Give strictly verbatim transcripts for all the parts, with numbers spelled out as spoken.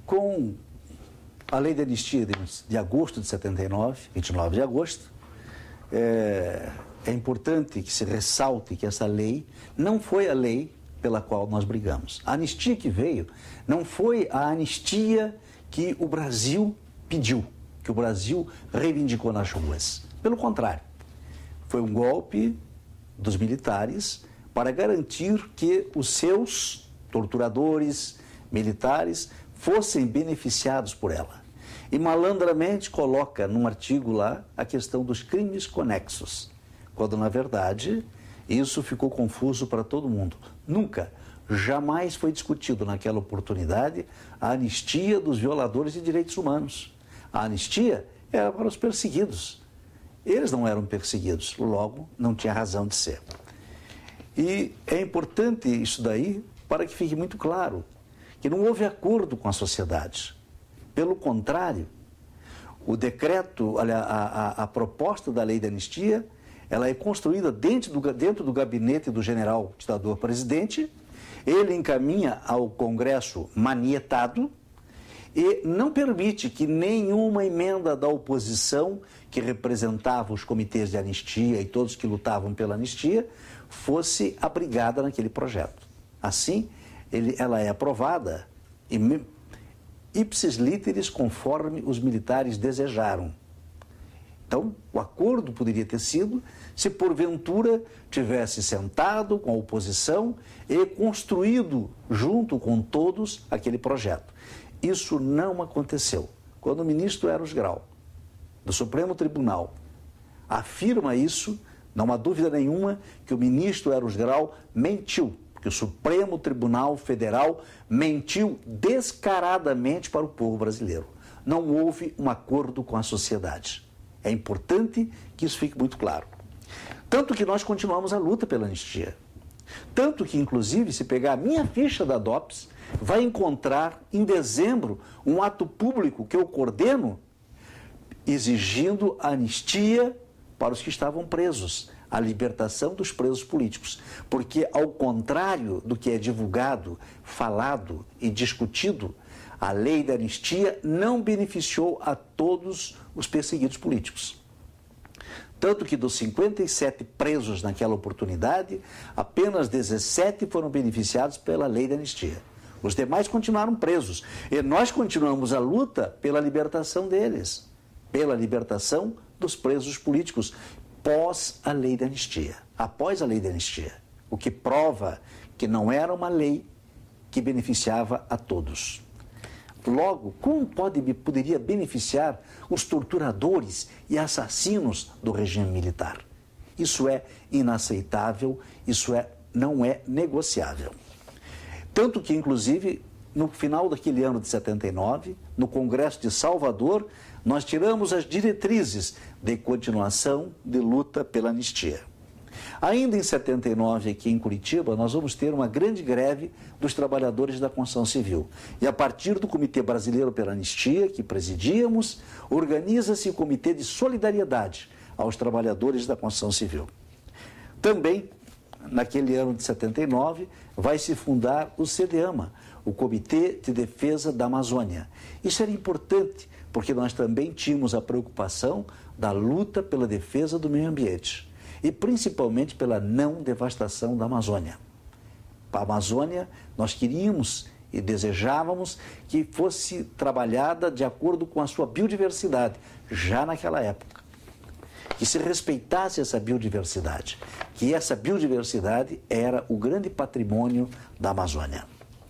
Com a lei de anistia de, de agosto de setenta e nove, vinte e nove de agosto, é, é importante que se ressalte que essa lei não foi a lei pela qual nós brigamos. A anistia que veio não foi a anistia que o Brasil pediu, que o Brasil reivindicou nas ruas. Pelo contrário, foi um golpe dos militares para garantir que os seus torturadores militares fossem beneficiados por ela. E malandramente coloca num artigo lá a questão dos crimes conexos, quando na verdade isso ficou confuso para todo mundo. Nunca, jamais foi discutido naquela oportunidade a anistia dos violadores de direitos humanos. A anistia era para os perseguidos. Eles não eram perseguidos, logo não tinha razão de ser. E é importante isso daí para que fique muito claro que não houve acordo com a sociedade. Pelo contrário, o decreto, a, a, a proposta da lei de anistia, ela é construída dentro do, dentro do gabinete do general ditador-presidente, ele encaminha ao Congresso manietado e não permite que nenhuma emenda da oposição, que representava os comitês de anistia e todos que lutavam pela anistia, fosse abrigada naquele projeto. Assim, ele, ela é aprovada ipsis literis conforme os militares desejaram. Então, o acordo poderia ter sido se porventura tivesse sentado com a oposição e construído junto com todos aquele projeto. Isso não aconteceu. Quando o ministro Eros Grau, do Supremo Tribunal, afirma isso, não há dúvida nenhuma que o ministro Eros Grau mentiu, que o Supremo Tribunal Federal mentiu descaradamente para o povo brasileiro. Não houve um acordo com a sociedade. É importante que isso fique muito claro. Tanto que nós continuamos a luta pela anistia. Tanto que, inclusive, se pegar a minha ficha da DOPS, vai encontrar em dezembro um ato público que eu coordeno exigindo a anistia para os que estavam presos, a libertação dos presos políticos. Porque, ao contrário do que é divulgado, falado e discutido, a lei da anistia não beneficiou a todos os perseguidos políticos. Tanto que dos cinquenta e sete presos naquela oportunidade, apenas dezessete foram beneficiados pela lei da anistia. Os demais continuaram presos. E nós continuamos a luta pela libertação deles, pela libertação dos presos políticos, pós a lei da anistia, após a lei da anistia, o que prova que não era uma lei que beneficiava a todos. Logo, como pode, poderia beneficiar os torturadores e assassinos do regime militar? Isso é inaceitável, isso é, não é negociável. Tanto que, inclusive, no final daquele ano de setenta e nove, no Congresso de Salvador, nós tiramos as diretrizes de continuação de luta pela anistia. Ainda em setenta e nove, aqui em Curitiba, nós vamos ter uma grande greve dos trabalhadores da construção civil. E a partir do Comitê Brasileiro pela Anistia, que presidíamos, organiza-se o Comitê de Solidariedade aos trabalhadores da construção civil. Também, naquele ano de setenta e nove, vai se fundar o CDAMA, o Comitê de Defesa da Amazônia. Isso era importante, porque nós também tínhamos a preocupação da luta pela defesa do meio ambiente e principalmente pela não devastação da Amazônia. A Amazônia, nós queríamos e desejávamos que fosse trabalhada de acordo com a sua biodiversidade, já naquela época. Que se respeitasse essa biodiversidade, que essa biodiversidade era o grande patrimônio da Amazônia.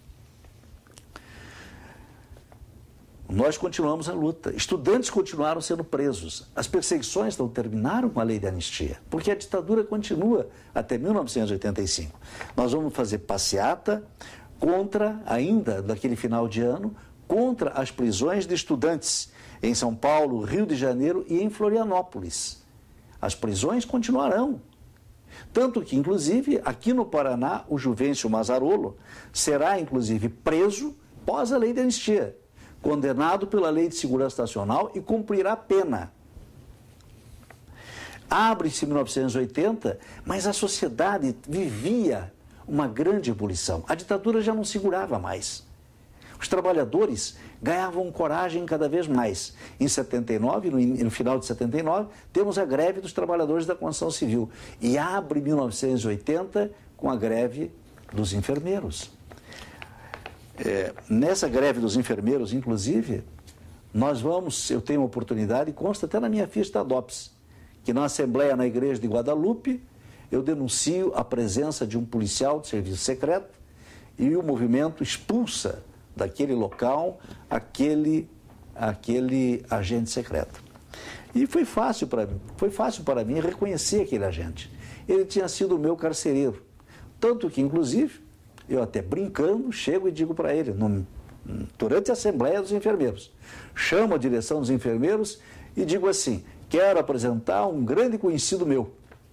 Nós continuamos a luta. Estudantes continuaram sendo presos. As perseguições não terminaram com a lei de anistia, porque a ditadura continua até mil novecentos e oitenta e cinco. Nós vamos fazer passeata contra, ainda daquele final de ano, contra as prisões de estudantes em São Paulo, Rio de Janeiro e em Florianópolis. As prisões continuarão. Tanto que, inclusive, aqui no Paraná, o Juvencio Mazzarolo será, inclusive, preso pós a lei de anistia, condenado pela Lei de Segurança Nacional e cumprirá a pena. Abre-se em mil novecentos e oitenta, mas a sociedade vivia uma grande ebulição. A ditadura já não segurava mais. Os trabalhadores ganhavam coragem cada vez mais. Em setenta e nove, no, no final de setenta e nove, temos a greve dos trabalhadores da construção civil. E abre mil novecentos e oitenta com a greve dos enfermeiros. É, nessa greve dos enfermeiros, inclusive, nós vamos, eu tenho uma oportunidade, e consta até na minha ficha da DOPS, que na Assembleia na Igreja de Guadalupe, eu denuncio a presença de um policial de serviço secreto e o movimento expulsa daquele local aquele, aquele agente secreto. E foi fácil para mim, foi fácil para mim reconhecer aquele agente. Ele tinha sido o meu carcereiro. Tanto que, inclusive, eu até brincando, chego e digo para ele, no, durante a Assembleia dos Enfermeiros, chamo a direção dos enfermeiros e digo assim, quero apresentar um grande conhecido meu,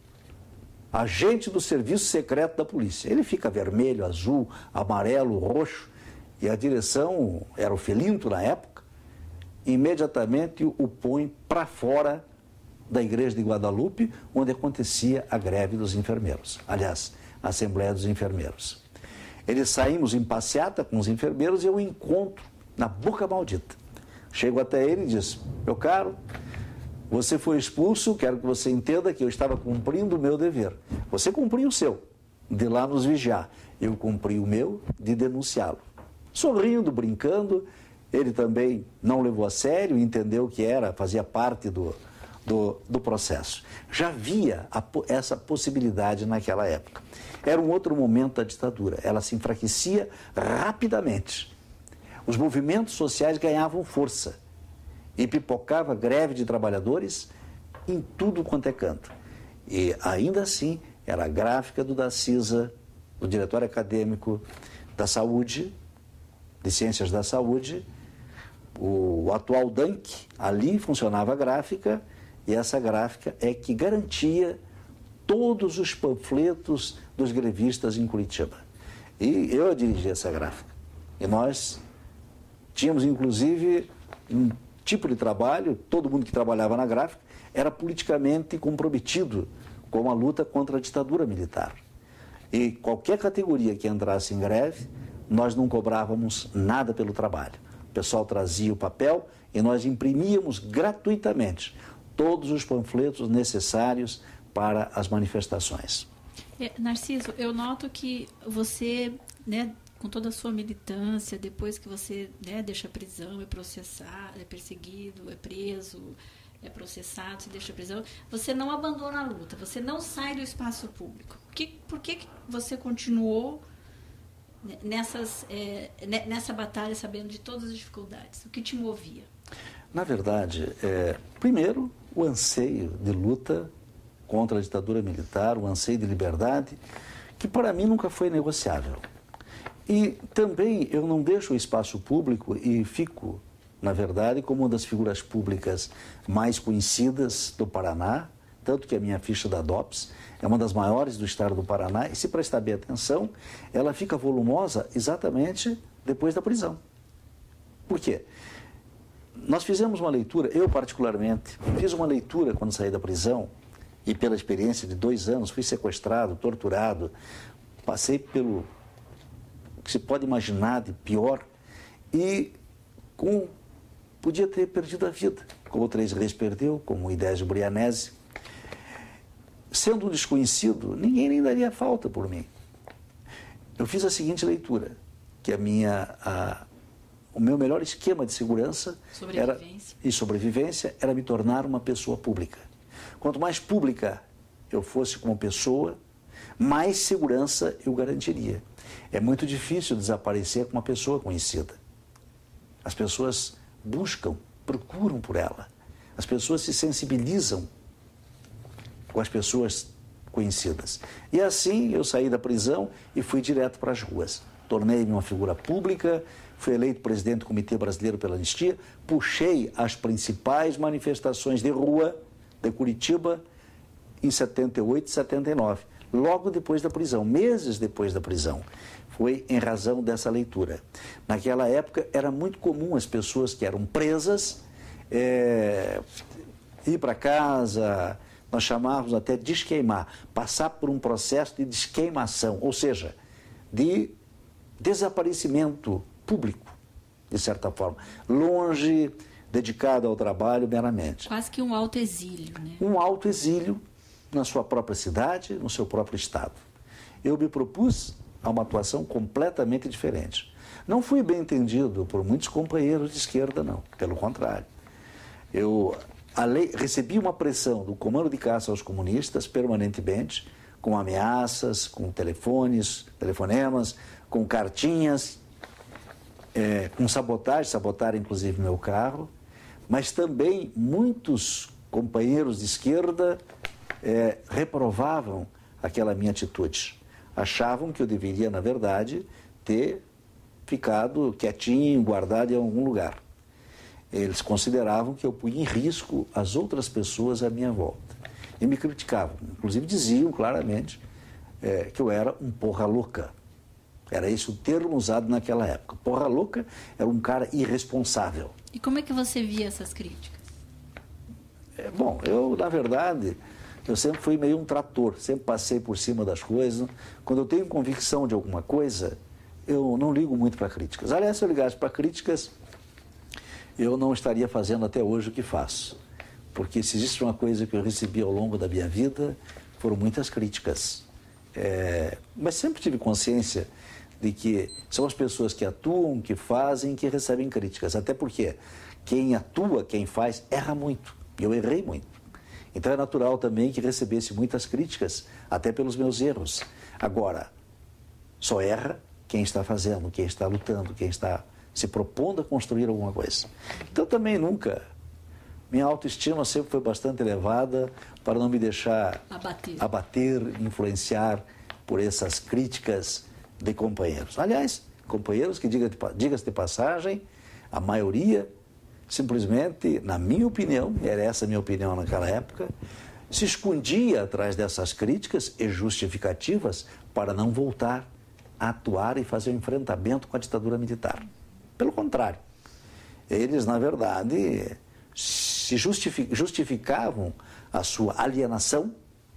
agente do serviço secreto da polícia. Ele fica vermelho, azul, amarelo, roxo, e a direção, era o Felinto na época, imediatamente o põe para fora da Igreja de Guadalupe, onde acontecia a greve dos enfermeiros. Aliás, a Assembleia dos Enfermeiros. Eles saímos em passeata com os enfermeiros e eu o encontro na Boca Maldita. Chego até ele e diz, meu caro, você foi expulso, quero que você entenda que eu estava cumprindo o meu dever. Você cumpriu o seu, de lá nos vigiar. Eu cumpri o meu, de denunciá-lo. Sorrindo, brincando, ele também não levou a sério, entendeu que era, fazia parte do, do, do processo. Já havia a, essa possibilidade naquela época. Era um outro momento da ditadura, ela se enfraquecia rapidamente. Os movimentos sociais ganhavam força e pipocava greve de trabalhadores em tudo quanto é canto. E ainda assim, era a gráfica do DACISA, do Diretório Acadêmico da Saúde, de Ciências da Saúde, o atual D A N C, ali funcionava a gráfica, e essa gráfica é que garantia todos os panfletos dos grevistas em Curitiba. E eu dirigi essa gráfica. E nós tínhamos, inclusive, um tipo de trabalho, todo mundo que trabalhava na gráfica era politicamente comprometido com a luta contra a ditadura militar. E qualquer categoria que entrasse em greve, nós não cobrávamos nada pelo trabalho. O pessoal trazia o papel e nós imprimíamos gratuitamente todos os panfletos necessários para as manifestações. É, Narciso, eu noto que você, né, com toda a sua militância, depois que você, né, deixa a prisão, é processado, é perseguido, é preso, é processado, se deixa a prisão, você não abandona a luta, você não sai do espaço público. Que, por que, que você continuou nessas, é, nessa batalha, sabendo de todas as dificuldades? O que te movia? Na verdade, é, primeiro, o anseio de luta contra a ditadura militar, o anseio de liberdade, que para mim nunca foi negociável. E também eu não deixo o espaço público e fico, na verdade, como uma das figuras públicas mais conhecidas do Paraná, tanto que a minha ficha da DOPS é uma das maiores do estado do Paraná, e se prestar bem atenção, ela fica volumosa exatamente depois da prisão. Por quê? Nós fizemos uma leitura, eu particularmente, fiz uma leitura quando saí da prisão, e pela experiência de dois anos, fui sequestrado, torturado, passei pelo que se pode imaginar de pior, e com, podia ter perdido a vida, como o Três Reis perdeu, como o Idésio Brianese. Sendo um desconhecido, ninguém nem daria falta por mim. Eu fiz a seguinte leitura, que a minha, a, o meu melhor esquema de segurança era, e sobrevivência era me tornar uma pessoa pública. Quanto mais pública eu fosse como pessoa, mais segurança eu garantiria. É muito difícil desaparecer com uma pessoa conhecida. As pessoas buscam, procuram por ela. As pessoas se sensibilizam com as pessoas conhecidas. E assim eu saí da prisão e fui direto para as ruas. Tornei-me uma figura pública, fui eleito presidente do Comitê Brasileiro pela Anistia, puxei as principais manifestações de rua de Curitiba em setenta e oito e setenta e nove, logo depois da prisão, meses depois da prisão. Foi em razão dessa leitura. Naquela época era muito comum as pessoas que eram presas é, ir para casa, nós chamávamos até de desqueimar, passar por um processo de desqueimação, ou seja, de desaparecimento público. de certa forma, longe, dedicado ao trabalho meramente. Quase que um autoexílio, né? Um autoexílio na sua própria cidade, no seu próprio estado. Eu me propus a uma atuação completamente diferente. Não fui bem entendido por muitos companheiros de esquerda, não. Pelo contrário. Eu a lei, recebi uma pressão do comando de caça aos comunistas permanentemente, com ameaças, com telefones, telefonemas, com cartinhas, é, com sabotagem, sabotaram inclusive meu carro, mas também muitos companheiros de esquerda é, reprovavam aquela minha atitude. Achavam que eu deveria, na verdade, ter ficado quietinho, guardado em algum lugar. Eles consideravam que eu punha em risco as outras pessoas à minha volta. E me criticavam. Inclusive diziam claramente é, que eu era um porra louca. Era esse o termo usado naquela época. Porra louca era um cara irresponsável. E como é que você via essas críticas? É, bom, eu, na verdade, eu sempre fui meio um trator. Sempre passei por cima das coisas. Quando eu tenho convicção de alguma coisa, eu não ligo muito para críticas. Aliás, se eu ligasse para críticas, eu não estaria fazendo até hoje o que faço. Porque se existe uma coisa que eu recebi ao longo da minha vida, foram muitas críticas. É, mas sempre tive consciência de que são as pessoas que atuam, que fazem, que recebem críticas. Até porque quem atua, quem faz, erra muito. E eu errei muito. Então é natural também que recebesse muitas críticas, até pelos meus erros. Agora, só erra quem está fazendo, quem está lutando, quem está se propondo a construir alguma coisa. Então também nunca... Minha autoestima sempre foi bastante elevada para não me deixar abater, abater influenciar por essas críticas de companheiros. Aliás, companheiros que, diga-se de passagem, a maioria simplesmente, na minha opinião, era essa a minha opinião naquela época, se escondia atrás dessas críticas e justificativas para não voltar a atuar e fazer um enfrentamento com a ditadura militar. Pelo contrário, eles, na verdade, se justificavam a sua alienação,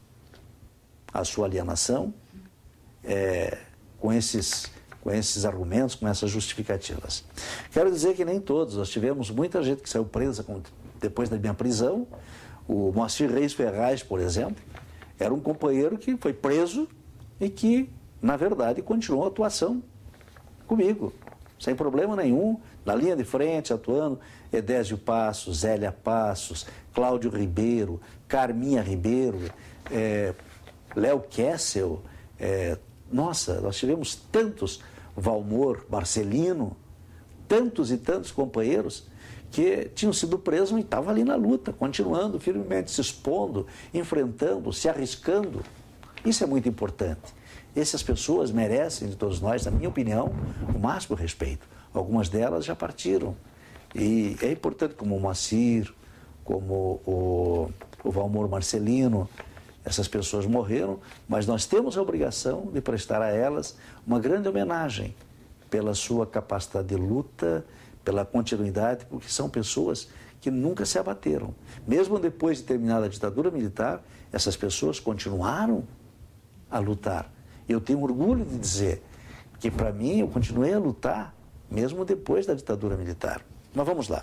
a sua alienação é, com, esses, com esses argumentos, com essas justificativas. Quero dizer que nem todos, nós tivemos muita gente que saiu presa com, depois da minha prisão. O Moacir Reis Ferraz, por exemplo, era um companheiro que foi preso e que, na verdade, continuou a atuação comigo, sem problema nenhum, na linha de frente, atuando. Edésio Passos, Zélia Passos, Cláudio Ribeiro, Carminha Ribeiro, é, Léo Kessel, é, nossa, nós tivemos tantos, Valmor, Marcelino, tantos e tantos companheiros que tinham sido presos e estavam ali na luta, continuando firmemente, se expondo, enfrentando, se arriscando. Isso é muito importante. Essas pessoas merecem, de todos nós, na minha opinião, o máximo respeito. Algumas delas já partiram. E é importante, como o Moacir, como o, o Valmor Marcelino, essas pessoas morreram, mas nós temos a obrigação de prestar a elas uma grande homenagem pela sua capacidade de luta, pela continuidade, porque são pessoas que nunca se abateram. Mesmo depois de terminada a ditadura militar, essas pessoas continuaram a lutar. Eu tenho orgulho de dizer que, para mim, eu continuei a lutar, mesmo depois da ditadura militar. Mas vamos lá.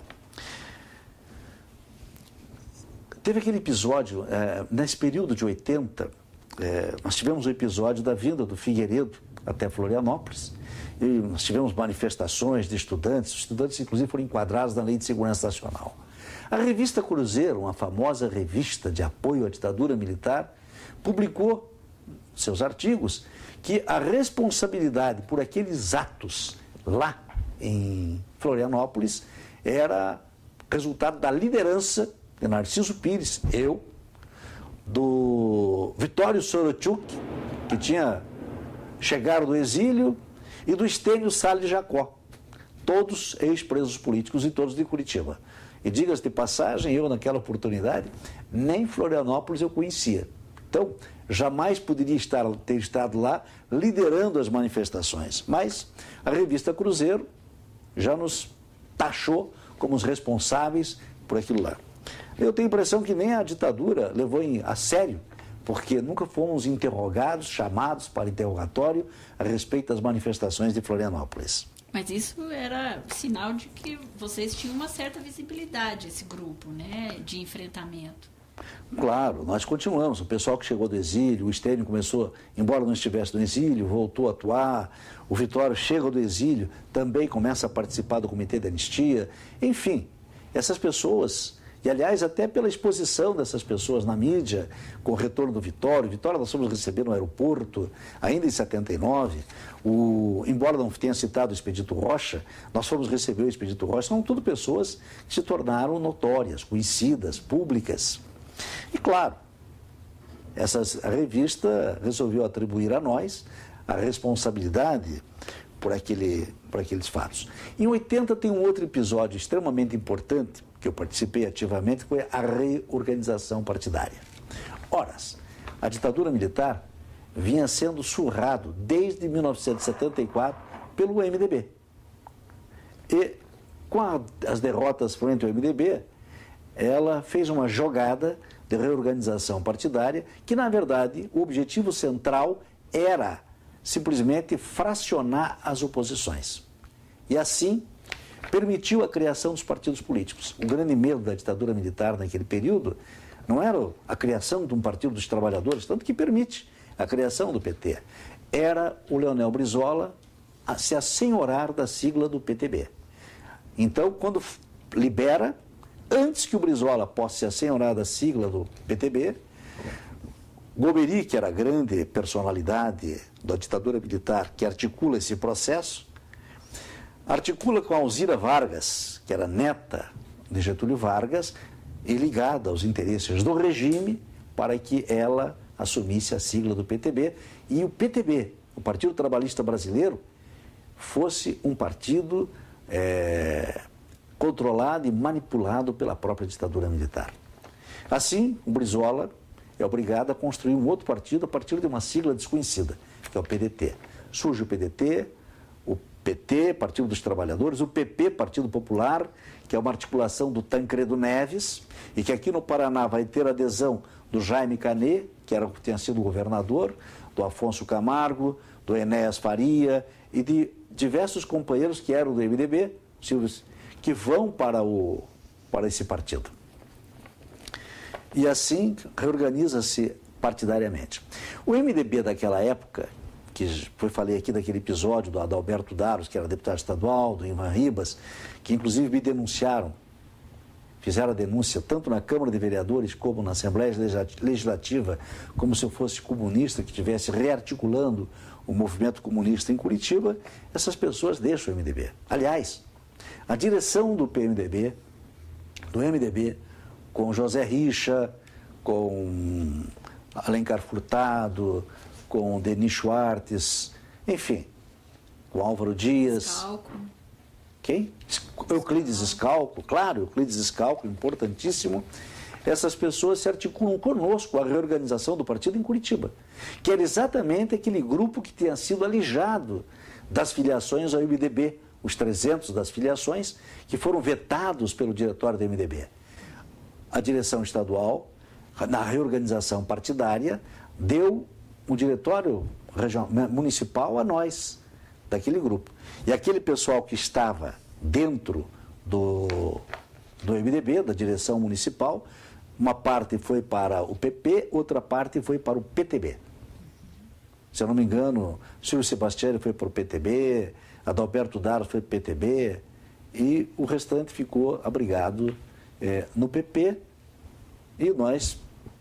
Teve aquele episódio, é, nesse período de oitenta, é, nós tivemos o episódio da vinda do Figueiredo até Florianópolis, e nós tivemos manifestações de estudantes, os estudantes inclusive foram enquadrados na Lei de Segurança Nacional. A revista Cruzeiro, uma famosa revista de apoio à ditadura militar, publicou seus artigos que a responsabilidade por aqueles atos lá em Florianópolis era resultado da liderança de Narciso Pires, eu, do Vitório Sorochuk, que tinha chegado do exílio, e do Estênio Salles de Jacó, todos ex-presos políticos e todos de Curitiba. E diga-se de passagem, eu naquela oportunidade, nem Florianópolis eu conhecia. Então, jamais poderia estar, ter estado lá liderando as manifestações. Mas a revista Cruzeiro já nos taxou como os responsáveis por aquilo lá. Eu tenho a impressão que nem a ditadura levou em, a sério, porque nunca fomos interrogados, chamados para interrogatório a respeito das manifestações de Florianópolis. Mas isso era sinal de que vocês tinham uma certa visibilidade, esse grupo, né, de enfrentamento. Claro, nós continuamos. O pessoal que chegou do exílio, o Estênio começou, embora não estivesse no exílio, voltou a atuar. O Vitório chega do exílio, também começa a participar do Comitê de Anistia. Enfim, essas pessoas, e aliás, até pela exposição dessas pessoas na mídia, com o retorno do Vitório. Vitório nós fomos receber no aeroporto, ainda em setenta e nove. O, embora não tenha citado o Expedito Rocha, nós fomos receber o Expedito Rocha. São tudo pessoas que se tornaram notórias, conhecidas, públicas. E claro, essas, a revista resolveu atribuir a nós a responsabilidade por, aquele, por aqueles fatos. Em oitenta tem um outro episódio extremamente importante, que eu participei ativamente, que foi a reorganização partidária. Ora, a ditadura militar vinha sendo surrado desde mil novecentos e setenta e quatro pelo M D B. E com a, as derrotas frente ao M D B, ela fez uma jogada de reorganização partidária que, na verdade, o objetivo central era simplesmente fracionar as oposições. E assim, permitiu a criação dos partidos políticos. O grande medo da ditadura militar naquele período não era a criação de um partido dos trabalhadores, tanto que permite a criação do P T. Era o Leonel Brizola a se assenhorar da sigla do P T B. Então, quando libera, antes que o Brizola possa se assenhorar da sigla do P T B, Golbery, que era a grande personalidade da ditadura militar que articula esse processo, articula com a Alzira Vargas, que era neta de Getúlio Vargas, e ligada aos interesses do regime para que ela assumisse a sigla do P T B e o P T B, o Partido Trabalhista Brasileiro, fosse um partido é, controlado e manipulado pela própria ditadura militar. Assim, o Brizola é obrigado a construir um outro partido a partir de uma sigla desconhecida, que é o P D T. Surge o P D T, o P T, Partido dos Trabalhadores, o P P, Partido Popular, que é uma articulação do Tancredo Neves, e que aqui no Paraná vai ter adesão do Jaime Canet, que era, tinha sido governador, do Afonso Camargo, do Enéas Faria e de diversos companheiros que eram do M D B, que vão para, o, para esse partido. E assim reorganiza-se partidariamente. O M D B daquela época, que foi falei aqui daquele episódio do Adalberto Daros, que era deputado estadual, do Ivan Ribas, que inclusive me denunciaram, fizeram a denúncia tanto na Câmara de Vereadores como na Assembleia Legislativa, como se eu fosse comunista que estivesse rearticulando o movimento comunista em Curitiba. Essas pessoas deixam o M D B. Aliás, a direção do P M D B, do M D B, com José Richa, com Alencar Furtado, com Denis Schwartz, enfim, com Álvaro Dias. Scalco. Quem? Euclides Scalco, claro, Euclides Scalco, importantíssimo. Essas pessoas se articulam conosco a reorganização do partido em Curitiba, que era exatamente aquele grupo que tinha sido alijado das filiações ao M D B, os trezentos das filiações que foram vetados pelo diretório do M D B. A direção estadual, na reorganização partidária, deu o diretório regional, municipal a nós, daquele grupo. E aquele pessoal que estava dentro do, do M D B, da direção municipal, uma parte foi para o P P, outra parte foi para o P T B. Se eu não me engano, Silvio Sebastiani foi para o P T B, Adalberto Daros foi para o P T B, e o restante ficou abrigado é, no P P, e nós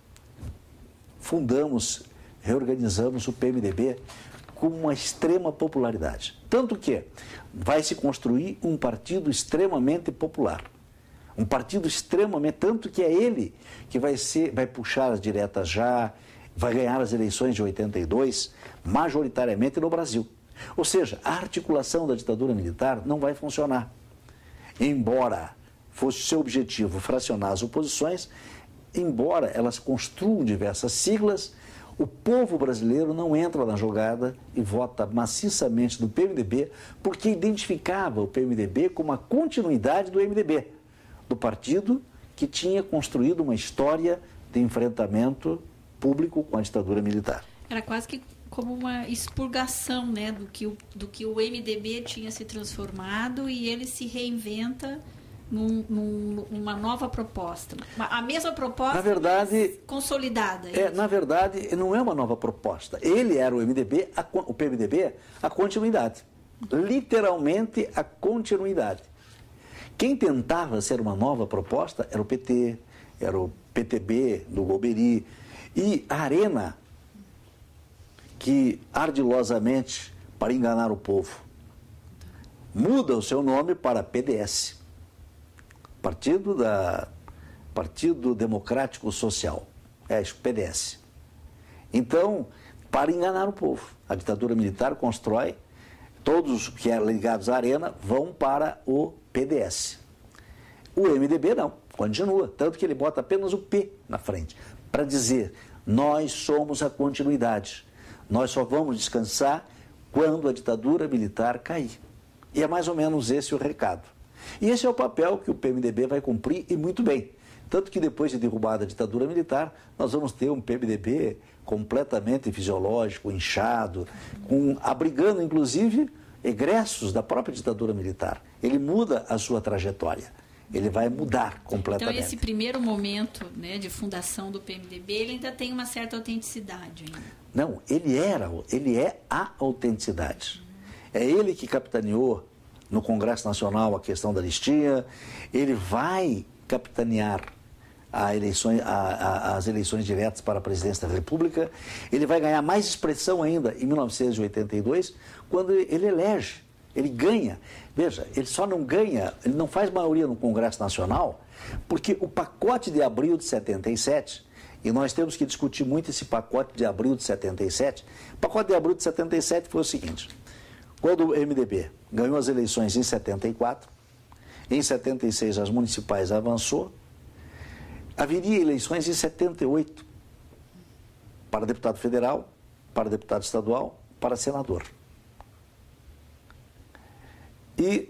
fundamos, reorganizamos o P M D B com uma extrema popularidade. Tanto que vai se construir um partido extremamente popular. Um partido extremamente... Tanto que é ele que vai, ser, vai puxar as diretas já, vai ganhar as eleições de oitenta e dois, majoritariamente no Brasil. Ou seja, a articulação da ditadura militar não vai funcionar. Embora fosse seu objetivo fracionar as oposições, embora elas construam diversas siglas, o povo brasileiro não entra na jogada e vota maciçamente no P M D B, porque identificava o P M D B como a continuidade do M D B, do partido que tinha construído uma história de enfrentamento público com a ditadura militar. Era quase que como uma expurgação, né, do que o, do que o M D B tinha se transformado, e ele se reinventa num, num, numa nova proposta. A mesma proposta, na verdade, consolidada. É, na verdade, não é uma nova proposta. Ele era o M D B, a, o P M D B, a continuidade. Literalmente a continuidade. Quem tentava ser uma nova proposta era o P T, era o P T B do Golbery, e a Arena, que ardilosamente, para enganar o povo, muda o seu nome para P D S, Partido, da, Partido Democrático Social, é isso, P D S. Então, para enganar o povo, a ditadura militar constrói, todos que eram ligados à Arena vão para o P D S. O M D B não, continua, tanto que ele bota apenas o P na frente, para dizer, nós somos a continuidade, nós só vamos descansar quando a ditadura militar cair. E é mais ou menos esse o recado. E esse é o papel que o P M D B vai cumprir, e muito bem. Tanto que depois de derrubada a ditadura militar, nós vamos ter um P M D B completamente fisiológico, inchado, com, abrigando inclusive egressos da própria ditadura militar. Ele muda a sua trajetória. Ele vai mudar completamente. Então, esse primeiro momento, né, de fundação do P M D B, ele ainda tem uma certa autenticidade ainda. Não, ele era, ele é a autenticidade. É ele que capitaneou no Congresso Nacional a questão da anistia, ele vai capitanear a eleições, a, a, as eleições diretas para a presidência da República, ele vai ganhar mais expressão ainda em mil novecentos e oitenta e dois, quando ele elege, ele ganha. Veja, ele só não ganha, ele não faz maioria no Congresso Nacional, porque o pacote de abril de setenta e sete, e nós temos que discutir muito esse pacote de abril de setenta e sete, o pacote de abril de setenta e sete foi o seguinte, quando o M D B ganhou as eleições em setenta e quatro, em setenta e seis as municipais avançou, haveria eleições em setenta e oito para deputado federal, para deputado estadual, para senador. E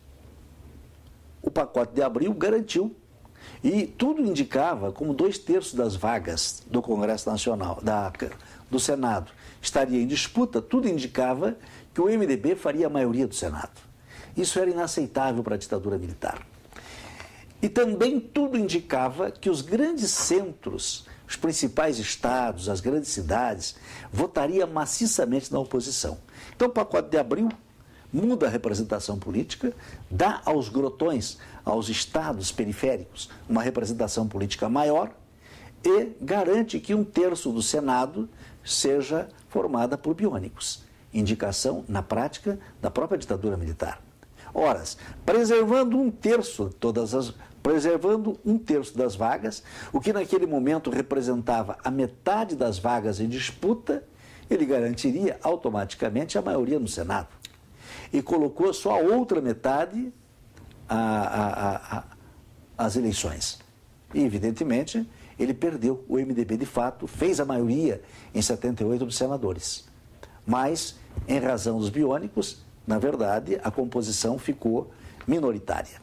o pacote de abril garantiu, e tudo indicava, como dois terços das vagas do Congresso Nacional, da, do Senado, estaria em disputa, tudo indicava que o M D B faria a maioria do Senado. Isso era inaceitável para a ditadura militar. E também tudo indicava que os grandes centros, os principais estados, as grandes cidades, votariam maciçamente na oposição. Então o pacote de abril muda a representação política, dá aos grotões, aos estados periféricos, uma representação política maior e garante que um terço do Senado seja formada por biônicos. Indicação, na prática, da própria ditadura militar. Ora, preservando um terço, todas as, preservando um terço das vagas, o que naquele momento representava a metade das vagas em disputa, ele garantiria automaticamente a maioria no Senado. E colocou só a outra metade a, a, a, a, as eleições. E, evidentemente, ele perdeu. O M D B, de fato, fez a maioria em setenta e oito dos senadores. Mas, em razão dos biônicos, na verdade, a composição ficou minoritária.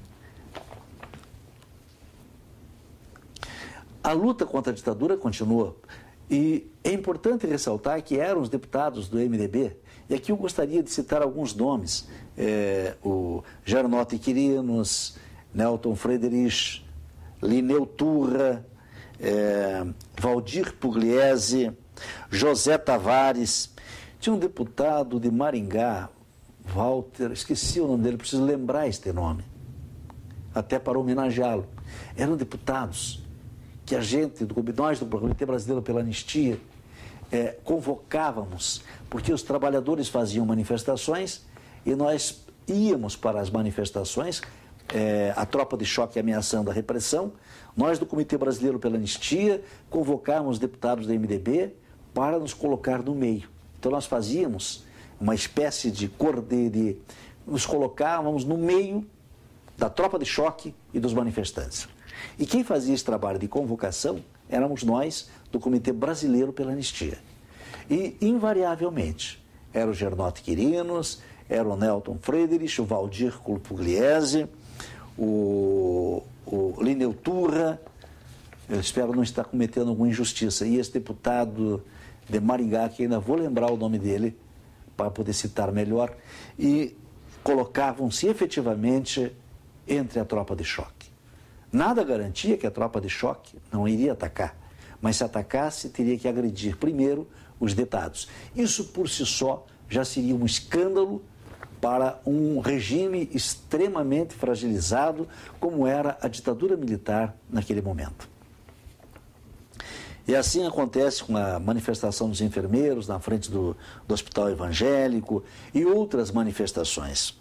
A luta contra a ditadura continua. E é importante ressaltar que eram os deputados do M D B, e aqui eu gostaria de citar alguns nomes, é, o Gernot Quirinos, Nelton Friedrich, Lineu Turra, é, Valdir Pugliese, José Tavares. Tinha um deputado de Maringá, Walter, esqueci o nome dele, preciso lembrar este nome, até para homenageá-lo. Eram deputados que a gente, nós do Comitê Brasileiro pela Anistia, é, convocávamos, porque os trabalhadores faziam manifestações e nós íamos para as manifestações, é, a tropa de choque ameaçando a repressão. Nós do Comitê Brasileiro pela Anistia convocávamos deputados da M D B para nos colocar no meio. Então nós fazíamos uma espécie de cor de, de nos colocávamos no meio da tropa de choque e dos manifestantes. E quem fazia esse trabalho de convocação éramos nós do Comitê Brasileiro pela Anistia. E, invariavelmente, era o Gernot Quirinos, era o Nelton Friedrich, o Valdir Pugliese, o, o Lineu Turra, eu espero não estar cometendo alguma injustiça, e esse deputado de Maringá, que ainda vou lembrar o nome dele, para poder citar melhor, e colocavam-se efetivamente entre a tropa de choque. Nada garantia que a tropa de choque não iria atacar, mas se atacasse, teria que agredir primeiro os deputados. Isso por si só já seria um escândalo para um regime extremamente fragilizado, como era a ditadura militar naquele momento. E assim acontece com a manifestação dos enfermeiros na frente do, do Hospital Evangélico e outras manifestações.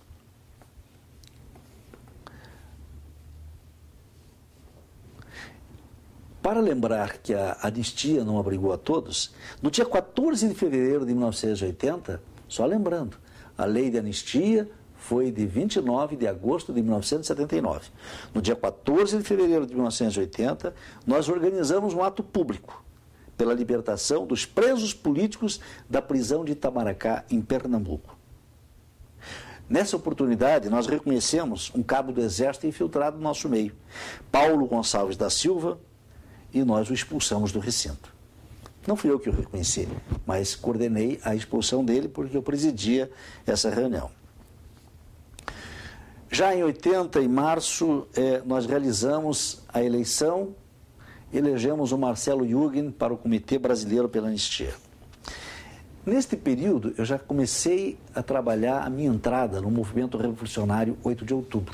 Para lembrar que a anistia não abrigou a todos, no dia quatorze de fevereiro de mil novecentos e oitenta, só lembrando, a lei de anistia foi de vinte e nove de agosto de mil novecentos e setenta e nove. No dia quatorze de fevereiro de mil novecentos e oitenta, nós organizamos um ato público pela libertação dos presos políticos da prisão de Itamaracá, em Pernambuco. Nessa oportunidade, nós reconhecemos um cabo do Exército infiltrado no nosso meio, Paulo Gonçalves da Silva, e nós o expulsamos do recinto. Não fui eu que o reconheci, mas coordenei a expulsão dele porque eu presidia essa reunião. Já em oitenta, em março, eh, nós realizamos a eleição, elegemos o Marcelo Jugend para o Comitê Brasileiro pela Anistia. Neste período, eu já comecei a trabalhar a minha entrada no movimento revolucionário oito de outubro.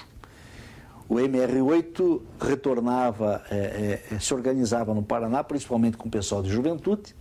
O M R oito retornava, é, é, se organizava no Paraná, principalmente com o pessoal de juventude,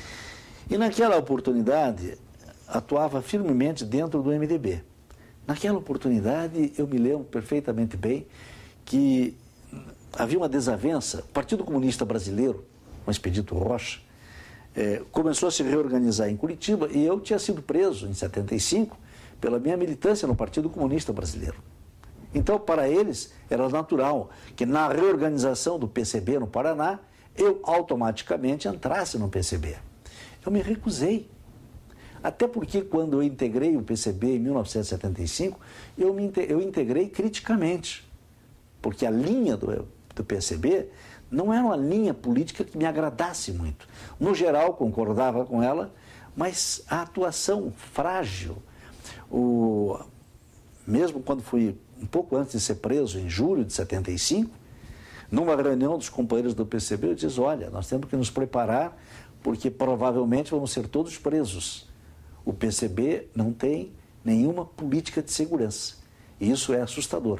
e naquela oportunidade atuava firmemente dentro do M D B. Naquela oportunidade, eu me lembro perfeitamente bem que havia uma desavença. O Partido Comunista Brasileiro, com o Expedito Rocha, é, começou a se reorganizar em Curitiba e eu tinha sido preso em setenta e cinco pela minha militância no Partido Comunista Brasileiro. Então, para eles, era natural que na reorganização do P C B no Paraná, eu automaticamente entrasse no P C B. Eu me recusei. Até porque, quando eu integrei o P C B em mil novecentos e setenta e cinco, eu, me, eu integrei criticamente. Porque a linha do, do P C B não era uma linha política que me agradasse muito. No geral, concordava com ela, mas a atuação frágil, o, mesmo quando fui um pouco antes de ser preso, em julho de setenta e cinco, numa reunião dos companheiros do P C B, eu disse, olha, nós temos que nos preparar, porque provavelmente vamos ser todos presos. O P C B não tem nenhuma política de segurança. E isso é assustador.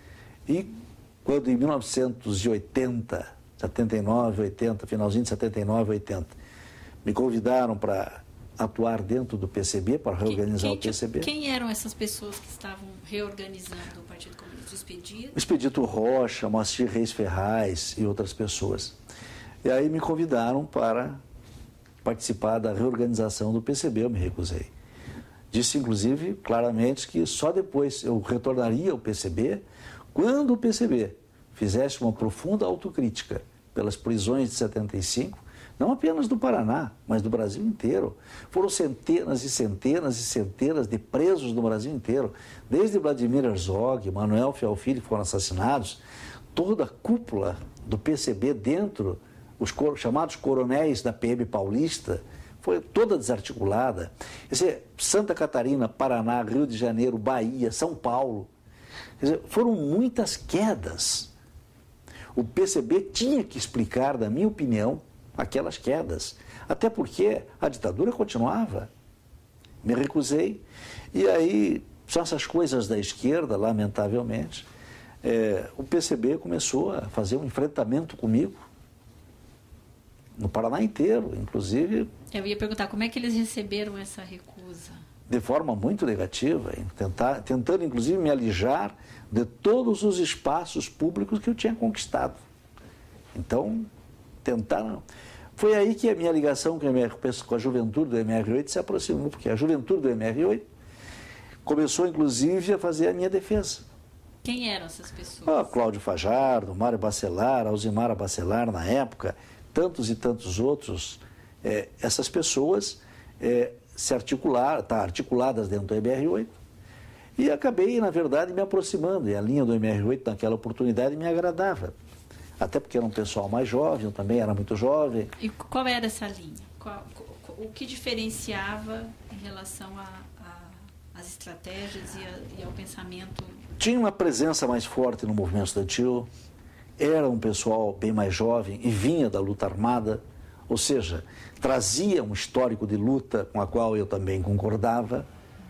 E quando em mil novecentos e oitenta, setenta e nove, oitenta, finalzinho de setenta e nove, oitenta, me convidaram para atuar dentro do P C B, para reorganizar quem, quem, o P C B. Quem eram essas pessoas que estavam reorganizando o Partido Comunista? O Expedito? O Expedito Rocha, Moacir Reis Ferraz e outras pessoas. E aí me convidaram para participar da reorganização do P C B, eu me recusei. Disse, inclusive, claramente que só depois eu retornaria ao P C B quando o P C B fizesse uma profunda autocrítica pelas prisões de setenta e cinco, não apenas do Paraná, mas do Brasil inteiro. Foram centenas e centenas e centenas de presos no Brasil inteiro, desde Vladimir Herzog, Manuel Fialfilho, que foram assassinados, toda a cúpula do P C B dentro, os chamados coronéis da P M paulista, foi toda desarticulada. Quer dizer, Santa Catarina, Paraná, Rio de Janeiro, Bahia, São Paulo. Quer dizer, foram muitas quedas. O P C B tinha que explicar, na minha opinião, aquelas quedas. Até porque a ditadura continuava. Me recusei. E aí, são essas coisas da esquerda, lamentavelmente, é, o P C B começou a fazer um enfrentamento comigo, no Paraná inteiro, inclusive. Eu ia perguntar, como é que eles receberam essa recusa? De forma muito negativa, tentar, tentando inclusive me alijar de todos os espaços públicos que eu tinha conquistado. Então, tentaram. Foi aí que a minha ligação com a, M R, com a juventude do M R oito se aproximou, porque a juventude do M R oito começou, inclusive, a fazer a minha defesa. Quem eram essas pessoas? Ah, Cláudio Fajardo, Mário Bacelar, Alzimara Bacelar, na época, tantos e tantos outros. É, essas pessoas é, se articularam, tá, articuladas dentro do M R oito, e acabei, na verdade, me aproximando, e a linha do M R oito naquela oportunidade me agradava, até porque era um pessoal mais jovem, eu também era muito jovem. E qual era essa linha? Qual, o que diferenciava em relação às estratégias e, a, e ao pensamento? Tinha uma presença mais forte no movimento estudantil, era um pessoal bem mais jovem e vinha da luta armada, ou seja, trazia um histórico de luta com a qual eu também concordava,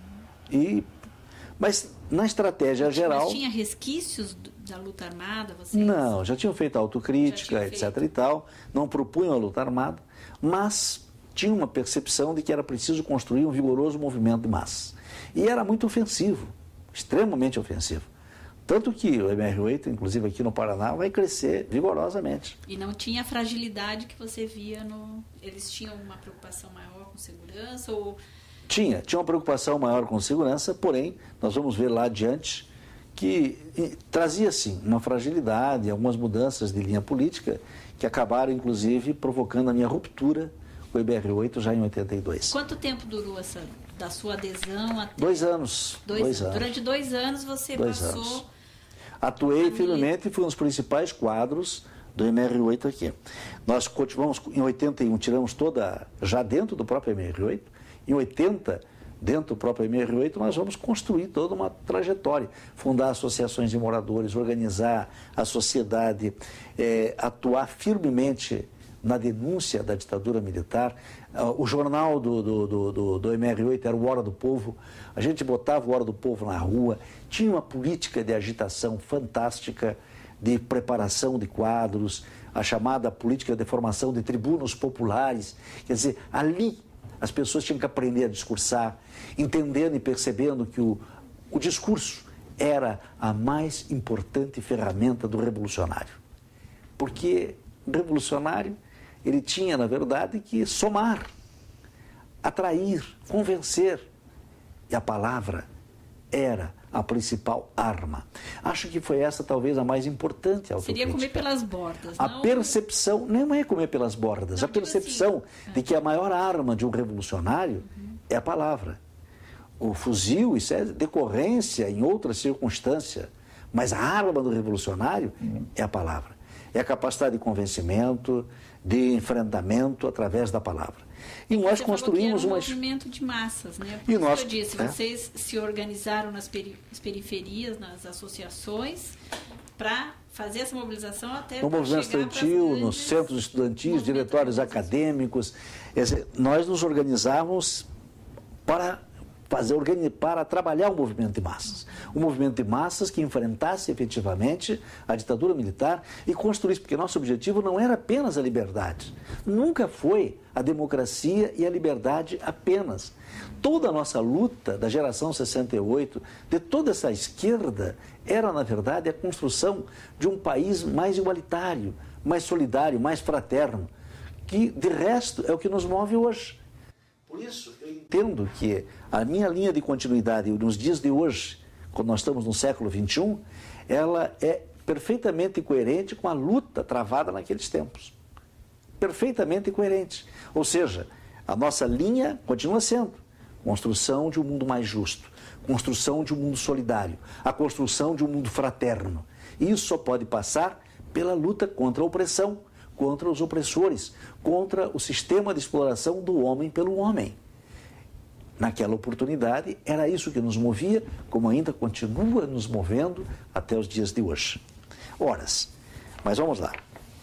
e, mas na estratégia mas geral... Mas tinha resquícios da luta armada? Vocês... Não, já tinham feito autocrítica, tinha etc feito. e tal, não propunham a luta armada, mas tinha uma percepção de que era preciso construir um vigoroso movimento de massas. E era muito ofensivo, extremamente ofensivo. Tanto que o M R oito, inclusive aqui no Paraná, vai crescer vigorosamente. E não tinha a fragilidade que você via no... Eles tinham uma preocupação maior com segurança ou... Tinha, tinha uma preocupação maior com segurança, porém, nós vamos ver lá adiante que trazia, sim, uma fragilidade, algumas mudanças de linha política que acabaram, inclusive, provocando a minha ruptura com o M R oito já em oitenta e dois. Quanto tempo durou essa, da sua adesão até... Dois anos. Dois, dois anos. Durante dois anos você dois passou... Anos. Atuei firmemente e fui um dos principais quadros do M R oito aqui. Nós continuamos, em oitenta e um, tiramos toda, já dentro do próprio M R oito, em oitenta, dentro do próprio M R oito, nós vamos construir toda uma trajetória, fundar associações de moradores, organizar a sociedade, é, atuar firmemente na denúncia da ditadura militar. O jornal do, do, do, do, do M R oito era o Hora do Povo, a gente botava o Hora do Povo na rua, tinha uma política de agitação fantástica, de preparação de quadros, a chamada política de formação de tribunos populares, quer dizer, ali as pessoas tinham que aprender a discursar, entendendo e percebendo que o, o discurso era a mais importante ferramenta do revolucionário. Porque o revolucionário, ele tinha, na verdade, que somar, atrair, convencer. E a palavra era a principal arma. Acho que foi essa talvez a mais importante. A Seria comer pelas bordas, A não? percepção, não é comer pelas bordas, não, a percepção assim. de que a maior arma de um revolucionário uhum. é a palavra. O fuzil, isso é decorrência em outra circunstância, mas a arma do revolucionário uhum. é a palavra. É a capacidade de convencimento, de enfrentamento através da palavra. E nós Você construímos falou uma... que era um movimento de massas, né? Por e isso nós... que eu disse, é? vocês se organizaram nas peri... periferias, nas associações, para fazer essa mobilização até... No movimento estudantil, nos centros estudantis, diretórios acadêmicos. Quer dizer, nós nos organizávamos para... Fazer, para trabalhar o movimento de massas. Um movimento de massas que enfrentasse efetivamente a ditadura militar e construísse, porque nosso objetivo não era apenas a liberdade. Nunca foi a democracia e a liberdade apenas. Toda a nossa luta da geração sessenta e oito, de toda essa esquerda, era, na verdade, a construção de um país mais igualitário, mais solidário, mais fraterno, que, de resto, é o que nos move hoje. Por isso, eu entendo que a minha linha de continuidade nos dias de hoje, quando nós estamos no século vinte e um, ela é perfeitamente coerente com a luta travada naqueles tempos. Perfeitamente coerente. Ou seja, a nossa linha continua sendo construção de um mundo mais justo, construção de um mundo solidário, a construção de um mundo fraterno. Isso só pode passar pela luta contra a opressão, contra os opressores, contra o sistema de exploração do homem pelo homem. Naquela oportunidade, era isso que nos movia, como ainda continua nos movendo até os dias de hoje. Horas. Mas vamos lá.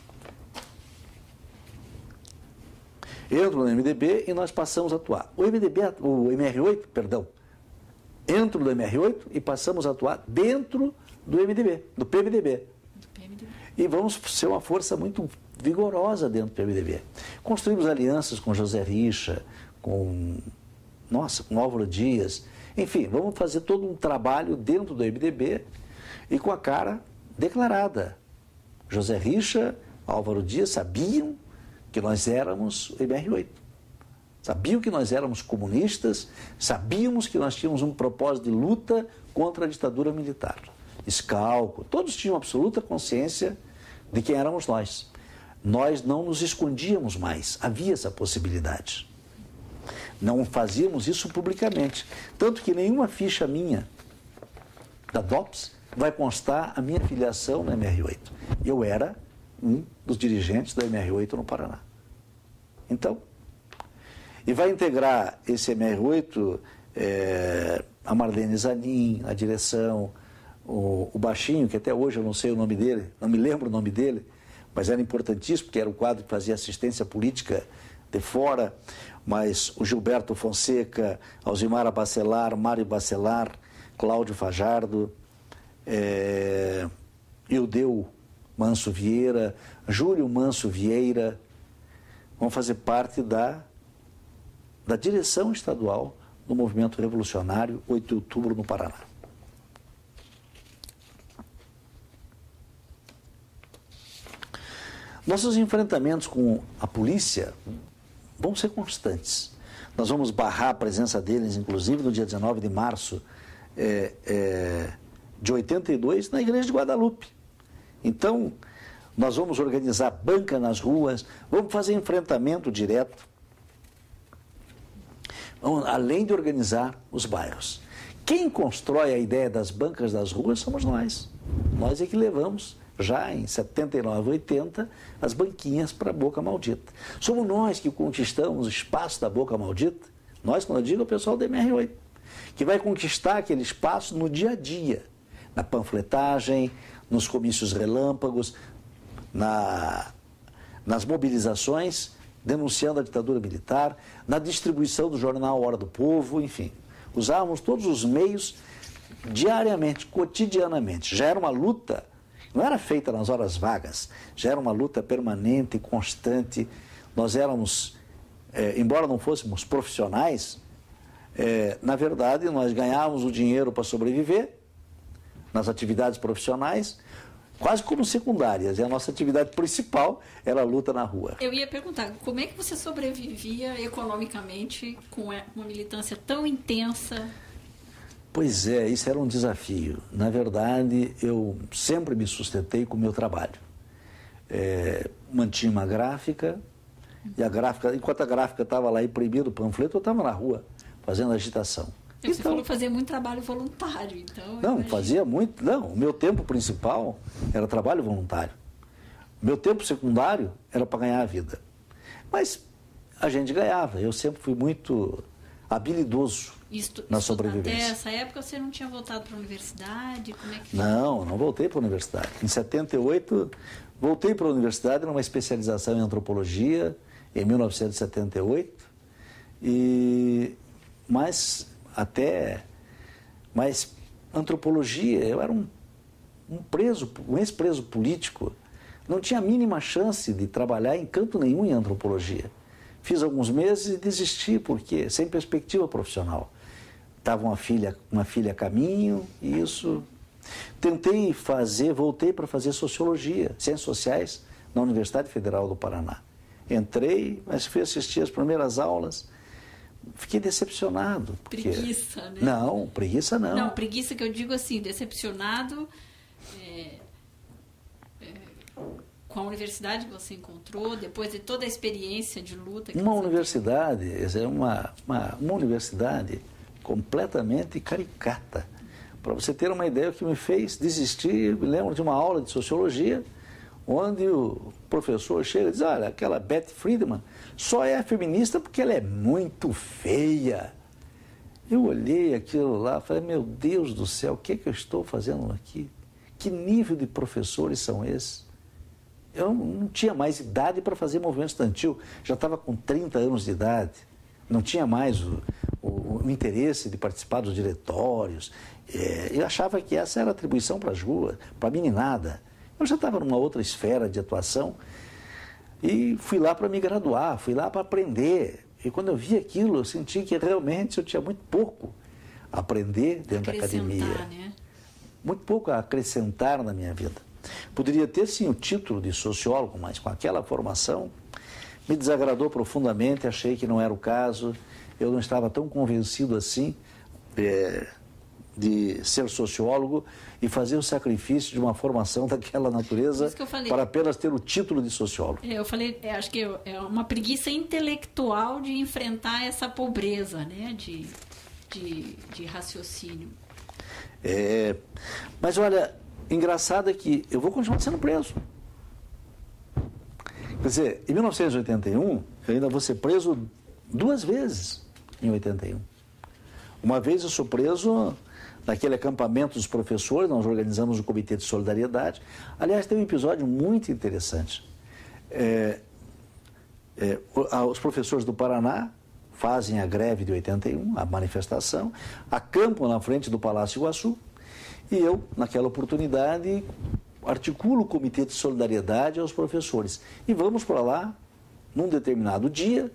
Entro no M D B e nós passamos a atuar. O M D B, o M R oito, perdão, entro no M R oito e passamos a atuar dentro do M D B, do P M D B. Do P M D B. E vamos ser uma força muito vigorosa dentro do P M D B. Construímos alianças com José Richa, com, nossa, com Álvaro Dias. Enfim, vamos fazer todo um trabalho dentro do M D B e com a cara declarada. José Richa, Álvaro Dias sabiam que nós éramos o M R oito. Sabiam que nós éramos comunistas, sabíamos que nós tínhamos um propósito de luta contra a ditadura militar. Scalco, todos tinham absoluta consciência de quem éramos nós. Nós não nos escondíamos mais, havia essa possibilidade. Não fazíamos isso publicamente. Tanto que nenhuma ficha minha da D O P S vai constar a minha filiação no M R oito. Eu era um dos dirigentes da M R oito no Paraná. Então, E vai integrar esse M R oito é, a Marlene Zanin, a direção, o, o Baixinho, que até hoje eu não sei o nome dele, não me lembro o nome dele, mas era importantíssimo, porque era o quadro que fazia assistência política de fora, mas o Gilberto Fonseca, Alzimara Bacelar, Mário Bacelar, Cláudio Fajardo, é, Ildeu Manso Vieira, Júlio Manso Vieira, vão fazer parte da, da direção estadual do movimento revolucionário oito de outubro no Paraná. Nossos enfrentamentos com a polícia vão ser constantes. Nós vamos barrar a presença deles, inclusive, no dia dezenove de março é, é, de oitenta e dois, na Igreja de Guadalupe. Então, nós vamos organizar banca nas ruas, vamos fazer enfrentamento direto, vamos, além de organizar os bairros. Quem constrói a ideia das bancas das ruas somos nós. Nós é que levamos, já em setenta e nove, oitenta, as banquinhas para a Boca Maldita. Somos nós que conquistamos o espaço da Boca Maldita, nós, quando eu digo, é o pessoal do M R oito, que vai conquistar aquele espaço no dia a dia, na panfletagem, nos comícios relâmpagos, na, nas mobilizações, denunciando a ditadura militar, na distribuição do jornal Hora do Povo, enfim. Usávamos todos os meios diariamente, cotidianamente. Já era uma luta, não era feita nas horas vagas, já era uma luta permanente e constante. Nós éramos, é, embora não fôssemos profissionais, é, na verdade nós ganhávamos o dinheiro para sobreviver nas atividades profissionais, quase como secundárias, e a nossa atividade principal era a luta na rua. Eu ia perguntar, como é que você sobrevivia economicamente com uma militância tão intensa? Pois é, isso era um desafio. Na verdade, eu sempre me sustentei com o meu trabalho. É, mantinha uma gráfica, e a gráfica, enquanto a gráfica estava lá imprimindo o panfleto, eu estava na rua, fazendo agitação. Você então, falou que fazia muito trabalho voluntário, então... Não, imagino. fazia muito... Não, o meu tempo principal era trabalho voluntário. O meu tempo secundário era para ganhar a vida. Mas a gente ganhava. Eu sempre fui muito habilidoso Isto, na sobrevivência. Até essa época você não tinha voltado para a universidade? Como é que... Não, não voltei para a universidade. Em setenta e oito, voltei para a universidade numa especialização em antropologia, em mil novecentos e setenta e oito. E... Mas... até, mas antropologia, eu era um, um preso, um ex-preso político, não tinha a mínima chance de trabalhar em canto nenhum em antropologia. Fiz alguns meses e desisti, porque sem perspectiva profissional. Estava uma filha, uma filha a caminho, e isso... Tentei fazer, voltei para fazer sociologia, ciências sociais, na Universidade Federal do Paraná. Entrei, mas fui assistir as primeiras aulas... Fiquei decepcionado. Porque... Preguiça, né? Não, preguiça não. Não, preguiça que eu digo assim, decepcionado é, é, com a universidade que você encontrou, depois de toda a experiência de luta que Uma você universidade, é uma, uma, uma universidade completamente caricata. Para você ter uma ideia, o que me fez desistir, eu me lembro de uma aula de sociologia, onde o professor chega e diz, olha, aquela Beth Friedman só é feminista porque ela é muito feia. Eu olhei aquilo lá e falei, meu Deus do céu, o que é que eu estou fazendo aqui? Que nível de professores são esses? Eu não tinha mais idade para fazer movimento estudantil, já estava com trinta anos de idade, não tinha mais o, o, o interesse de participar dos diretórios. É, eu achava que essa era atribuição para as ruas, para a meninada. Eu já estava numa outra esfera de atuação e fui lá para me graduar, fui lá para aprender. E quando eu vi aquilo, eu senti que realmente eu tinha muito pouco a aprender dentro da academia. Né? Muito pouco a acrescentar na minha vida. Poderia ter, sim, o título de sociólogo, mas com aquela formação me desagradou profundamente, achei que não era o caso, eu não estava tão convencido assim é, de ser sociólogo e fazer o sacrifício de uma formação daquela natureza para apenas ter o título de sociólogo. É, eu falei, é, acho que é uma preguiça intelectual de enfrentar essa pobreza, né, de, de, de raciocínio. É, mas olha, engraçado é que eu vou continuar sendo preso. Quer dizer, em mil novecentos e oitenta e um, eu ainda vou ser preso duas vezes em oitenta e um. Uma vez eu sou preso naquele acampamento dos professores, nós organizamos o Comitê de Solidariedade. Aliás, tem um episódio muito interessante. É, é, os professores do Paraná fazem a greve de oitenta e um, a manifestação, acampam na frente do Palácio Iguaçu, e eu, naquela oportunidade, articulo o Comitê de Solidariedade aos professores. E vamos para lá, num determinado dia,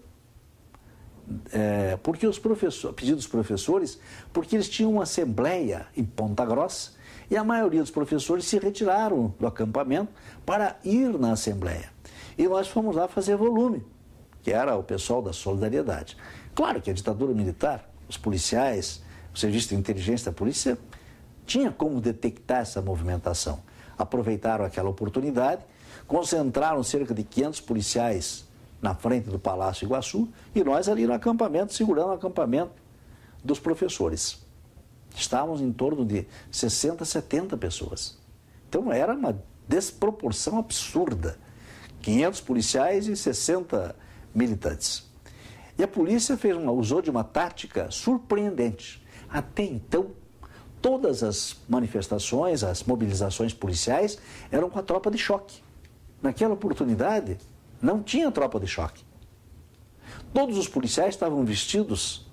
é, porque os professores, pedido dos professores, porque eles tinham uma assembleia em Ponta Grossa, e a maioria dos professores se retiraram do acampamento para ir na assembleia. E nós fomos lá fazer volume, que era o pessoal da Solidariedade. Claro que a ditadura militar, os policiais, o serviço de inteligência da polícia, tinha como detectar essa movimentação. Aproveitaram aquela oportunidade, concentraram cerca de quinhentos policiais na frente do Palácio Iguaçu e nós ali no acampamento, segurando o acampamento dos professores. Estávamos em torno de sessenta, setenta pessoas. Então era uma desproporção absurda. quinhentos policiais e sessenta militantes. E a polícia fez uma, usou de uma tática surpreendente. Até então, todas as manifestações, as mobilizações policiais eram com a tropa de choque. Naquela oportunidade, não tinha tropa de choque. Todos os policiais estavam vestidos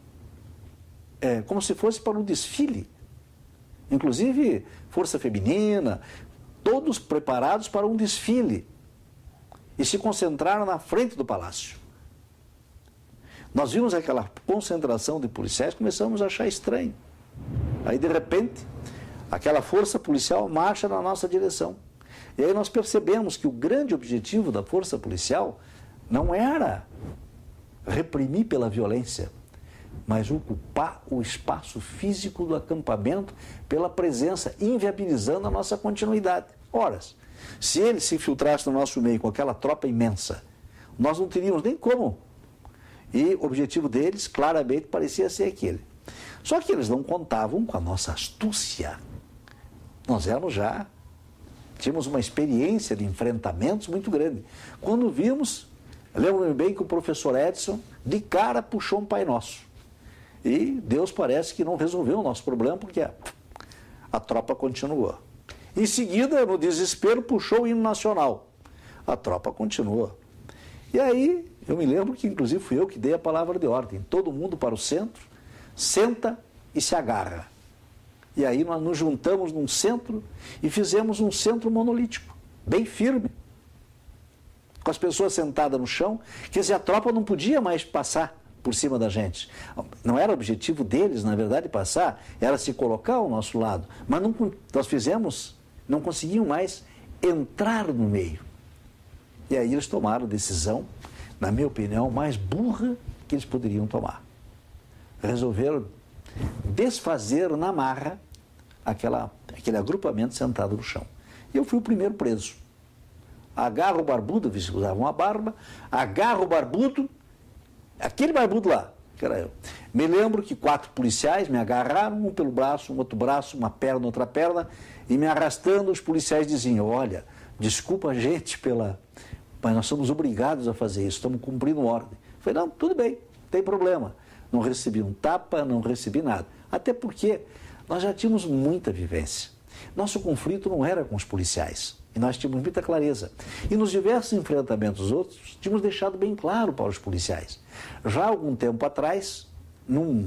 é, como se fosse para um desfile. Inclusive, força feminina, todos preparados para um desfile. E se concentraram na frente do palácio. Nós vimos aquela concentração de policiais, começamos a achar estranho. Aí, de repente, aquela força policial marcha na nossa direção. E aí nós percebemos que o grande objetivo da força policial não era reprimir pela violência, mas ocupar o espaço físico do acampamento pela presença, inviabilizando a nossa continuidade. Ora, se eles se infiltrassem no nosso meio com aquela tropa imensa, nós não teríamos nem como. E o objetivo deles, claramente, parecia ser aquele. Só que eles não contavam com a nossa astúcia. Nós éramos já, tínhamos uma experiência de enfrentamentos muito grande. Quando vimos, lembro-me bem que o professor Edson, de cara, puxou um Pai Nosso. E Deus parece que não resolveu o nosso problema, porque a, a tropa continuou. Em seguida, no desespero, puxou o hino nacional. A tropa continuou. E aí, eu me lembro que, inclusive, fui eu que dei a palavra de ordem. Todo mundo para o centro, senta e se agarra. E aí nós nos juntamos num centro e fizemos um centro monolítico, bem firme, com as pessoas sentadas no chão. Quer dizer, a tropa não podia mais passar por cima da gente. Não era o objetivo deles, na verdade, passar, era se colocar ao nosso lado. Mas não, nós fizemos, não conseguiam mais entrar no meio. E aí eles tomaram a decisão, na minha opinião, mais burra que eles poderiam tomar. Resolveram desfazer na marra aquela, aquele agrupamento sentado no chão. E eu fui o primeiro preso. Agarro o barbudo, eles usavam uma barba, agarro o barbudo, aquele barbudo lá, que era eu. Me lembro que quatro policiais me agarraram, um pelo braço, um outro braço, uma perna, outra perna, e me arrastando, os policiais diziam, olha, desculpa a gente pela... mas nós somos obrigados a fazer isso, estamos cumprindo ordem. Eu falei, não, tudo bem, não tem problema. Não recebi um tapa, não recebi nada. Até porque nós já tínhamos muita vivência. Nosso conflito não era com os policiais. E nós tínhamos muita clareza. E nos diversos enfrentamentos outros, tínhamos deixado bem claro para os policiais. Já há algum tempo atrás, num,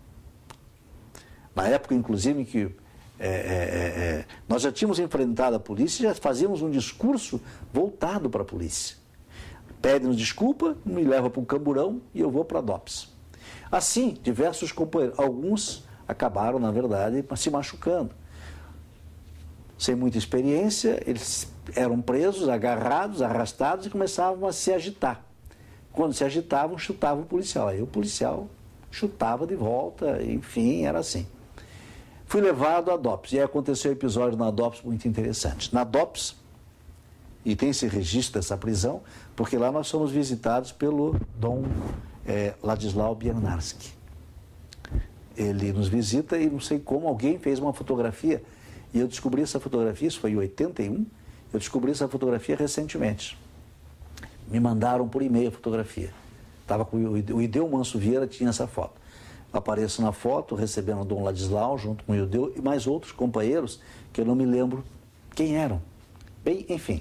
na época, inclusive, que é, é, é, nós já tínhamos enfrentado a polícia e já fazíamos um discurso voltado para a polícia. Pede-nos desculpa, me leva para o camburão e eu vou para a DOPS. Assim, diversos companheiros, alguns acabaram, na verdade, se machucando. Sem muita experiência, eles eram presos, agarrados, arrastados e começavam a se agitar. Quando se agitavam, chutavam o policial. Aí o policial chutava de volta, enfim, era assim. Fui levado à DOPS e aí aconteceu um episódio na DOPS muito interessante. Na DOPS, e tem esse registro dessa prisão, porque lá nós somos visitados pelo Dom é, Ladislau Biernarski. Ele nos visita e não sei como alguém fez uma fotografia e eu descobri essa fotografia, isso foi em oitenta e um, eu descobri essa fotografia recentemente. Me mandaram por e-mail a fotografia. Tava com o Ideu Manso Vieira, tinha essa foto. Apareço na foto, recebendo o Dom Ladislau, junto com o Ideu, e mais outros companheiros, que eu não me lembro quem eram. Bem, enfim.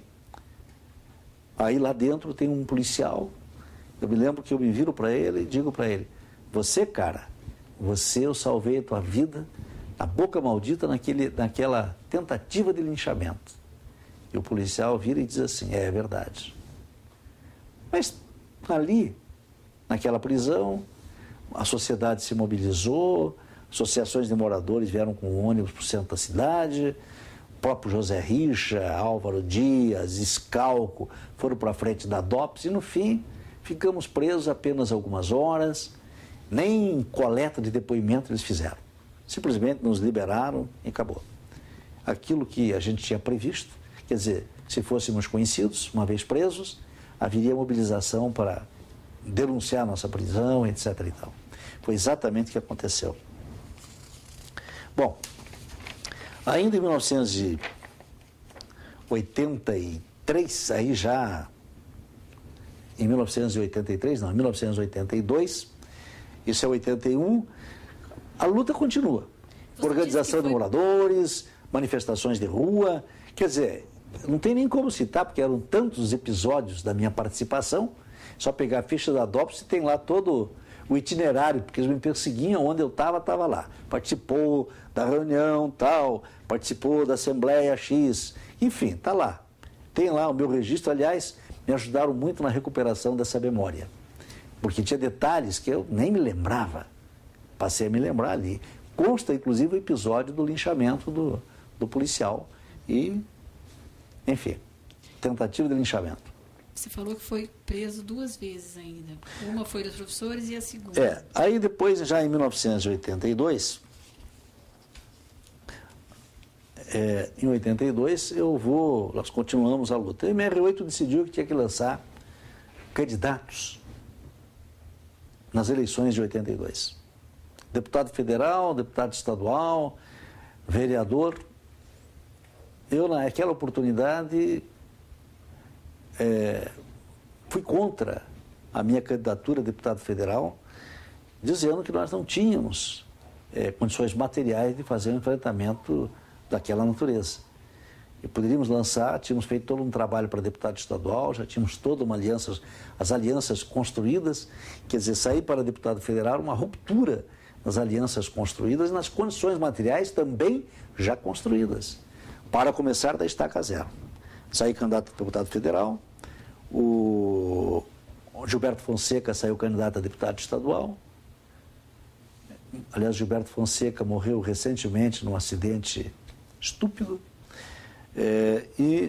Aí lá dentro tem um policial, eu me lembro que eu me viro para ele e digo para ele, você, cara, você, eu salvei a tua vida na boca maldita naquele, naquela tentativa de linchamento. E o policial vira e diz assim, é, é verdade. Mas ali, naquela prisão, a sociedade se mobilizou, associações de moradores vieram com ônibus para o centro da cidade, o próprio José Richa, Álvaro Dias, Escalco, foram para a frente da D O P S e, no fim, ficamos presos apenas algumas horas, nem coleta de depoimento eles fizeram. Simplesmente nos liberaram e acabou. Aquilo que a gente tinha previsto, quer dizer, se fôssemos conhecidos, uma vez presos, haveria mobilização para denunciar nossa prisão, etc e tal. Foi exatamente o que aconteceu. Bom, ainda em mil novecentos e oitenta e três, aí já em mil novecentos e oitenta e três, não, em mil novecentos e oitenta e dois, isso é oitenta e um, a luta continua. Você Organização foi... de moradores, manifestações de rua, quer dizer, não tem nem como citar, porque eram tantos episódios da minha participação, só pegar a ficha da D O P S e tem lá todo o itinerário, porque eles me perseguiam, onde eu estava, estava lá. Participou da reunião, tal, participou da Assembleia X, enfim, está lá. Tem lá o meu registro, aliás, me ajudaram muito na recuperação dessa memória, porque tinha detalhes que eu nem me lembrava, passei a me lembrar ali. Consta, inclusive, o episódio do linchamento do, do policial e, enfim, tentativa de linchamento. Você falou que foi preso duas vezes ainda. Uma foi dos professores e a segunda. É, aí depois, já em mil novecentos e oitenta e dois, é, em oitenta e dois, eu vou, nós continuamos a luta. E o M R oito decidiu que tinha que lançar candidatos nas eleições de oitenta e dois. Deputado federal, deputado estadual, vereador. Eu, naquela oportunidade, É, fui contra a minha candidatura a deputado federal, dizendo que nós não tínhamos é, condições materiais de fazer um enfrentamento daquela natureza. E poderíamos lançar, tínhamos feito todo um trabalho para deputado estadual, já tínhamos toda uma aliança, as alianças construídas, quer dizer, sair para deputado federal, uma ruptura nas alianças construídas e nas condições materiais também já construídas, para começar da estaca zero. Saí candidato a deputado federal, o Gilberto Fonseca saiu candidato a deputado estadual. Aliás, Gilberto Fonseca morreu recentemente num acidente estúpido. É, e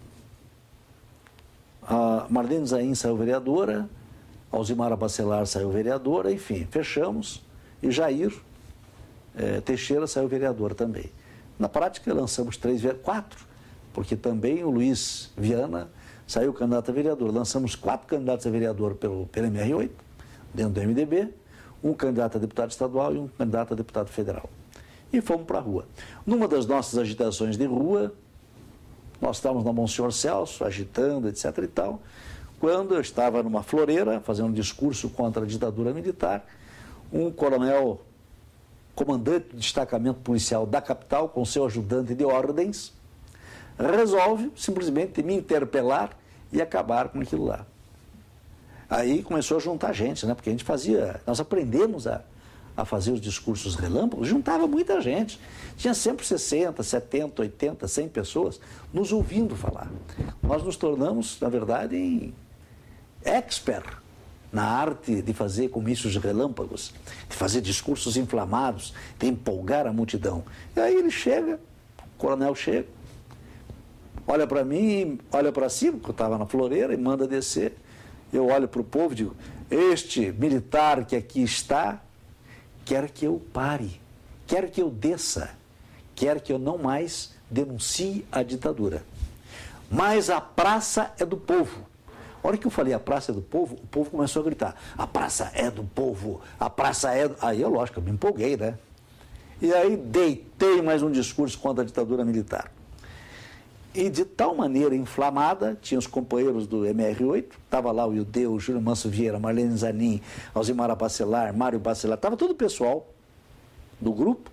a Marlene Zain saiu vereadora, Alzimara Bacelar saiu vereadora, enfim, fechamos. E Jair é, Teixeira saiu vereador também. Na prática, lançamos três, quatro. Porque também o Luiz Viana saiu candidato a vereador. Lançamos quatro candidatos a vereador pelo, pelo M R oito, dentro do M D B, um candidato a deputado estadual e um candidato a deputado federal. E fomos para a rua. Numa das nossas agitações de rua, nós estávamos na Monsenhor Celso, agitando, etc e tal, quando eu estava numa floreira, fazendo um discurso contra a ditadura militar, um coronel, comandante do destacamento policial da capital, com seu ajudante de ordens, resolve simplesmente me interpelar e acabar com aquilo lá. Aí começou a juntar gente, né? Porque a gente fazia, nós aprendemos a, a fazer os discursos relâmpagos, juntava muita gente. Tinha sempre sessenta, setenta, oitenta, cem pessoas nos ouvindo falar. Nós nos tornamos, na verdade, em expert na arte de fazer comícios relâmpagos, de fazer discursos inflamados, de empolgar a multidão. E aí ele chega, o coronel chega, olha para mim, olha para cima, porque eu estava na floreira, e manda descer. Eu olho para o povo e digo, este militar que aqui está, quer que eu pare, quer que eu desça, quer que eu não mais denuncie a ditadura. Mas a praça é do povo. A hora que eu falei a praça é do povo, o povo começou a gritar, a praça é do povo, a praça é... Do... Aí, eu, lógico, eu me empolguei, né? E aí deitei mais um discurso contra a ditadura militar. E de tal maneira inflamada, tinha os companheiros do M R oito, estava lá o Ildeu, o Júlio Manso Vieira, Marlene Zanin, Alzimara Bacelar, Mário Bacelar, estava todo o pessoal do grupo,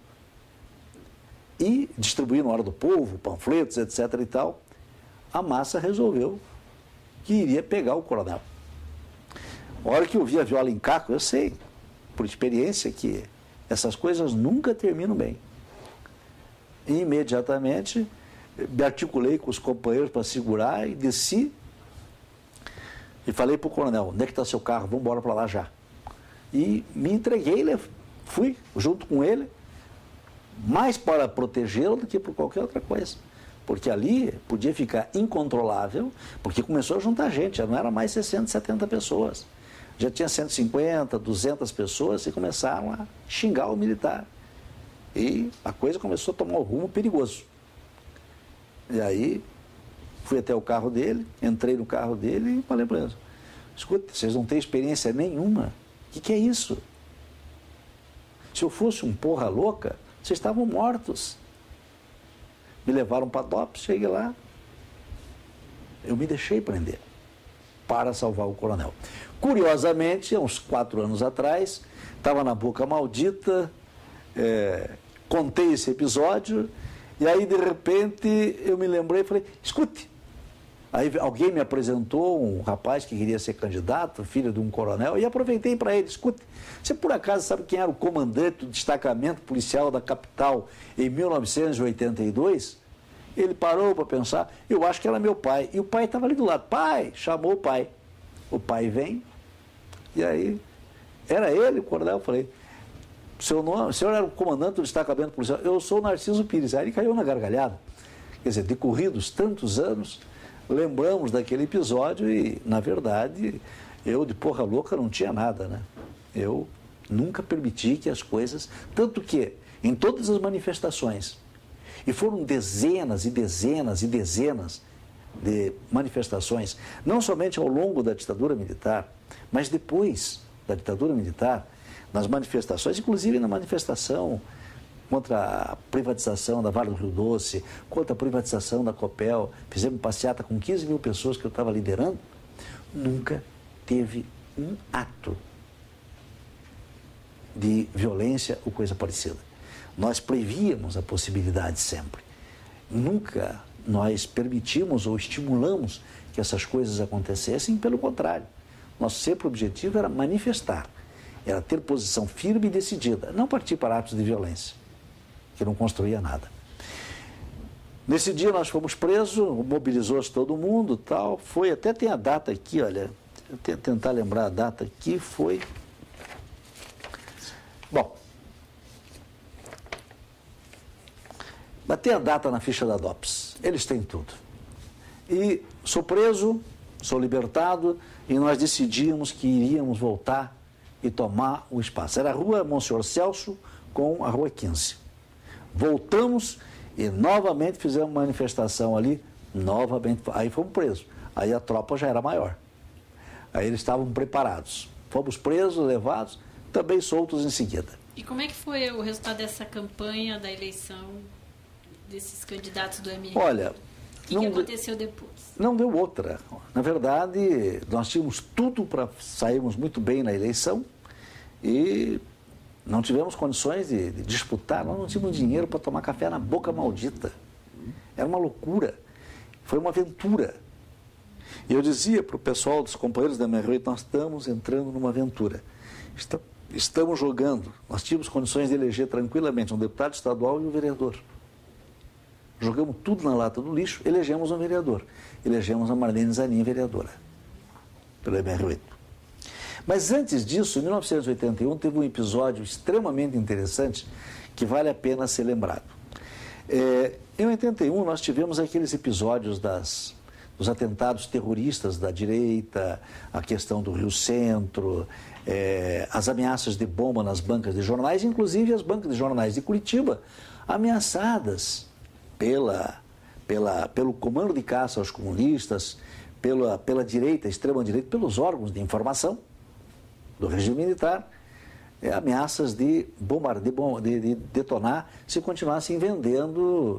e distribuindo Hora do Povo, panfletos, etc e tal. A massa resolveu que iria pegar o coronel. A hora que eu vi a viola em caco, eu sei, por experiência, que essas coisas nunca terminam bem. E imediatamente me articulei com os companheiros para segurar e desci e falei para o coronel, onde é que está seu carro? Vamos embora para lá já. E me entreguei, fui junto com ele, mais para protegê-lo do que por qualquer outra coisa. Porque ali podia ficar incontrolável, porque começou a juntar gente, já não era mais sessenta, setenta pessoas. Já tinha cento e cinquenta, duzentas pessoas e começaram a xingar o militar. E a coisa começou a tomar um rumo perigoso. E aí, fui até o carro dele, entrei no carro dele e falei para eles, escuta, vocês não têm experiência nenhuma. O que, que é isso? Se eu fosse um porra louca, vocês estavam mortos. Me levaram para a D O P S, cheguei lá. Eu me deixei prender para salvar o coronel. Curiosamente, há uns quatro anos atrás, estava na Boca Maldita, é, contei esse episódio, e aí, de repente, eu me lembrei e falei, escute, aí alguém me apresentou um rapaz que queria ser candidato, filho de um coronel, e aproveitei para ele, escute, você por acaso sabe quem era o comandante do destacamento policial da capital em mil novecentos e oitenta e dois? Ele parou para pensar, eu acho que era meu pai, e o pai estava ali do lado, pai, chamou o pai, o pai vem, e aí, era ele o coronel, eu falei, seu nome, o senhor era o comandante do destacamento policial, eu sou o Narciso Pires. Aí ele caiu na gargalhada. Quer dizer, decorridos tantos anos, lembramos daquele episódio e, na verdade, eu de porra louca não tinha nada, né? Eu nunca permiti que as coisas... Tanto que, em todas as manifestações, e foram dezenas e dezenas e dezenas de manifestações, não somente ao longo da ditadura militar, mas depois da ditadura militar, nas manifestações, inclusive na manifestação contra a privatização da Vale do Rio Doce, contra a privatização da Copel, fizemos passeata com quinze mil pessoas que eu estava liderando, nunca teve um ato de violência ou coisa parecida. Nós prevíamos a possibilidade sempre. Nunca nós permitimos ou estimulamos que essas coisas acontecessem, pelo contrário. Nosso sempre objetivo era manifestar. Era ter posição firme e decidida, não partir para atos de violência, que não construía nada. Nesse dia nós fomos presos, mobilizou-se todo mundo, tal, foi, até tem a data aqui, olha, eu tenho que tentar lembrar a data aqui, foi... Bom, mas tem a data na ficha da D O P S, eles têm tudo. E sou preso, sou libertado, e nós decidimos que iríamos voltar e tomar o espaço. Era a rua Monsenhor Celso com a rua quinze. Voltamos e novamente fizemos uma manifestação ali, novamente, aí fomos presos. Aí a tropa já era maior. Aí eles estavam preparados. Fomos presos, levados, também soltos em seguida. E como é que foi o resultado dessa campanha da eleição desses candidatos do M R? Olha, o que, que aconteceu depois? Não deu outra. Na verdade, nós tínhamos tudo para sairmos muito bem na eleição e não tivemos condições de, de disputar, nós não tínhamos dinheiro para tomar café na Boca Maldita. Era uma loucura, foi uma aventura. E eu dizia para o pessoal dos companheiros da M R oito, nós estamos entrando numa aventura. Estamos jogando, nós tínhamos condições de eleger tranquilamente um deputado estadual e um vereador. Jogamos tudo na lata do lixo, elegemos um vereador. Elegemos a Marlene Zanin, vereadora, pelo M R oito. Mas antes disso, em mil novecentos e oitenta e um, teve um episódio extremamente interessante que vale a pena ser lembrado. É, em oitenta e um, nós tivemos aqueles episódios das, dos atentados terroristas da direita, a questão do Rio Centro, é, as ameaças de bomba nas bancas de jornais, inclusive as bancas de jornais de Curitiba, ameaçadas pela, pela, pelo comando de caça aos comunistas, pela, pela direita, extrema-direita, pelos órgãos de informação do regime militar, é, ameaças de, bombar, de, bom, de, de detonar se continuassem vendendo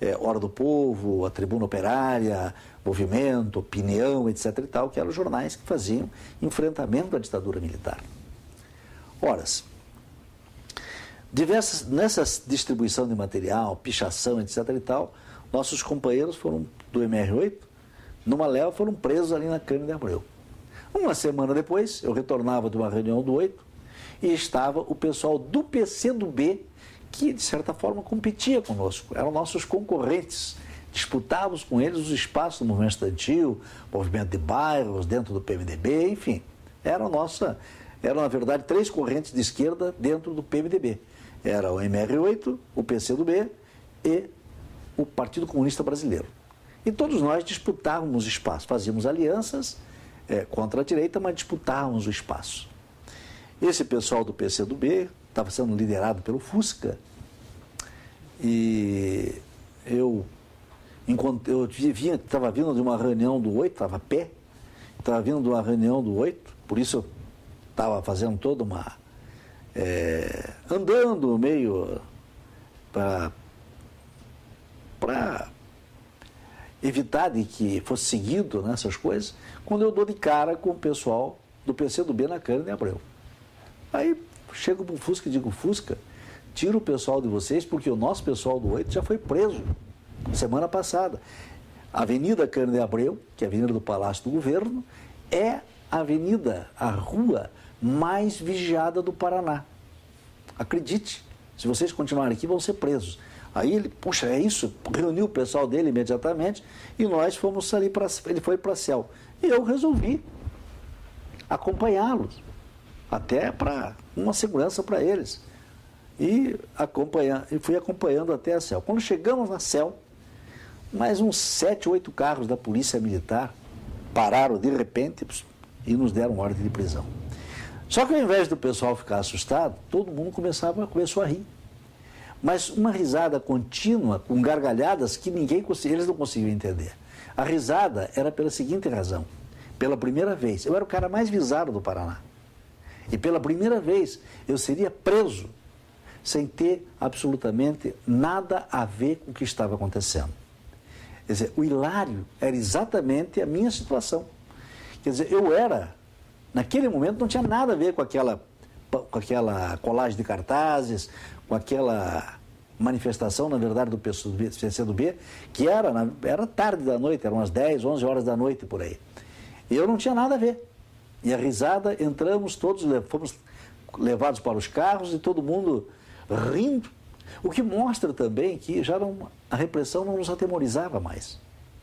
é, Hora do Povo, a Tribuna Operária, Movimento, Opinião, etc e tal, que eram jornais que faziam enfrentamento à ditadura militar. Ora, diversas, nessa distribuição de material, pichação, etc e tal, nossos companheiros foram do M R oito, numa leva, foram presos ali na Cândido de Abreu. Uma semana depois, eu retornava de uma reunião do oito e estava o pessoal do P C do B, que de certa forma competia conosco, eram nossos concorrentes. Disputávamos com eles os espaços do movimento estudantil, movimento de bairros, dentro do P M D B, enfim. Era nossa, eram, na verdade, três correntes de esquerda dentro do P M D B. Era o M R oito, o P C do B e o Partido Comunista Brasileiro. E todos nós disputávamos espaço, fazíamos alianças é, contra a direita, mas disputávamos o espaço. Esse pessoal do P C do B estava sendo liderado pelo Fusca e eu, enquanto eu estava vindo de uma reunião do oito, estava a pé, estava vindo de uma reunião do oito, por isso eu estava fazendo toda uma... É, andando meio para para evitar de que fosse seguido nessas coisas, quando eu dou de cara com o pessoal do P C do B na Cândido de Abreu. Aí chego para o Fusca e digo, Fusca, tira o pessoal de vocês, porque o nosso pessoal do oito já foi preso semana passada. A Avenida Cândido de Abreu, que é a Avenida do Palácio do Governo, é a avenida, a rua mais vigiada do Paraná. Acredite, se vocês continuarem aqui, vão ser presos. Aí ele, puxa, é isso? Reuniu o pessoal dele imediatamente e nós fomos ali para... Ele foi para Céu. E eu resolvi acompanhá-los, até para uma segurança para eles. E, acompanha, e fui acompanhando até a Céu. Quando chegamos na Céu, mais uns sete, oito carros da Polícia Militar pararam de repente e nos deram ordem de prisão. Só que ao invés do pessoal ficar assustado, todo mundo começava, começou a rir. Mas uma risada contínua, com gargalhadas que ninguém eles não conseguiam entender. A risada era pela seguinte razão. Pela primeira vez, eu era o cara mais visado do Paraná. E pela primeira vez eu seria preso sem ter absolutamente nada a ver com o que estava acontecendo. Quer dizer, o hilário era exatamente a minha situação. Quer dizer, eu era, naquele momento não tinha nada a ver com aquela, com aquela colagem de cartazes, com aquela manifestação, na verdade, do P C do B, que era, era tarde da noite, eram umas dez, onze horas da noite por aí. E eu não tinha nada a ver. E a risada, entramos todos, fomos levados para os carros e todo mundo rindo. O que mostra também que já não, a repressão não nos atemorizava mais.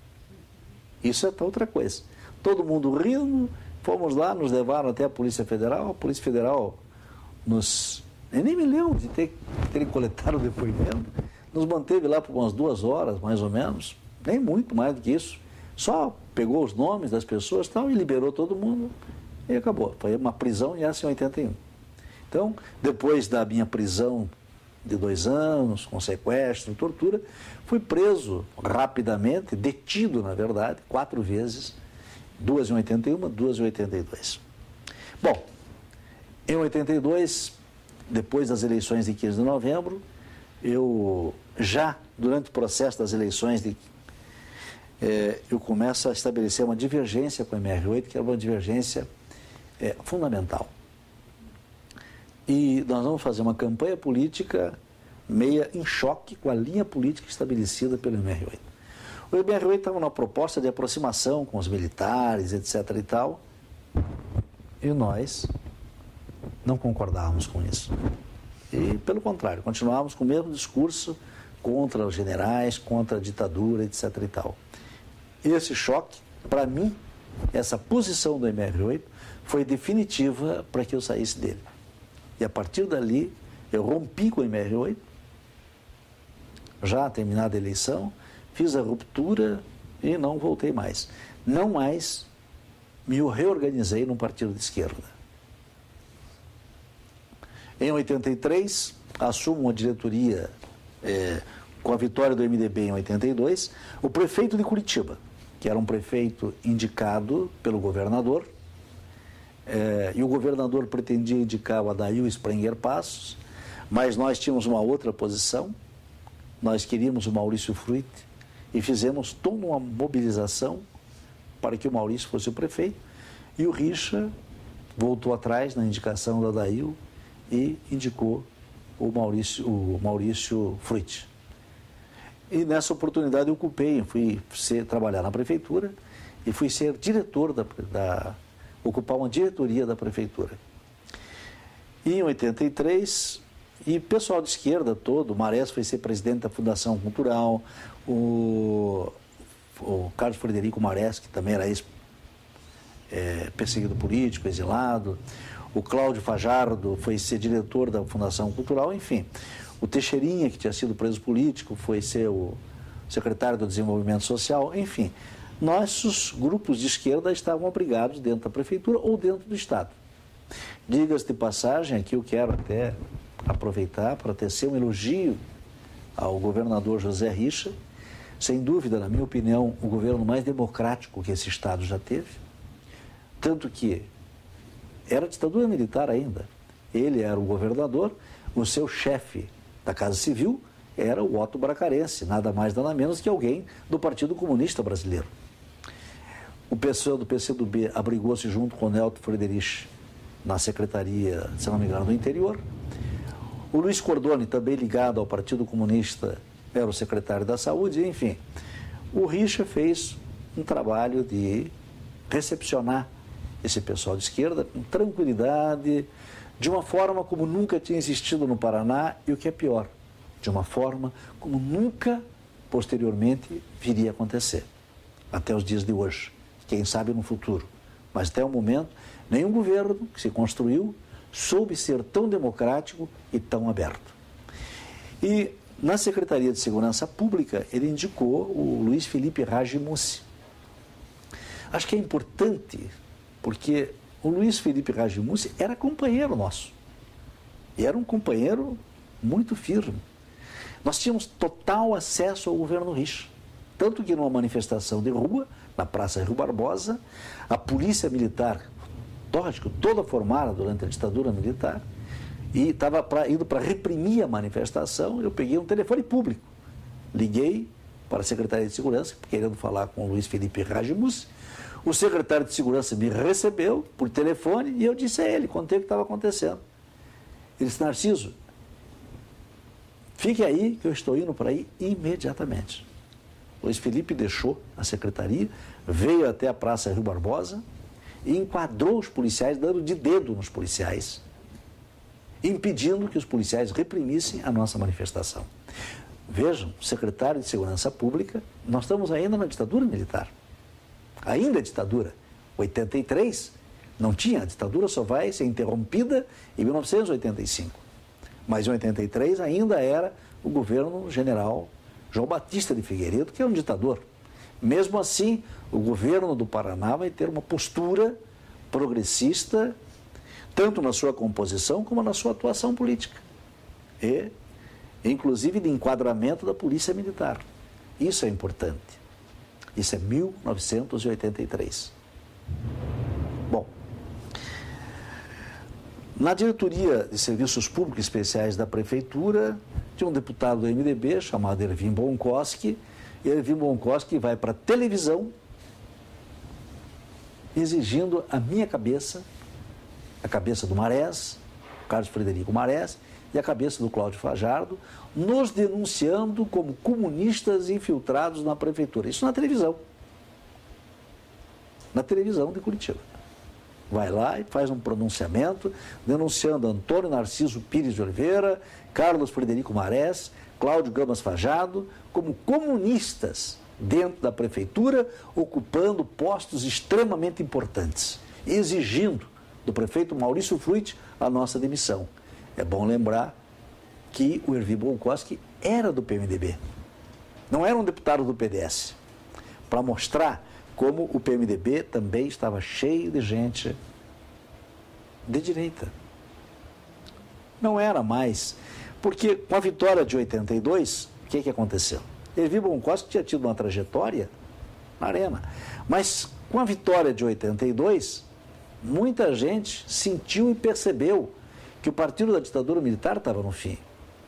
Isso é outra coisa. Todo mundo rindo, fomos lá, nos levaram até a Polícia Federal, a Polícia Federal nos... Eu nem me lembro de ter, terem coletado o depoimento. Nos manteve lá por umas duas horas, mais ou menos, nem muito mais do que isso. Só pegou os nomes das pessoas e tal, e liberou todo mundo e acabou. Foi uma prisão em oitenta e um. Então, depois da minha prisão de dois anos, com sequestro, tortura, fui preso rapidamente, detido, na verdade, quatro vezes, duas em oitenta e um, duas em oitenta e dois. Bom, em oitenta e dois, depois das eleições de quinze de novembro, eu já, durante o processo das eleições, de, é, eu começo a estabelecer uma divergência com o M R oito, que é uma divergência é, fundamental. E nós vamos fazer uma campanha política meia em choque com a linha política estabelecida pelo M R oito. O M R oito estava numa proposta de aproximação com os militares, etc e tal, e nós não concordávamos com isso. E, pelo contrário, continuávamos com o mesmo discurso contra os generais, contra a ditadura, etc e tal. Esse choque, para mim, essa posição do M R oito foi definitiva para que eu saísse dele. E a partir dali, eu rompi com o M R oito, já terminada a eleição, fiz a ruptura e não voltei mais. Não mais me reorganizei num partido de esquerda. Em oitenta e três, assumo uma diretoria é, com a vitória do M D B em oitenta e dois, o prefeito de Curitiba, que era um prefeito indicado pelo governador, é, e o governador pretendia indicar o Adail Sprenger Passos, mas nós tínhamos uma outra posição, nós queríamos o Maurício Fruit e fizemos toda uma mobilização para que o Maurício fosse o prefeito. E o Richa voltou atrás na indicação da Adail e indicou o Maurício, o Maurício Fruit. E nessa oportunidade eu ocupei, fui ser, trabalhar na prefeitura e fui ser diretor da, da ocupar uma diretoria da prefeitura. E em oitenta e três, e pessoal de esquerda todo, o Marés foi ser presidente da Fundação Cultural, o, o Carlos Frederico Marés, que também era ex, é, perseguido político, exilado, o Cláudio Fajardo foi ser diretor da Fundação Cultural, enfim. O Teixeirinha, que tinha sido preso político, foi ser o secretário do Desenvolvimento Social, enfim. Nossos grupos de esquerda estavam abrigados dentro da prefeitura ou dentro do Estado. Diga-se de passagem, aqui eu quero até aproveitar para tecer um elogio ao governador José Richa, sem dúvida, na minha opinião, o governo mais democrático que esse Estado já teve, tanto que era ditadura militar ainda. Ele era o governador, o seu chefe da Casa Civil era o Otto Bracarense, nada mais nada menos que alguém do Partido Comunista Brasileiro. O pessoal do P C do B abrigou-se junto com o Nelto Friedrich na Secretaria, se não me engano, do Interior. O Luiz Cordoni, também ligado ao Partido Comunista, era o secretário da Saúde, enfim. O Richa fez um trabalho de recepcionar esse pessoal de esquerda com tranquilidade, de uma forma como nunca tinha existido no Paraná e o que é pior, de uma forma como nunca posteriormente viria a acontecer, até os dias de hoje, quem sabe no futuro. Mas até o momento, nenhum governo que se construiu soube ser tão democrático e tão aberto. E na Secretaria de Segurança Pública, ele indicou o Luiz Felipe Ragimussi. Acho que é importante, porque o Luiz Felipe Ragimussi era companheiro nosso. E era um companheiro muito firme. Nós tínhamos total acesso ao governo Richa. Tanto que numa manifestação de rua, na Praça Rio Barbosa, a polícia militar, lógico, toda formada durante a ditadura militar, e estava indo para reprimir a manifestação, eu peguei um telefone público. Liguei para a Secretaria de Segurança, querendo falar com o Luiz Felipe Ragimussi. O secretário de Segurança me recebeu por telefone e eu disse a ele, contei o que estava acontecendo. Ele disse, Narciso, fique aí que eu estou indo para aí imediatamente. O Luiz Felipe deixou a secretaria, veio até a Praça Rio Barbosa e enquadrou os policiais, dando de dedo nos policiais, impedindo que os policiais reprimissem a nossa manifestação. Vejam, secretário de Segurança Pública, nós estamos ainda na ditadura militar. Ainda a ditadura. oitenta e três, não tinha, a ditadura só vai ser interrompida em mil novecentos e oitenta e cinco. Mas em oitenta e três ainda era o governo general João Batista de Figueiredo, que é um ditador. Mesmo assim, o governo do Paraná vai ter uma postura progressista, tanto na sua composição como na sua atuação política. E, inclusive, de enquadramento da polícia militar. Isso é importante. Isso é mil novecentos e oitenta e três. Bom, na diretoria de Serviços Públicos Especiais da Prefeitura, tinha um deputado do M D B chamado Ervin Bonkoski. E Ervin Bonkoski vai para a televisão exigindo a minha cabeça, a cabeça do Marés, Carlos Frederico Marés, e a cabeça do Cláudio Fajardo, nos denunciando como comunistas infiltrados na prefeitura. Isso na televisão. Na televisão de Curitiba. Vai lá e faz um pronunciamento denunciando Antônio Narciso Pires de Oliveira, Carlos Frederico Marés, Cláudio Gamas Fajardo, como comunistas dentro da prefeitura, ocupando postos extremamente importantes, exigindo do prefeito Maurício Fruit a nossa demissão. É bom lembrar que o Ervin Bonkoski era do P M D B, não era um deputado do P D S, para mostrar como o P M D B também estava cheio de gente de direita. Não era mais, porque com a vitória de oitenta e dois, o que, que aconteceu? Ervin Bonkoski tinha tido uma trajetória na arena, mas com a vitória de oitenta e dois, muita gente sentiu e percebeu que o partido da ditadura militar estava no fim.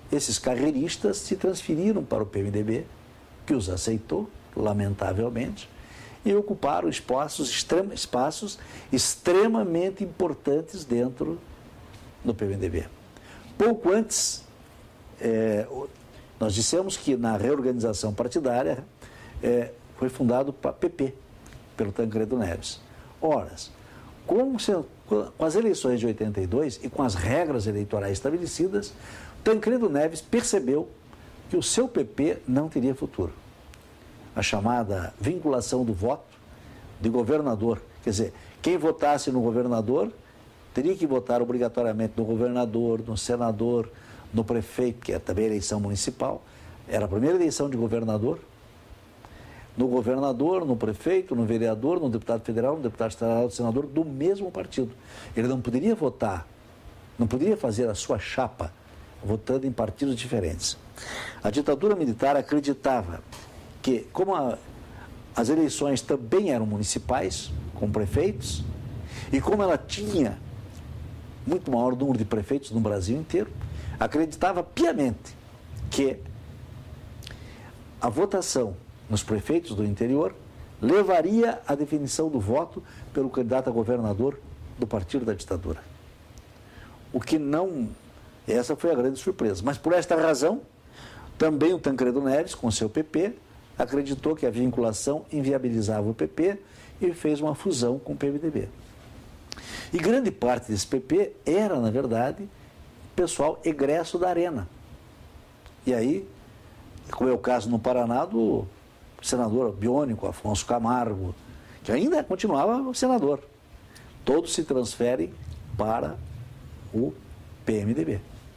esses carreiristas se transferiram para o P M D B, que os aceitou, lamentavelmente, e ocuparam espaços, extrema, espaços extremamente importantes dentro do P M D B. Pouco antes, é, nós dissemos que na reorganização partidária é, foi fundado o P P, pelo Tancredo Neves. Ora, com, com as eleições de oitenta e dois e com as regras eleitorais estabelecidas, Tancredo Neves percebeu que o seu P P não teria futuro. A chamada vinculação do voto de governador. Quer dizer, quem votasse no governador teria que votar obrigatoriamente no governador, no senador, no prefeito, que é também eleição municipal. Era a primeira eleição de governador. No governador, no prefeito, no vereador, no deputado federal, no deputado estadual, no senador, do mesmo partido. Ele não poderia votar, não poderia fazer a sua chapa votando em partidos diferentes. A ditadura militar acreditava que, como a, as eleições também eram municipais, com prefeitos, e como ela tinha muito maior número de prefeitos no Brasil inteiro, acreditava piamente que a votação nos prefeitos do interior levaria à definição do voto pelo candidato a governador do partido da ditadura. O que não... Essa foi a grande surpresa. Mas por esta razão, também o Tancredo Neves, com seu P P, acreditou que a vinculação inviabilizava o P P e fez uma fusão com o P M D B. E grande parte desse P P era, na verdade, pessoal egresso da Arena. E aí, como é o caso no Paraná do senador biônico Afonso Camargo, que ainda continuava senador. Todos se transferem para o P M D B.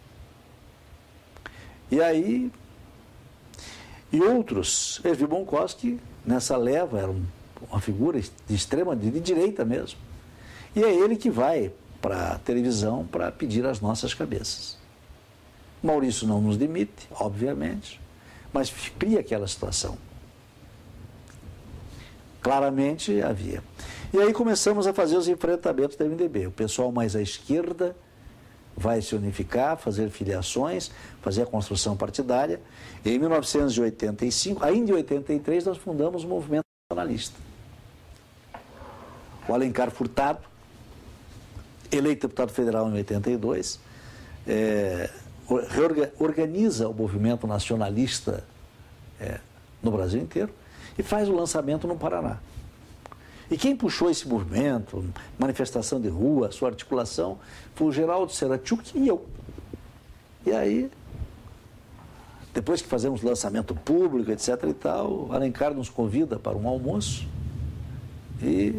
E aí, e outros, Ervi Boncoski, nessa leva, era uma figura de extrema, de direita mesmo. E é ele que vai para a televisão para pedir as nossas cabeças. Maurício não nos demite, obviamente, mas cria aquela situação. Claramente havia. E aí começamos a fazer os enfrentamentos do M D B. O pessoal mais à esquerda vai se unificar, fazer filiações, fazer a construção partidária. E em mil novecentos e oitenta e cinco, ainda em oitenta e três, nós fundamos o Movimento Nacionalista. O Alencar Furtado, eleito deputado federal em oitenta e dois, é, organiza o movimento nacionalista é, no Brasil inteiro e faz o lançamento no Paraná. E quem puxou esse movimento, manifestação de rua, sua articulação, foi o Geraldo Seratiuk e eu. E aí, depois que fazemos lançamento público, etc e tal, o Alencar nos convida para um almoço e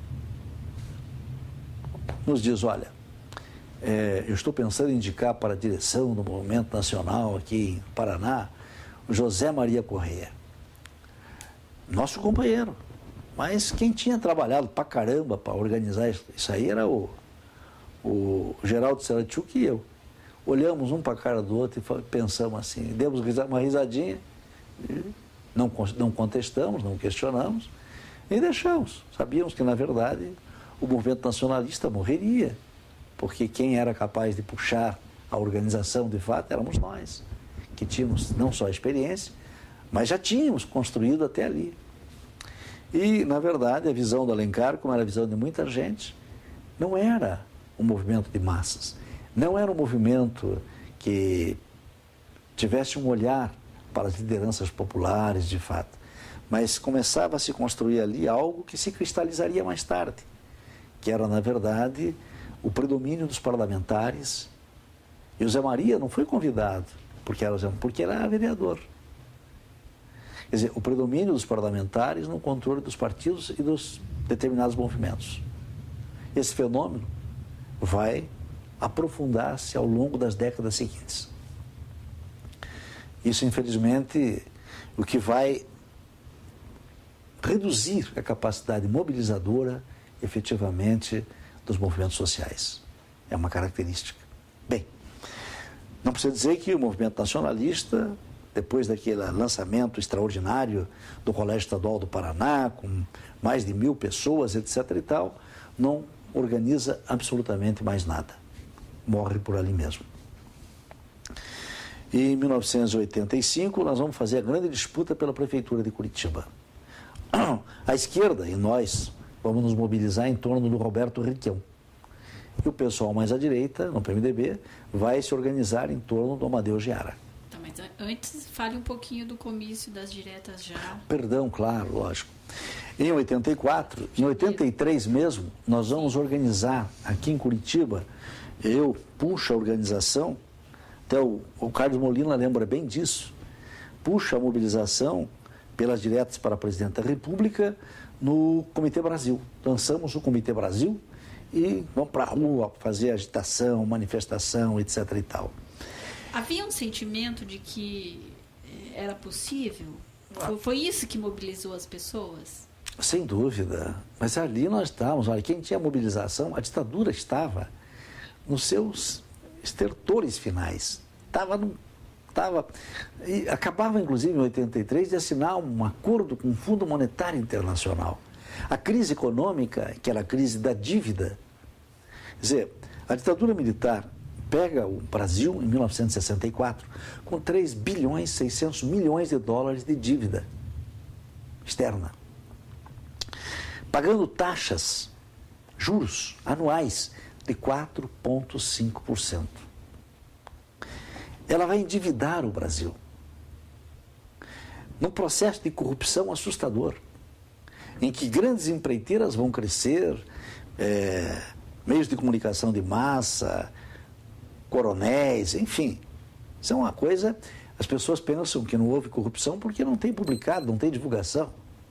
nos diz, olha, é, eu estou pensando em indicar para a direção do Movimento Nacional aqui em Paraná, o José Maria Correia. Nosso companheiro. Mas quem tinha trabalhado pra caramba para organizar isso aí era o, o Geraldo Seratiuk e eu. Olhamos um para a cara do outro e pensamos assim, demos uma risadinha, não, não contestamos, não questionamos, e deixamos. Sabíamos que, na verdade, o movimento nacionalista morreria, porque quem era capaz de puxar a organização, de fato, éramos nós, que tínhamos não só a experiência, mas já tínhamos construído até ali. E, na verdade, a visão do Alencar, como era a visão de muita gente, não era um movimento de massas, não era um movimento que tivesse um olhar para as lideranças populares, de fato, mas começava a se construir ali algo que se cristalizaria mais tarde, que era, na verdade, o predomínio dos parlamentares. E o Zé Maria não foi convidado porque era, porque era vereador. Quer dizer, o predomínio dos parlamentares no controle dos partidos e dos determinados movimentos. Esse fenômeno vai aprofundar-se ao longo das décadas seguintes. Isso, infelizmente, o que vai reduzir a capacidade mobilizadora, efetivamente, dos movimentos sociais. É uma característica. Bem, não precisa dizer que o movimento nacionalista, depois daquele lançamento extraordinário do Colégio Estadual do Paraná, com mais de mil pessoas, etc e tal, não organiza absolutamente mais nada. Morre por ali mesmo. E em mil novecentos e oitenta e cinco nós vamos fazer a grande disputa pela Prefeitura de Curitiba. A esquerda e nós vamos nos mobilizar em torno do Roberto Requião. E o pessoal mais à direita, no P M D B, vai se organizar em torno do Amadeu Giara. Tá, mas antes, fale um pouquinho do comício das diretas já. Perdão, claro, lógico. Em oitenta e quatro, em oitenta e três mesmo, nós vamos organizar aqui em Curitiba, eu puxo a organização, até o, o Carlos Molina lembra bem disso, puxa a mobilização pelas diretas para presidente da República no Comitê Brasil. Lançamos o Comitê Brasil e vamos para a rua fazer agitação, manifestação, etc e tal. Havia um sentimento de que era possível? Foi, foi isso que mobilizou as pessoas? Sem dúvida. Mas ali nós estávamos, olha, quem tinha mobilização, a ditadura estava nos seus estertores finais. Estava no... Tava, e acabava, inclusive, em oitenta e três, de assinar um acordo com o Fundo Monetário Internacional. A crise econômica, que era a crise da dívida, quer dizer, a ditadura militar pega o Brasil, em mil novecentos e sessenta e quatro, com três bilhões e seiscentos milhões de dólares de dívida externa, pagando taxas, juros anuais de quatro vírgula cinco por cento. Ela vai endividar o Brasil num processo de corrupção assustador, em que grandes empreiteiras vão crescer, é, meios de comunicação de massa, coronéis, enfim. Isso é uma coisa, as pessoas pensam que não houve corrupção porque não tem publicado, não tem divulgação.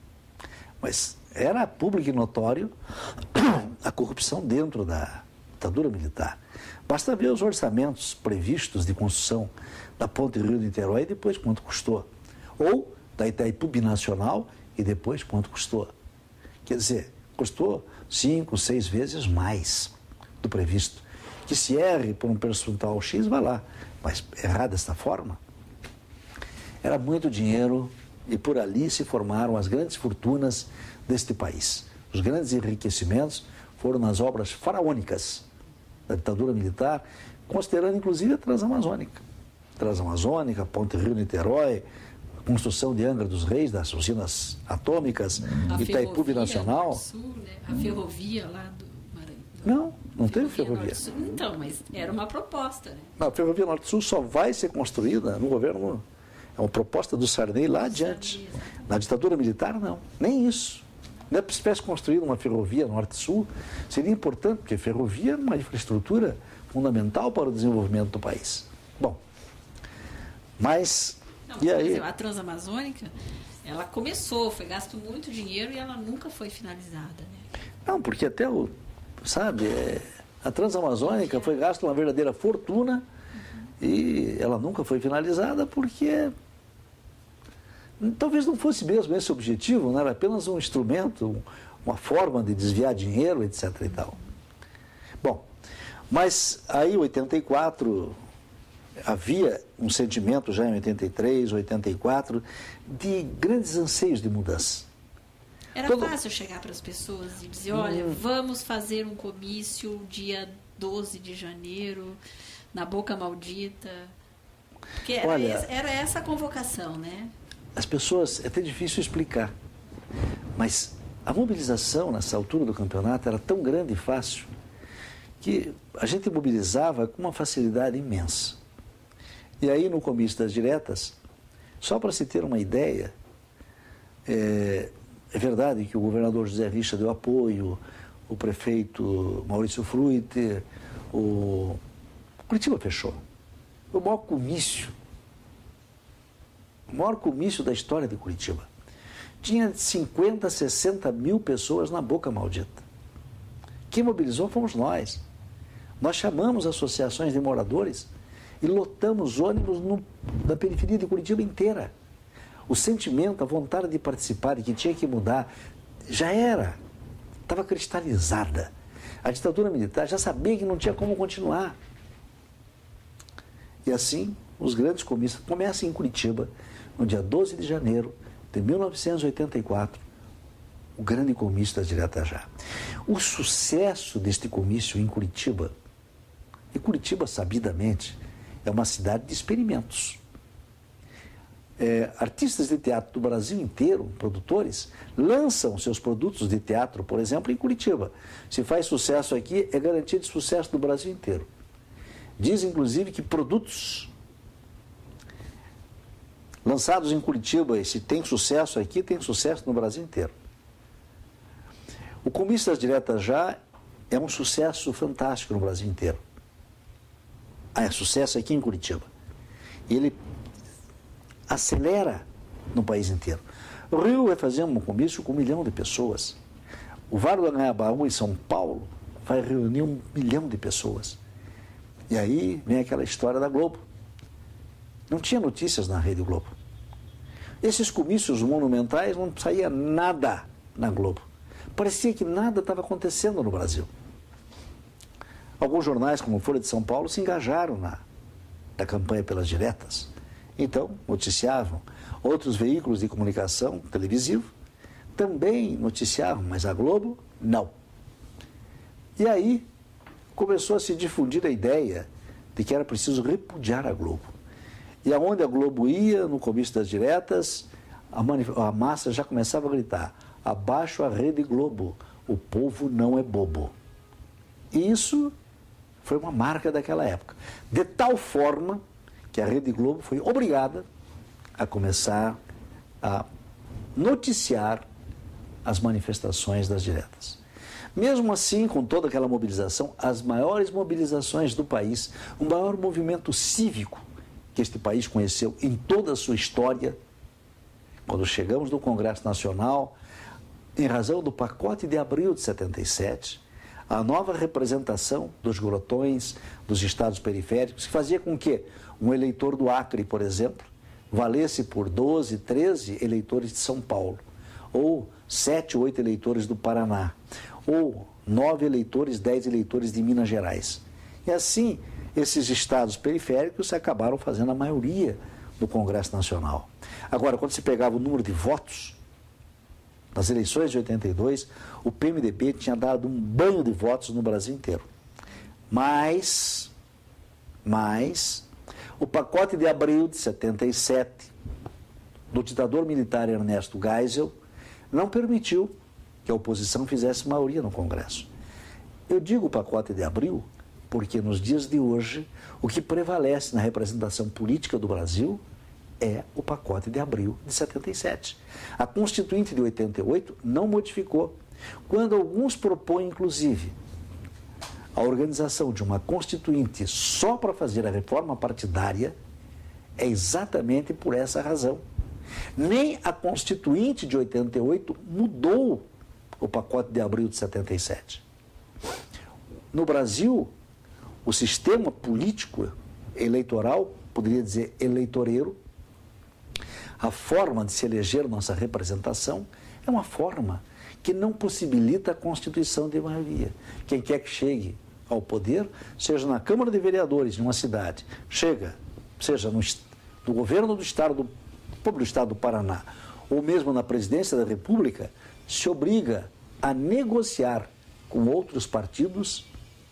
Mas era público e notório a corrupção dentro da ditadura militar. Basta ver os orçamentos previstos de construção da ponte Rio-Niterói e depois quanto custou. Ou da Itaipu Binacional e depois quanto custou. Quer dizer, custou cinco, seis vezes mais do previsto. Que se erre por um percentual X, vai lá. Mas errar desta forma? Era muito dinheiro e por ali se formaram as grandes fortunas deste país. Os grandes enriquecimentos foram nas obras faraônicas da ditadura militar, considerando inclusive a Transamazônica. Transamazônica, Ponte Rio-Niterói, a construção de Angra dos Reis, das usinas atômicas, a Itaipu Binacional. Sul, né? A ferrovia lá do Maranhão. Não, não teve ferrovia. Então, mas era uma proposta, né? Não, a ferrovia Norte-Sul só vai ser construída no governo, é uma proposta do Sarney lá adiante. Na ditadura militar, não, nem isso. Se tivesse construído uma ferrovia Norte-Sul, seria importante, porque ferrovia é uma infraestrutura fundamental para o desenvolvimento do país. Bom, mas... Não, e aí? Exemplo, a Transamazônica, ela começou, foi gasto muito dinheiro e ela nunca foi finalizada, né? Não, porque até o... Sabe, é, a Transamazônica foi gasta uma verdadeira fortuna uhum. e ela nunca foi finalizada porque... Talvez não fosse mesmo esse o objetivo, não era apenas um instrumento, uma forma de desviar dinheiro, etc e tal. Bom, mas aí em oitenta e quatro havia um sentimento já em oitenta e três, oitenta e quatro de grandes anseios de mudança. Era Todo... fácil chegar para as pessoas e dizer, olha, hum. vamos fazer um comício dia doze de janeiro na Boca Maldita. Porque era, olha, essa, era essa a convocação, né? As pessoas, é até difícil explicar, mas a mobilização nessa altura do campeonato era tão grande e fácil que a gente mobilizava com uma facilidade imensa. E aí no comício das diretas, só para se ter uma ideia, é, é verdade que o governador José Richa deu apoio, o prefeito Maurício Fruiter, o Curitiba fechou. O maior comício O maior comício da história de Curitiba. Tinha cinquenta, sessenta mil pessoas na Boca Maldita. Quem mobilizou fomos nós. Nós chamamos associações de moradores e lotamos ônibus no, na periferia de Curitiba inteira. O sentimento, a vontade de participar e que tinha que mudar, já era. Estava cristalizada. A ditadura militar já sabia que não tinha como continuar. E assim, os grandes comícios começam em Curitiba, no dia doze de janeiro de mil novecentos e oitenta e quatro, o grande comício das diretas já. O sucesso deste comício em Curitiba, e Curitiba, sabidamente, é uma cidade de experimentos. É, artistas de teatro do Brasil inteiro, produtores, lançam seus produtos de teatro, por exemplo, em Curitiba. Se faz sucesso aqui, é garantia de sucesso do Brasil inteiro. Diz, inclusive, que produtos lançados em Curitiba, e se tem sucesso aqui, tem sucesso no Brasil inteiro. O Comício das Diretas já é um sucesso fantástico no Brasil inteiro. Ah, é sucesso aqui em Curitiba. Ele acelera no país inteiro. O Rio vai fazer um comício com um milhão de pessoas. O Vale do Anhangabaú, em São Paulo, vai reunir um milhão de pessoas. E aí vem aquela história da Globo. Não tinha notícias na Rede Globo. Esses comícios monumentais não saía nada na Globo. Parecia que nada estava acontecendo no Brasil. Alguns jornais, como Folha de São Paulo, se engajaram na, na campanha pelas diretas. Então, noticiavam. Outros veículos de comunicação televisivo também noticiavam, mas a Globo, não. E aí começou a se difundir a ideia de que era preciso repudiar a Globo. E aonde a Globo ia, no comício das diretas, a, manif- a massa já começava a gritar: abaixo a Rede Globo, o povo não é bobo. E isso foi uma marca daquela época. De tal forma que a Rede Globo foi obrigada a começar a noticiar as manifestações das diretas. Mesmo assim, com toda aquela mobilização, as maiores mobilizações do país, o maior movimento cívico que este país conheceu em toda a sua história, quando chegamos no Congresso Nacional, em razão do pacote de abril de setenta e sete, a nova representação dos grotões, dos estados periféricos, que fazia com que um eleitor do Acre, por exemplo, valesse por doze, treze eleitores de São Paulo, ou sete, oito eleitores do Paraná, ou nove eleitores, dez eleitores de Minas Gerais. E assim, esses estados periféricos acabaram fazendo a maioria do Congresso Nacional. Agora, quando se pegava o número de votos, nas eleições de oitenta e dois, o P M D B tinha dado um banho de votos no Brasil inteiro. Mas, mas, o pacote de abril de setenta e sete, do ditador militar Ernesto Geisel, não permitiu que a oposição fizesse maioria no Congresso. Eu digo pacote de abril porque nos dias de hoje o que prevalece na representação política do Brasil é o pacote de abril de setenta e sete. A Constituinte de oitenta e oito não modificou. Quando alguns propõem, inclusive, a organização de uma Constituinte só para fazer a reforma partidária, é exatamente por essa razão. Nem a Constituinte de oitenta e oito mudou o pacote de abril de setenta e sete. No Brasil, o sistema político eleitoral, poderia dizer eleitoreiro, a forma de se eleger nossa representação é uma forma que não possibilita a constituição de maioria. Quem quer que chegue ao poder, seja na Câmara de Vereadores de uma cidade, chega, seja no, no governo do Estado do, do Estado do Paraná, ou mesmo na presidência da República, se obriga a negociar com outros partidos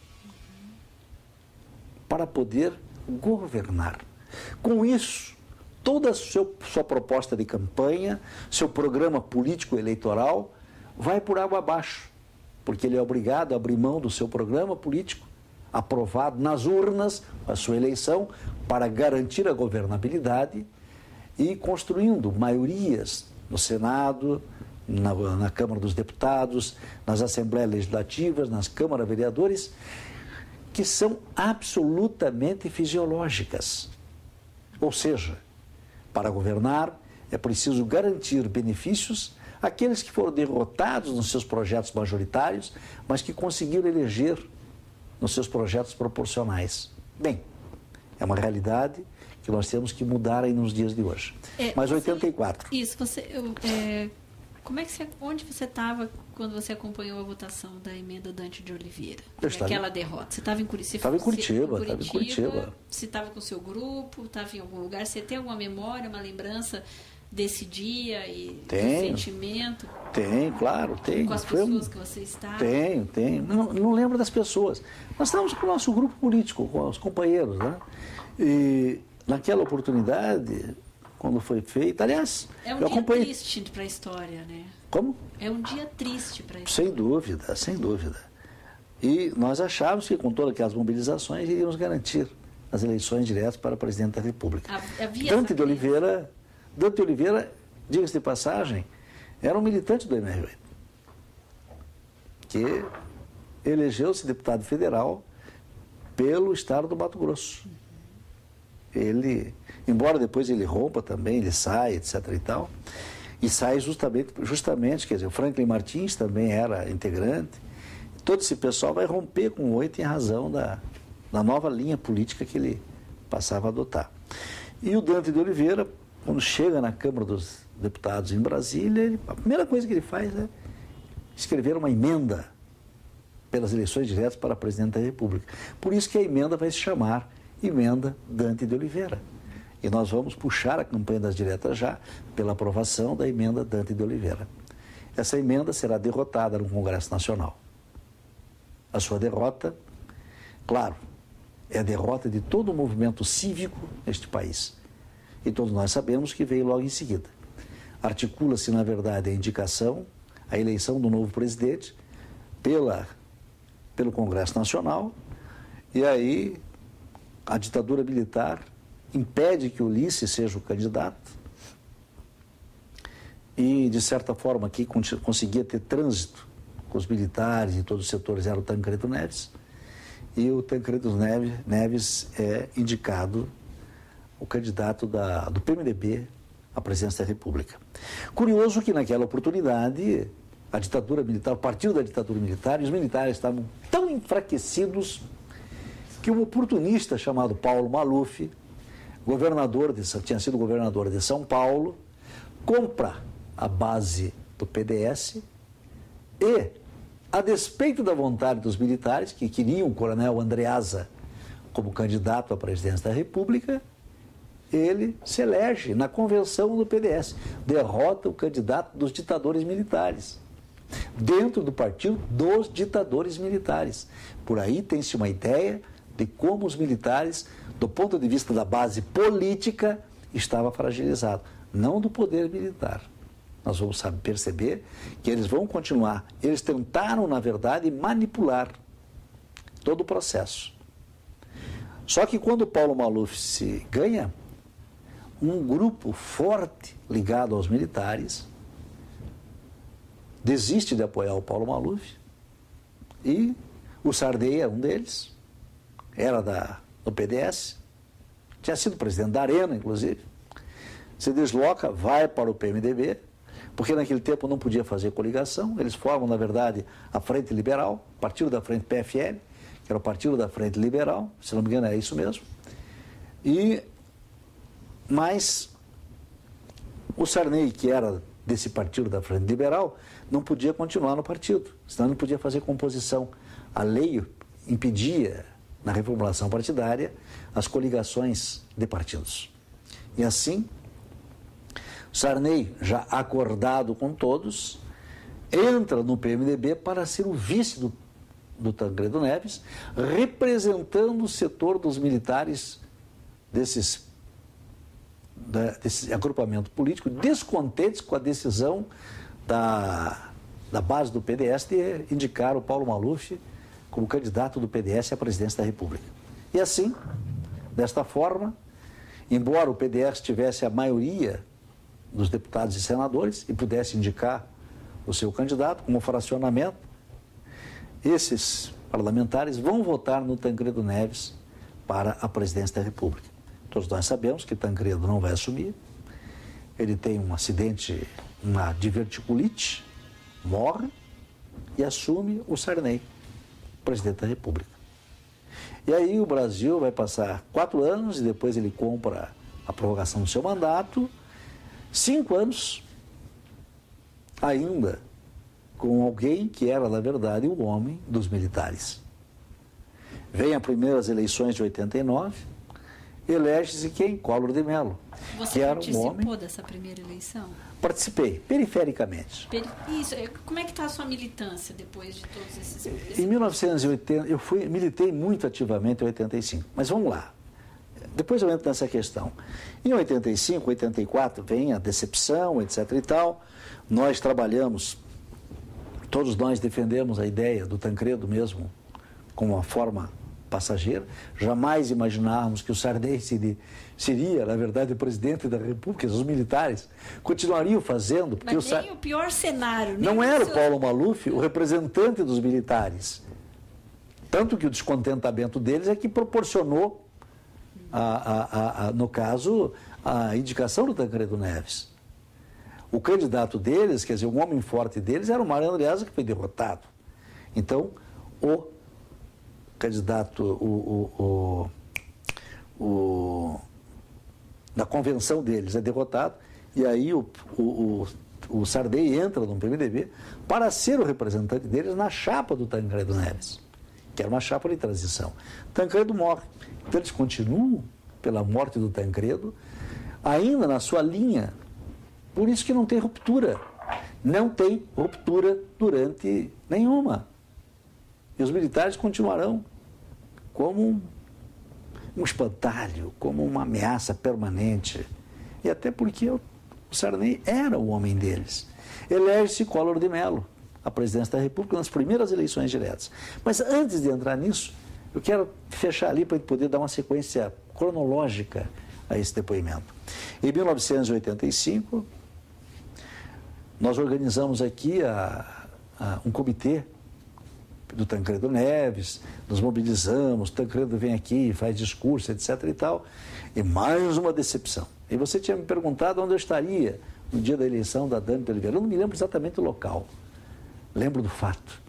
para poder governar. Com isso, toda a seu, sua proposta de campanha, seu programa político-eleitoral, vai por água abaixo, porque ele é obrigado a abrir mão do seu programa político, aprovado nas urnas, a sua eleição, para garantir a governabilidade e construindo maiorias no Senado, na, na Câmara dos Deputados, nas Assembleias Legislativas, nas Câmaras de Vereadores, que são absolutamente fisiológicas. Ou seja, para governar é preciso garantir benefícios àqueles que foram derrotados nos seus projetos majoritários, mas que conseguiram eleger nos seus projetos proporcionais. Bem, é uma realidade que nós temos que mudar aí nos dias de hoje. É, mas oitenta e quatro. Você, isso, você... Eu, é, como é que você, onde você estava quando você acompanhou a votação da emenda Dante de Oliveira? Aquela derrota. Você estava em Curitiba? Estava em Curitiba, estava em Curitiba. Você estava com o seu grupo, estava em algum lugar? Você tem alguma memória, uma lembrança desse dia e Tenho. do sentimento? Tem, claro, tem. Com as Foi um- pessoas que você está? Tenho, tenho. Não, não lembro das pessoas. Nós estávamos com o nosso grupo político, com os companheiros, né? E naquela oportunidade, quando foi feita, aliás, É um eu dia acompanhei. triste para a história, né? Como? É um dia triste para a história. Sem dúvida, sem dúvida. E nós achávamos que com todas aquelas mobilizações iríamos garantir as eleições diretas para presidente da República. Havia Dante essa de Oliveira, Dante de Oliveira, diga-se de passagem, era um militante do M R V, que elegeu-se deputado federal pelo estado do Mato Grosso. Ele, embora depois ele rompa também, ele sai, etc e tal, e sai justamente, justamente, quer dizer, o Franklin Martins também era integrante. Todo esse pessoal vai romper com o oito em razão da, da nova linha política que ele passava a adotar. E o Dante de Oliveira, quando chega na Câmara dos Deputados em Brasília, ele, a primeira coisa que ele faz é escrever uma emenda pelas eleições diretas para presidente da República. Por isso que a emenda vai se chamar Emenda Dante de Oliveira. E nós vamos puxar a campanha das diretas já pela aprovação da emenda Dante de Oliveira. Essa emenda será derrotada no Congresso Nacional. A sua derrota, claro, é a derrota de todo o movimento cívico neste país. E todos nós sabemos que veio logo em seguida. Articula-se, na verdade, a indicação, a eleição do novo presidente pela, pelo Congresso Nacional, e aí a ditadura militar impede que Ulisses seja o candidato e, de certa forma, aqui conseguia ter trânsito com os militares e todos os setores, era o Tancredo Neves, e o Tancredo Neves, Neves é indicado o candidato da, do P M D B à presidência da República. Curioso que naquela oportunidade a ditadura militar, o partido da ditadura militar e os militares estavam tão enfraquecidos que um oportunista chamado Paulo Maluf, governador de, tinha sido governador de São Paulo, compra a base do P D S e, a despeito da vontade dos militares, que queriam o coronel Andreasa como candidato à presidência da República, ele se elege na convenção do P D S, derrota o candidato dos ditadores militares, dentro do partido dos ditadores militares. Por aí tem-se uma ideia de como os militares, do ponto de vista da base política, estava fragilizado, não do poder militar. Nós vamos saber, perceber que eles vão continuar. Eles tentaram, na verdade, manipular todo o processo. Só que quando Paulo Maluf se ganha, um grupo forte ligado aos militares desiste de apoiar o Paulo Maluf e o Sarney é um deles, era da, do P D S, tinha sido presidente da Arena, inclusive, se desloca, vai para o P M D B, porque naquele tempo não podia fazer coligação, eles formam, na verdade, a Frente Liberal, partido da Frente P F L, que era o partido da Frente Liberal, se não me engano é isso mesmo, e, mas o Sarney, que era desse partido da Frente Liberal, não podia continuar no partido, senão não podia fazer composição. A lei impedia, na reformulação partidária, as coligações de partidos. E assim, Sarney, já acordado com todos, entra no P M D B para ser o vice do, do Tancredo Neves, representando o setor dos militares desses, da, desse agrupamento político, descontentes com a decisão da, da base do P D S de indicar o Paulo Maluf como candidato do P D S à presidência da República. E assim, desta forma, embora o P D S tivesse a maioria dos deputados e senadores e pudesse indicar o seu candidato como fracionamento, esses parlamentares vão votar no Tancredo Neves para a presidência da República. Todos nós sabemos que Tancredo não vai assumir, ele tem um acidente, uma diverticulite, morre e assume o Sarney, presidente da República. E aí o Brasil vai passar quatro anos e depois ele compra a prorrogação do seu mandato, cinco anos ainda com alguém que era, na verdade, o homem dos militares. Vem as primeiras eleições de oitenta e nove, elege-se quem? Collor de Mello. Você que era participou um homem... dessa primeira eleição? Participei, perifericamente. Isso, como é que está a sua militância depois de todos esses... Em mil novecentos e oitenta, eu fui, militei muito ativamente em oitenta e cinco, mas vamos lá. Depois eu entro nessa questão. Em oitenta e cinco, oitenta e quatro, vem a decepção, etc e tal. Nós trabalhamos, todos nós defendemos a ideia do Tancredo mesmo como uma forma passageira. Jamais imaginávamos que o Sarney seria, seria, na verdade, o presidente da República. Os militares continuariam fazendo. Porque Mas o nem Sar... o pior cenário. Nem Não era o seu... Paulo Maluf o representante dos militares. Tanto que o descontentamento deles é que proporcionou, a, a, a, a, no caso, a indicação do Tancredo Neves. O candidato deles, quer dizer, um homem forte deles, era o Mário Andreasa, que foi derrotado. Então, o candidato, o, o, o, o, da convenção deles é derrotado, e aí o, o, o, o Sarney entra no P M D B para ser o representante deles na chapa do Tancredo Neves, que era uma chapa de transição. Tancredo morre. Então eles continuam, pela morte do Tancredo, ainda na sua linha. Por isso que não tem ruptura. Não tem ruptura durante nenhuma. E os militares continuarão como um, um espantalho, como uma ameaça permanente. E até porque o Sarney era o homem deles. Elege-se Collor de Mello à presidência da República nas primeiras eleições diretas. Mas antes de entrar nisso, eu quero fechar ali para poder dar uma sequência cronológica a esse depoimento. Em mil novecentos e oitenta e cinco, nós organizamos aqui a, a, um comitê do Tancredo Neves, nos mobilizamos, Tancredo vem aqui, faz discurso, etc e tal, e mais uma decepção. E você tinha me perguntado onde eu estaria no dia da eleição da Dani de Oliveira. Eu não me lembro exatamente o local, lembro do fato.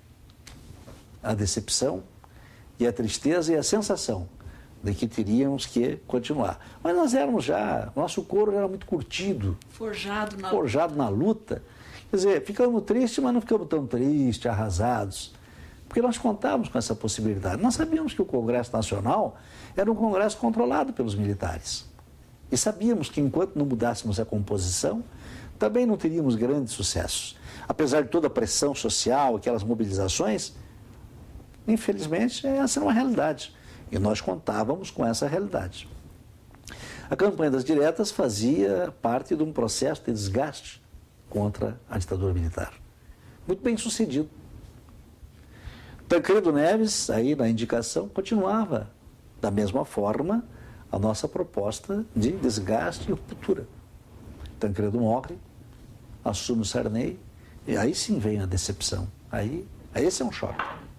A decepção e a tristeza e a sensação de que teríamos que continuar. Mas nós éramos já, nosso couro era muito curtido. Forjado na Forjado luta. na luta. Quer dizer, ficamos tristes, mas não ficamos tão tristes, arrasados. Porque nós contávamos com essa possibilidade. Nós sabíamos que o Congresso Nacional era um congresso controlado pelos militares. E sabíamos que enquanto não mudássemos a composição, também não teríamos grandes sucessos. Apesar de toda a pressão social, aquelas mobilizações, infelizmente, essa era uma realidade. E nós contávamos com essa realidade. A campanha das diretas fazia parte de um processo de desgaste contra a ditadura militar. Muito bem sucedido. Tancredo Neves, aí na indicação, continuava da mesma forma a nossa proposta de desgaste e ruptura. Tancredo morre, assume o Sarney, e aí sim vem a decepção. Aí, aí esse é um choque.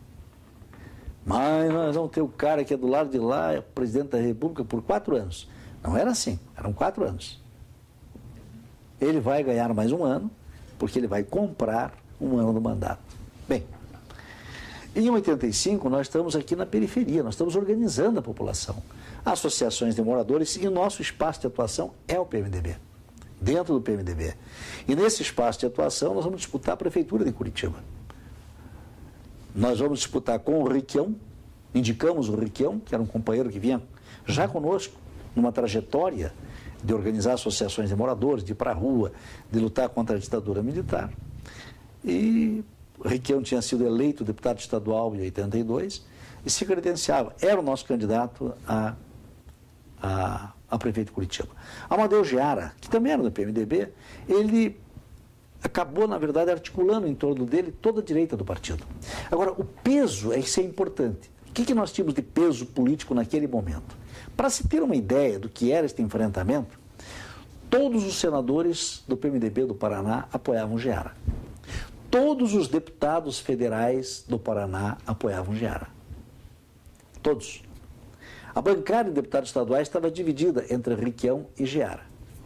Mas nós vamos ter o cara que é do lado de lá, é presidente da República por quatro anos. Não era assim, eram quatro anos. Ele vai ganhar mais um ano, porque ele vai comprar um ano do mandato. Bem, em oitenta e cinco nós estamos aqui na periferia, nós estamos organizando a população. Associações de moradores, e nosso espaço de atuação é o P M D B, dentro do P M D B. E nesse espaço de atuação nós vamos disputar a Prefeitura de Curitiba. Nós vamos disputar com o Riquião, indicamos o Riquião, que era um companheiro que vinha já conosco, numa trajetória de organizar associações de moradores, de ir para a rua, de lutar contra a ditadura militar. E o Riquião tinha sido eleito deputado estadual em oitenta e dois e se credenciava, era o nosso candidato a, a, a prefeito de Curitiba. Amadeu Geara, que também era do P M D B, ele acabou, na verdade, articulando em torno dele toda a direita do partido. Agora, o peso é isso é importante. O que, que nós tínhamos de peso político naquele momento? Para se ter uma ideia do que era este enfrentamento, todos os senadores do P M D B do Paraná apoiavam Geara. Todos os deputados federais do Paraná apoiavam Geara. Todos. A bancada de deputados estaduais estava dividida entre Riquião e Geara.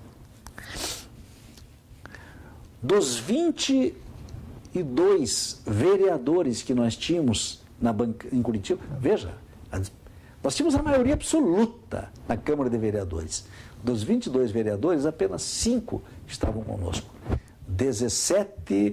Dos vinte e dois vereadores que nós tínhamos na banca, em Curitiba, veja, nós tínhamos a maioria absoluta na Câmara de Vereadores. Dos vinte e dois vereadores, apenas cinco estavam conosco. dezessete,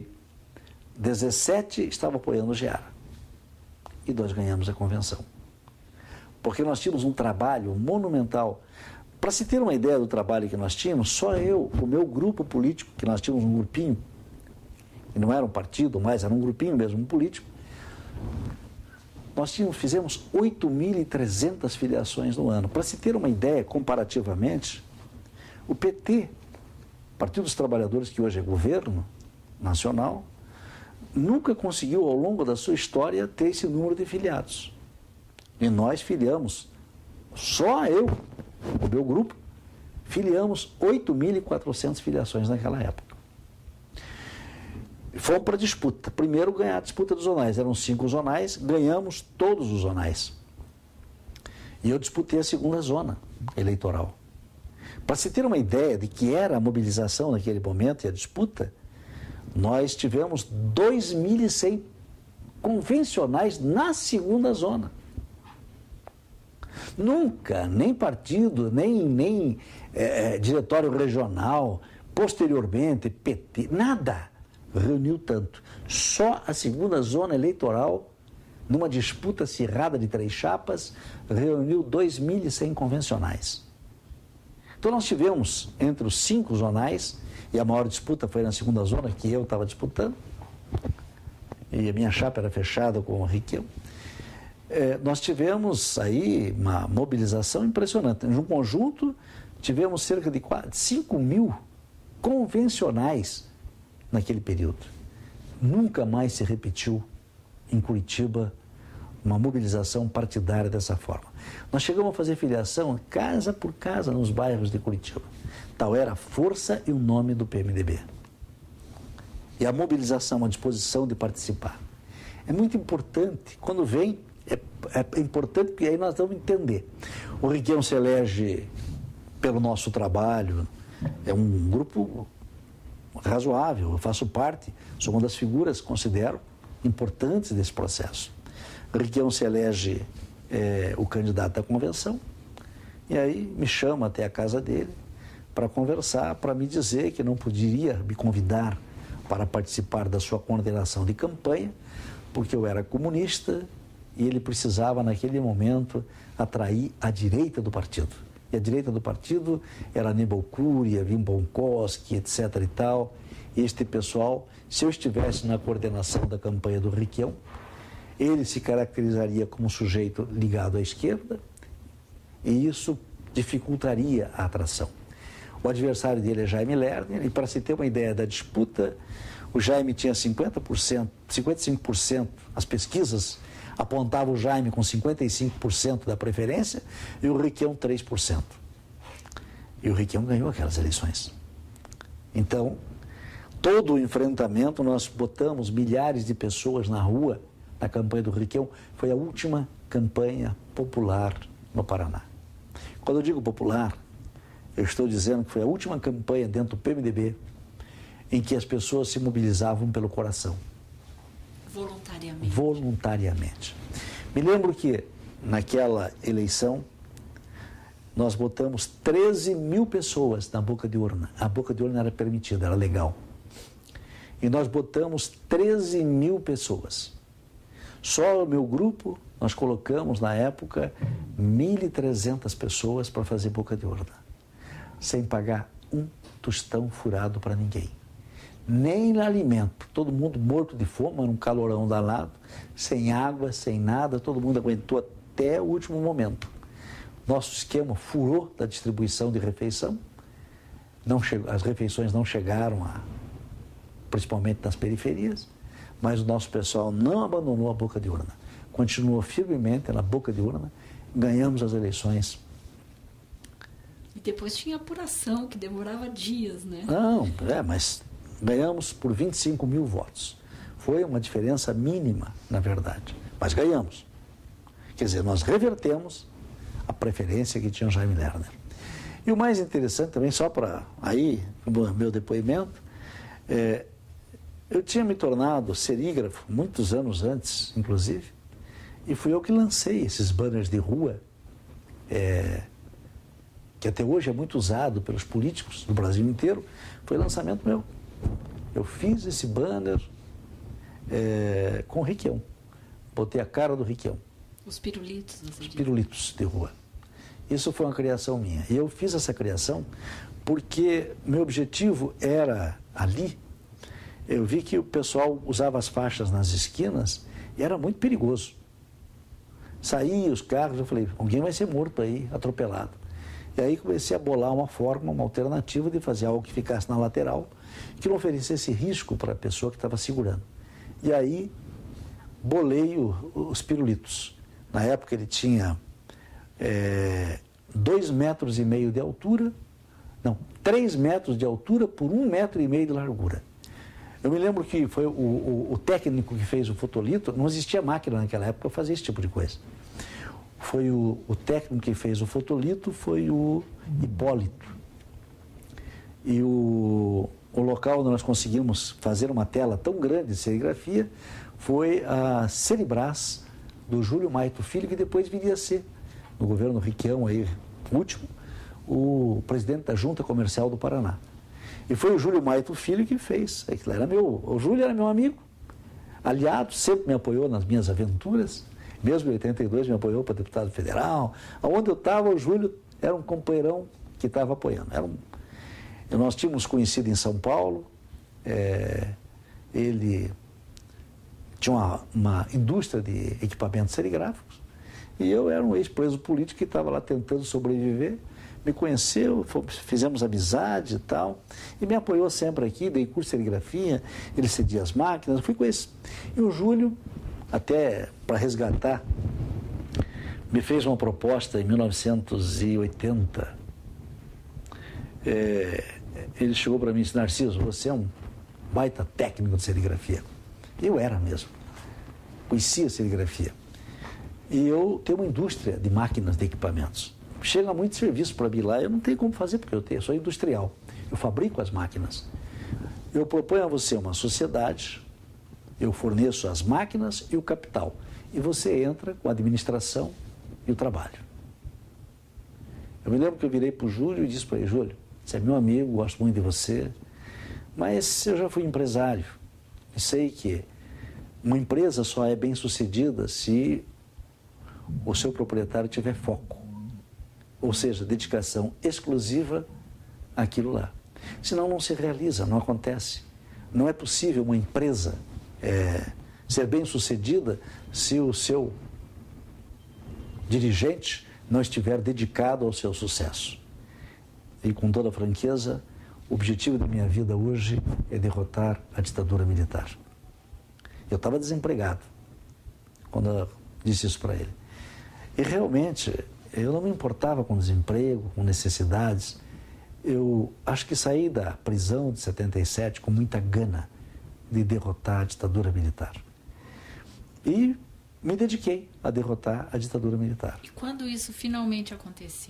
dezessete estavam apoiando o Geara. E nós ganhamos a convenção. porque nós tínhamos um trabalho monumental. Para se ter uma ideia do trabalho que nós tínhamos, só eu, o meu grupo político, que nós tínhamos um grupinho, que não era um partido, mas era um grupinho mesmo, um político, nós tínhamos, fizemos oito mil e trezentas filiações no ano. Para se ter uma ideia, comparativamente, o P T, Partido dos Trabalhadores, que hoje é governo nacional, nunca conseguiu, ao longo da sua história, ter esse número de filiados. E nós filiamos, só eu, o meu grupo, filiamos oito mil e quatrocentas filiações naquela época. Fomos para a disputa. Primeiro ganhar a disputa dos zonais. Eram cinco zonais, ganhamos todos os zonais. E eu disputei a segunda zona eleitoral. Para se ter uma ideia de que era a mobilização naquele momento e a disputa, nós tivemos dois mil e cem convencionais na segunda zona. Nunca, nem partido, nem, nem é, diretório regional, posteriormente, P T, nada reuniu tanto. Só a segunda zona eleitoral, numa disputa acirrada de três chapas, reuniu dois mil e cem convencionais. Então nós tivemos, entre os cinco zonais, e a maior disputa foi na segunda zona, que eu estava disputando, e a minha chapa era fechada com o Riquelme, é, nós tivemos aí uma mobilização impressionante. No conjunto, tivemos cerca de cinco mil convencionais naquele período. Nunca mais se repetiu em Curitiba uma mobilização partidária dessa forma. Nós chegamos a fazer filiação casa por casa nos bairros de Curitiba. Tal era a força e o nome do P M D B. E a mobilização, a disposição de participar. É muito importante, quando vem, é, é importante porque aí nós vamos entender. O Riquelme se elege pelo nosso trabalho, é um grupo razoável, eu faço parte, sou uma das figuras, considero, importantes desse processo. O Riquelme se elege é, o candidato da convenção, e aí me chama até a casa dele para conversar, para me dizer que não poderia me convidar para participar da sua coordenação de campanha, porque eu era comunista e ele precisava, naquele momento, atrair a direita do partido. E a direita do partido era Aníbal Cury, Wim Bonkoski, etc e tal. E este pessoal, se eu estivesse na coordenação da campanha do Riquelme, ele se caracterizaria como um sujeito ligado à esquerda e isso dificultaria a atração. O adversário dele é Jaime Lerner e, para se ter uma ideia da disputa, o Jaime tinha cinquenta por cento, cinquenta e cinco por cento, as pesquisas apontavam o Jaime com cinquenta e cinco por cento da preferência e o Riquelme três por cento. E o Riquelme ganhou aquelas eleições. Então, todo o enfrentamento, nós botamos milhares de pessoas na rua na campanha do Riquelme. Foi a última campanha popular no Paraná. Quando eu digo popular, eu estou dizendo que foi a última campanha dentro do P M D B em que as pessoas se mobilizavam pelo coração. Voluntariamente. Voluntariamente. Me lembro que, naquela eleição, nós botamos treze mil pessoas na boca de urna. A boca de urna era permitida, era legal. E nós botamos treze mil pessoas. Só o meu grupo, nós colocamos, na época, mil e trezentas pessoas para fazer boca de urna, sem pagar um tostão furado para ninguém. Nem alimento, todo mundo morto de fome, num calorão danado, sem água, sem nada, todo mundo aguentou até o último momento. Nosso esquema furou da distribuição de refeição, não chegou, as refeições não chegaram, a, principalmente nas periferias, mas o nosso pessoal não abandonou a boca de urna, continuou firmemente na boca de urna, ganhamos as eleições. E depois tinha apuração, que demorava dias, né? Não, é, mas ganhamos por vinte e cinco mil votos. Foi uma diferença mínima, na verdade, mas ganhamos. Quer dizer, nós revertemos a preferência que tinha o Jaime Lerner. E o mais interessante também, só para aí, o meu depoimento, é, eu tinha me tornado serígrafo muitos anos antes, inclusive, e fui eu que lancei esses banners de rua, é, que até hoje é muito usado pelos políticos do Brasil inteiro, foi lançamento meu. Eu fiz esse banner é, com o Riquelme, botei a cara do Riquelme. Os pirulitos, você Os diz. pirulitos de rua. Isso foi uma criação minha. E eu fiz essa criação porque meu objetivo era ali. Eu vi que o pessoal usava as faixas nas esquinas e era muito perigoso. Saía os carros, eu falei, alguém vai ser morto aí, atropelado. E aí comecei a bolar uma forma, uma alternativa de fazer algo que ficasse na lateral, que não oferecesse risco para a pessoa que estava segurando. E aí bolei o, os pirulitos. Na época ele tinha é, dois metros e meio de altura, não, três metros de altura por um metro e meio de largura. Eu me lembro que foi o, o, o técnico que fez o fotolito, não existia máquina naquela época para fazer esse tipo de coisa. Foi o, o técnico que fez o fotolito, foi o Hipólito. E o, o local onde nós conseguimos fazer uma tela tão grande de serigrafia foi a Seribras, do Júlio Maito Filho, que depois viria a ser, no governo Riquião, aí, último, o presidente da Junta Comercial do Paraná. E foi o Júlio Maito Filho que fez. Aquilo era meu, o Júlio era meu amigo, aliado, sempre me apoiou nas minhas aventuras. Mesmo em oitenta e dois me apoiou para deputado federal. Onde eu estava, o Júlio era um companheirão que estava apoiando. Era um... Nós tínhamos conhecido em São Paulo, é... ele tinha uma, uma indústria de equipamentos serigráficos, e eu era um ex-preso político que estava lá tentando sobreviver. Me conheceu, fizemos amizade e tal, e me apoiou sempre aqui, dei curso de serigrafia, ele cedia as máquinas, fui com esse. E o Júlio, até para resgatar, me fez uma proposta em mil novecentos e oitenta. É, ele chegou para mim e disse, Narciso, você é um baita técnico de serigrafia. Eu era mesmo, conhecia serigrafia. E eu tenho uma indústria de máquinas, de equipamentos. Chega muito serviço para mim lá, eu não tenho como fazer, porque eu, tenho, eu sou industrial, eu fabrico as máquinas. Eu proponho a você uma sociedade, eu forneço as máquinas e o capital, e você entra com a administração e o trabalho. Eu me lembro que eu virei para o Júlio e disse para ele, Júlio, você é meu amigo, gosto muito de você, mas eu já fui empresário, e sei que uma empresa só é bem sucedida se o seu proprietário tiver foco. Ou seja, dedicação exclusiva àquilo lá. Senão não se realiza, não acontece. Não é possível uma empresa é, ser bem sucedida se o seu dirigente não estiver dedicado ao seu sucesso. E com toda franqueza, o objetivo da minha vida hoje é derrotar a ditadura militar. Eu estava desempregado quando eu disse isso para ele. E realmente, eu não me importava com desemprego, com necessidades. Eu acho que saí da prisão de setenta e sete com muita gana de derrotar a ditadura militar. E me dediquei a derrotar a ditadura militar. E quando isso finalmente aconteceu?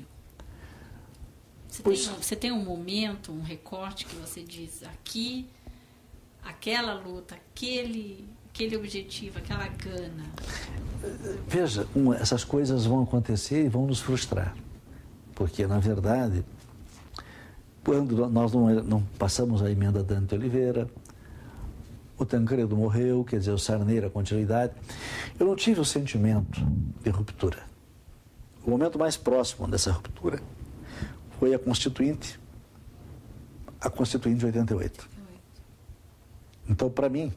Você, pois... tem, um, você tem um momento, um recorte que você diz aqui, aquela luta, aquele, aquele objetivo, aquela gana? Veja, uma, essas coisas vão acontecer e vão nos frustrar. Porque, na verdade, quando nós não, não passamos a emenda Dante Oliveira, o Tancredo morreu, quer dizer, o Sarney, a continuidade, eu não tive o sentimento de ruptura. O momento mais próximo dessa ruptura foi a Constituinte, a Constituinte de oitenta e oito. Então, para mim,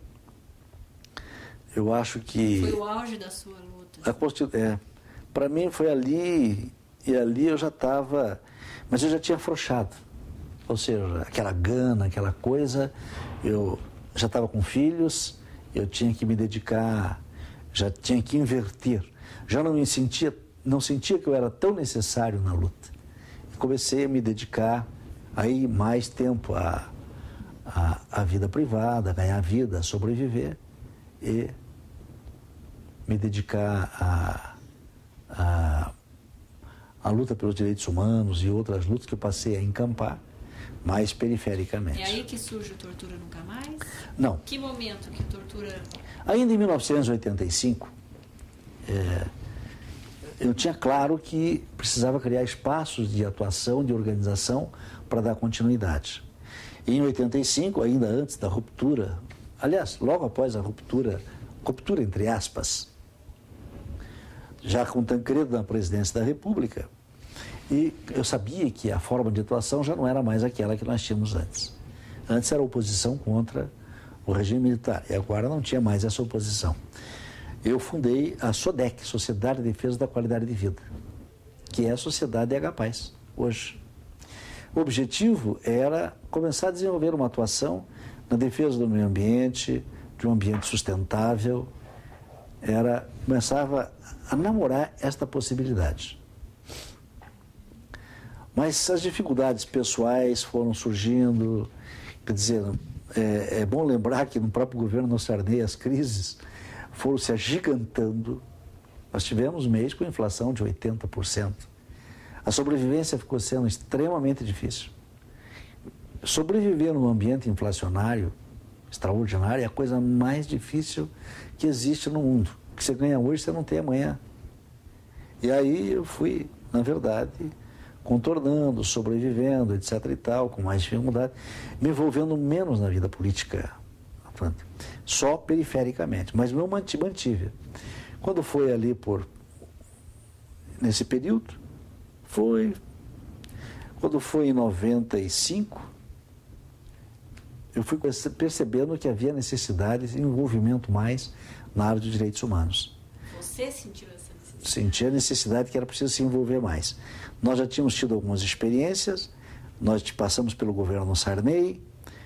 eu acho que... Foi o auge da sua luta. A Constitu... é, para mim foi ali, e ali eu já estava... Mas eu já tinha afrouxado. Ou seja, aquela gana, aquela coisa, eu já estava com filhos, eu tinha que me dedicar, já tinha que inverter. Já não me sentia, não sentia que eu era tão necessário na luta. Comecei a me dedicar aí mais tempo à, à, à vida privada, a ganhar vida, a sobreviver e me dedicar à a, a, a luta pelos direitos humanos e outras lutas que eu passei a encampar mais perifericamente. É aí que surge o Tortura Nunca Mais? Não. Que momento que Tortura... Ainda em mil novecentos e oitenta e cinco, é, eu tinha claro que precisava criar espaços de atuação, de organização, para dar continuidade. E em oitenta e cinco, ainda antes da ruptura, aliás, logo após a ruptura, ruptura entre aspas, já com Tancredo na presidência da República, e eu sabia que a forma de atuação já não era mais aquela que nós tínhamos antes. Antes era oposição contra o regime militar, e agora não tinha mais essa oposição. Eu fundei a SODEC, Sociedade de Defesa da Qualidade de Vida, que é a Sociedade H Paz, hoje. O objetivo era começar a desenvolver uma atuação na defesa do meio ambiente, de um ambiente sustentável, era, começava a namorar esta possibilidade. Mas as dificuldades pessoais foram surgindo, quer dizer, é, é bom lembrar que no próprio governo Sarney as crises foram se agigantando. Nós tivemos um mês com inflação de oitenta por cento. A sobrevivência ficou sendo extremamente difícil. Sobreviver num ambiente inflacionário extraordinário é a coisa mais difícil que existe no mundo. O que você ganha hoje, você não tem amanhã. E aí eu fui, na verdade, contornando, sobrevivendo, etc e tal, com mais dificuldade, me envolvendo menos na vida política, só perifericamente, mas não mantive. Quando foi ali por, nesse período, foi, quando foi em noventa e cinco, eu fui percebendo que havia necessidade de envolvimento mais na área dos direitos humanos. Você sentiu essa necessidade? Senti a necessidade que era preciso se envolver mais. Nós já tínhamos tido algumas experiências, nós passamos pelo governo Sarney,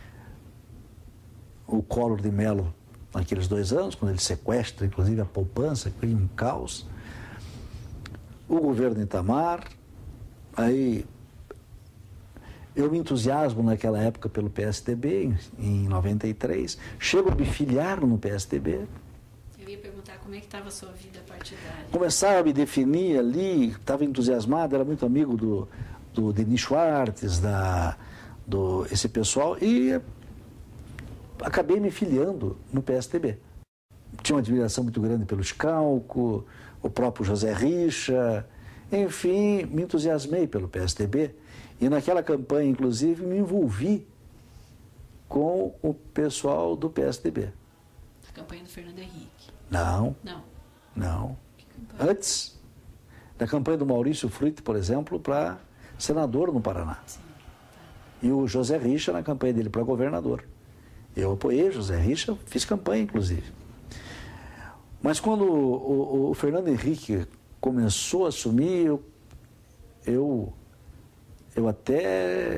o Collor de Mello, naqueles dois anos, quando ele sequestra, inclusive, a poupança, cria um caos. O governo Itamar, aí eu me entusiasmo naquela época pelo P S D B, em, em noventa e três, chego a me filiar no P S D B. Eu ia perguntar como é que estava a sua vida partidária. Começava a me definir ali, estava entusiasmado, era muito amigo do, do Denis Schwartz, da, do, esse pessoal, e acabei me filiando no P S D B. Tinha uma admiração muito grande pelo Scalco, o próprio José Richa, enfim, me entusiasmei pelo P S D B e naquela campanha, inclusive, me envolvi com o pessoal do P S D B. A campanha do Fernando Henrique? Não. Não? Não. Antes da campanha do Maurício Fruit, por exemplo, para senador no Paraná. Sim, tá. E o José Richa na campanha dele para governador. Eu apoiei José Richa, fiz campanha, inclusive. Mas quando o, o, o Fernando Henrique começou a assumir, eu, eu, eu até...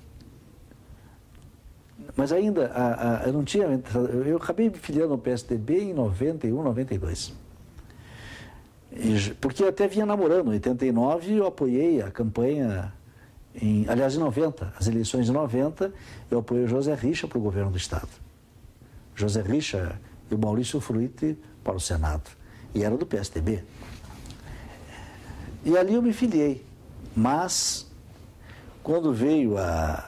Mas ainda, a, a, eu não tinha... Eu acabei me filiando ao P S D B em noventa e um, noventa e dois. E, porque eu até vinha namorando. Em oitenta e nove eu apoiei a campanha... Em, aliás, em noventa, as eleições de noventa, eu apoiei o José Richa para o governo do Estado. José Richa e o Maurício Fruit para o Senado. E era do P S D B. E ali eu me filiei. Mas, quando veio a,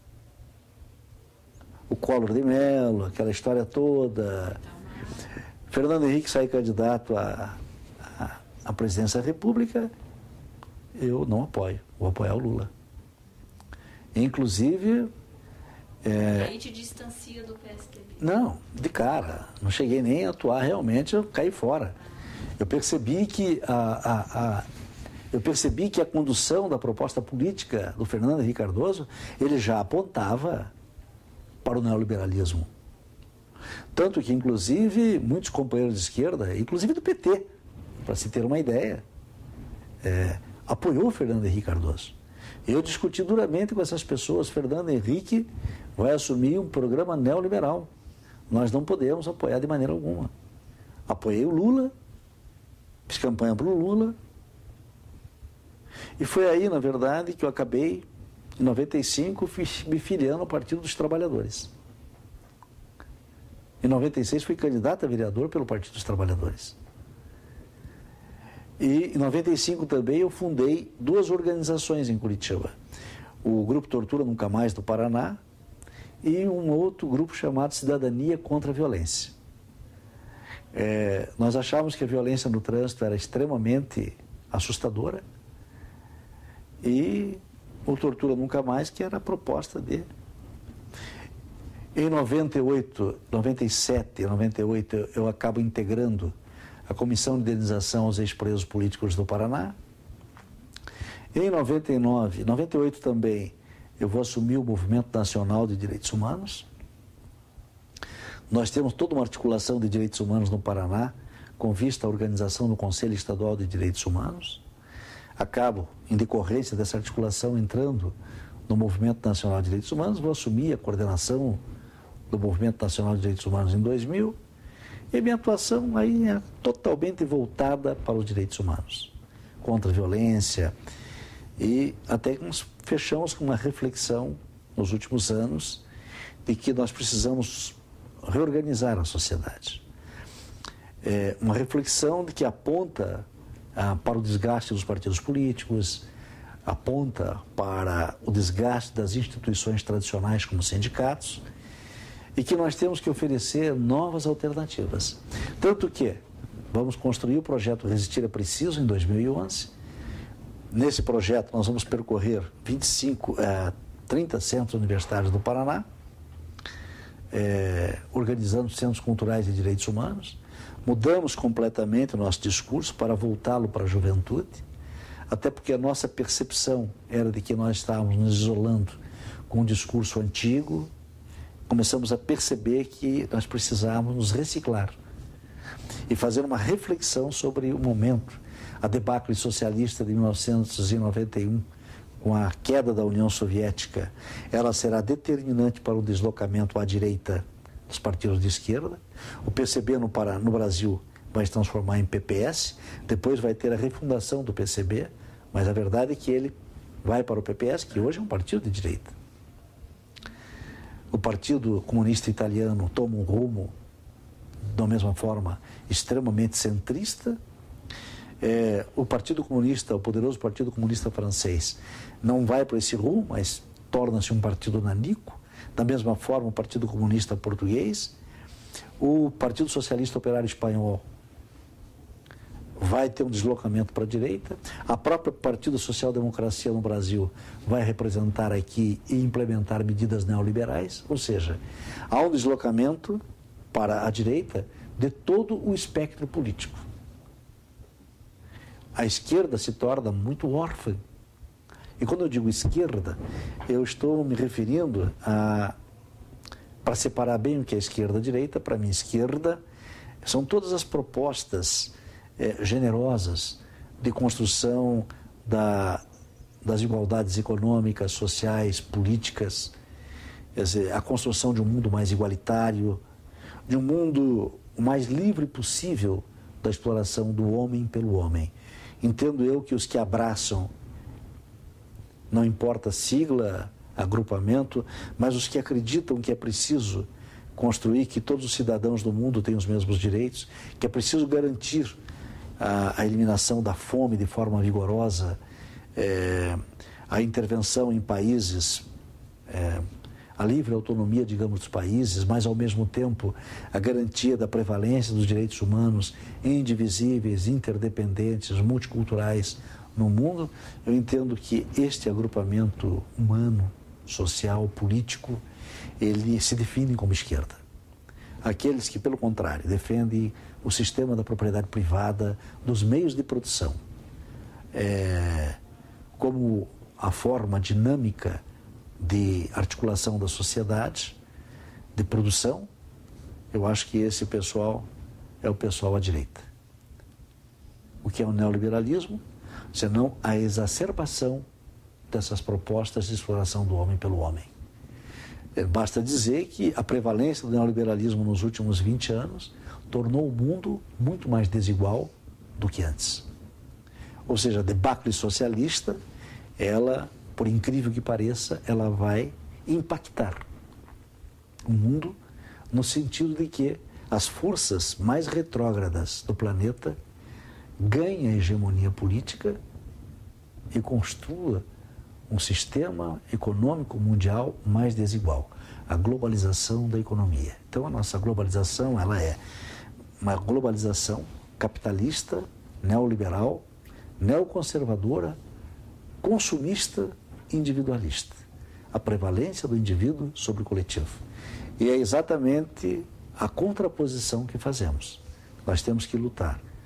o Collor de Mello, aquela história toda, Fernando Henrique sai candidato à, à, à presidência da República, eu não apoio. Vou apoiar o Lula. Inclusive... É... Aí te distancia do P S D B? Não, de cara. Não cheguei nem a atuar realmente, eu caí fora. Eu percebi que a, a, a, eu percebi que a condução da proposta política do Fernando Henrique Cardoso, ele já apontava para o neoliberalismo. Tanto que, inclusive, muitos companheiros de esquerda, inclusive do P T, para se ter uma ideia, é, apoiou o Fernando Henrique Cardoso. Eu discuti duramente com essas pessoas. Fernando Henrique vai assumir um programa neoliberal. Nós não podemos apoiar de maneira alguma. Apoiei o Lula, fiz campanha para o Lula. E foi aí, na verdade, que eu acabei, em noventa e cinco, me filiando ao Partido dos Trabalhadores. Em noventa e seis, fui candidato a vereador pelo Partido dos Trabalhadores. E em noventa e cinco também eu fundei duas organizações em Curitiba. O Grupo Tortura Nunca Mais do Paraná e um outro grupo chamado Cidadania contra a Violência. É, nós achávamos que a violência no trânsito era extremamente assustadora e o Tortura Nunca Mais, que era a proposta de... Em noventa e oito, noventa e sete, noventa e oito, eu acabo integrando a Comissão de Indenização aos Ex-Presos Políticos do Paraná. Em noventa e nove, noventa e oito também, eu vou assumir o Movimento Nacional de Direitos Humanos. Nós temos toda uma articulação de direitos humanos no Paraná, com vista à organização do Conselho Estadual de Direitos Humanos. Acabo, em decorrência dessa articulação, entrando no Movimento Nacional de Direitos Humanos, vou assumir a coordenação do Movimento Nacional de Direitos Humanos em dois mil, e minha atuação aí é totalmente voltada para os direitos humanos, contra a violência, e até que nós fechamos com uma reflexão nos últimos anos de que nós precisamos reorganizar a sociedade. É uma reflexão de que aponta ah, para o desgaste dos partidos políticos, aponta para o desgaste das instituições tradicionais como sindicatos, e que nós temos que oferecer novas alternativas. Tanto que vamos construir o projeto Resistir é Preciso em dois mil e onze. Nesse projeto nós vamos percorrer vinte e cinco, eh, trinta centros universitários do Paraná, eh, organizando centros culturais de direitos humanos. Mudamos completamente o nosso discurso para voltá-lo para a juventude, até porque a nossa percepção era de que nós estávamos nos isolando com um discurso antigo. Começamos a perceber que nós precisávamos nos reciclar e fazer uma reflexão sobre o momento. A debacle socialista de mil novecentos e noventa e um, com a queda da União Soviética, ela será determinante para o deslocamento à direita dos partidos de esquerda. O P C B no, Pará, no Brasil vai se transformar em P P S, depois vai ter a refundação do P C B, mas a verdade é que ele vai para o P P S, que hoje é um partido de direita. O Partido Comunista Italiano toma um rumo, da mesma forma, extremamente centrista. É, o Partido Comunista, o poderoso Partido Comunista francês, não vai para esse rumo, mas torna-se um partido nanico. Da mesma forma, o Partido Comunista Português. O Partido Socialista Operário Espanhol vai ter um deslocamento para a direita. A própria Partido Social Democracia no Brasil vai representar aqui e implementar medidas neoliberais. Ou seja, há um deslocamento para a direita de todo o espectro político. A esquerda se torna muito órfã. E quando eu digo esquerda, eu estou me referindo a... Para separar bem o que é esquerda e direita, para mim, esquerda são todas as propostas é, generosas de construção da, das igualdades econômicas, sociais, políticas, quer dizer, a construção de um mundo mais igualitário, de um mundo o mais livre possível da exploração do homem pelo homem. Entendo eu que os que abraçam, não importa sigla, agrupamento, mas os que acreditam que é preciso construir que todos os cidadãos do mundo têm os mesmos direitos, que é preciso garantir a, a eliminação da fome de forma vigorosa, é, a intervenção em países, é, a livre autonomia, digamos, dos países, mas ao mesmo tempo a garantia da prevalência dos direitos humanos indivisíveis, interdependentes, multiculturais no mundo. Eu entendo que este agrupamento humano, social, político, ele se define como esquerda. Aqueles que, pelo contrário, defendem o sistema da propriedade privada, dos meios de produção, é, como a forma dinâmica de articulação da sociedade, de produção, eu acho que esse pessoal é o pessoal à direita. O que é o neoliberalismo? Senão a exacerbação dessas propostas de exploração do homem pelo homem. Basta dizer que a prevalência do neoliberalismo nos últimos vinte anos tornou o mundo muito mais desigual do que antes. Ou seja, a debacle socialista, ela, por incrível que pareça, ela vai impactar o mundo no sentido de que as forças mais retrógradas do planeta ganhem a hegemonia política e construa um sistema econômico mundial mais desigual, a globalização da economia. Então, a nossa globalização, ela é uma globalização capitalista, neoliberal, neoconservadora, consumista, individualista. A prevalência do indivíduo sobre o coletivo. E é exatamente a contraposição que fazemos. Nós temos que lutar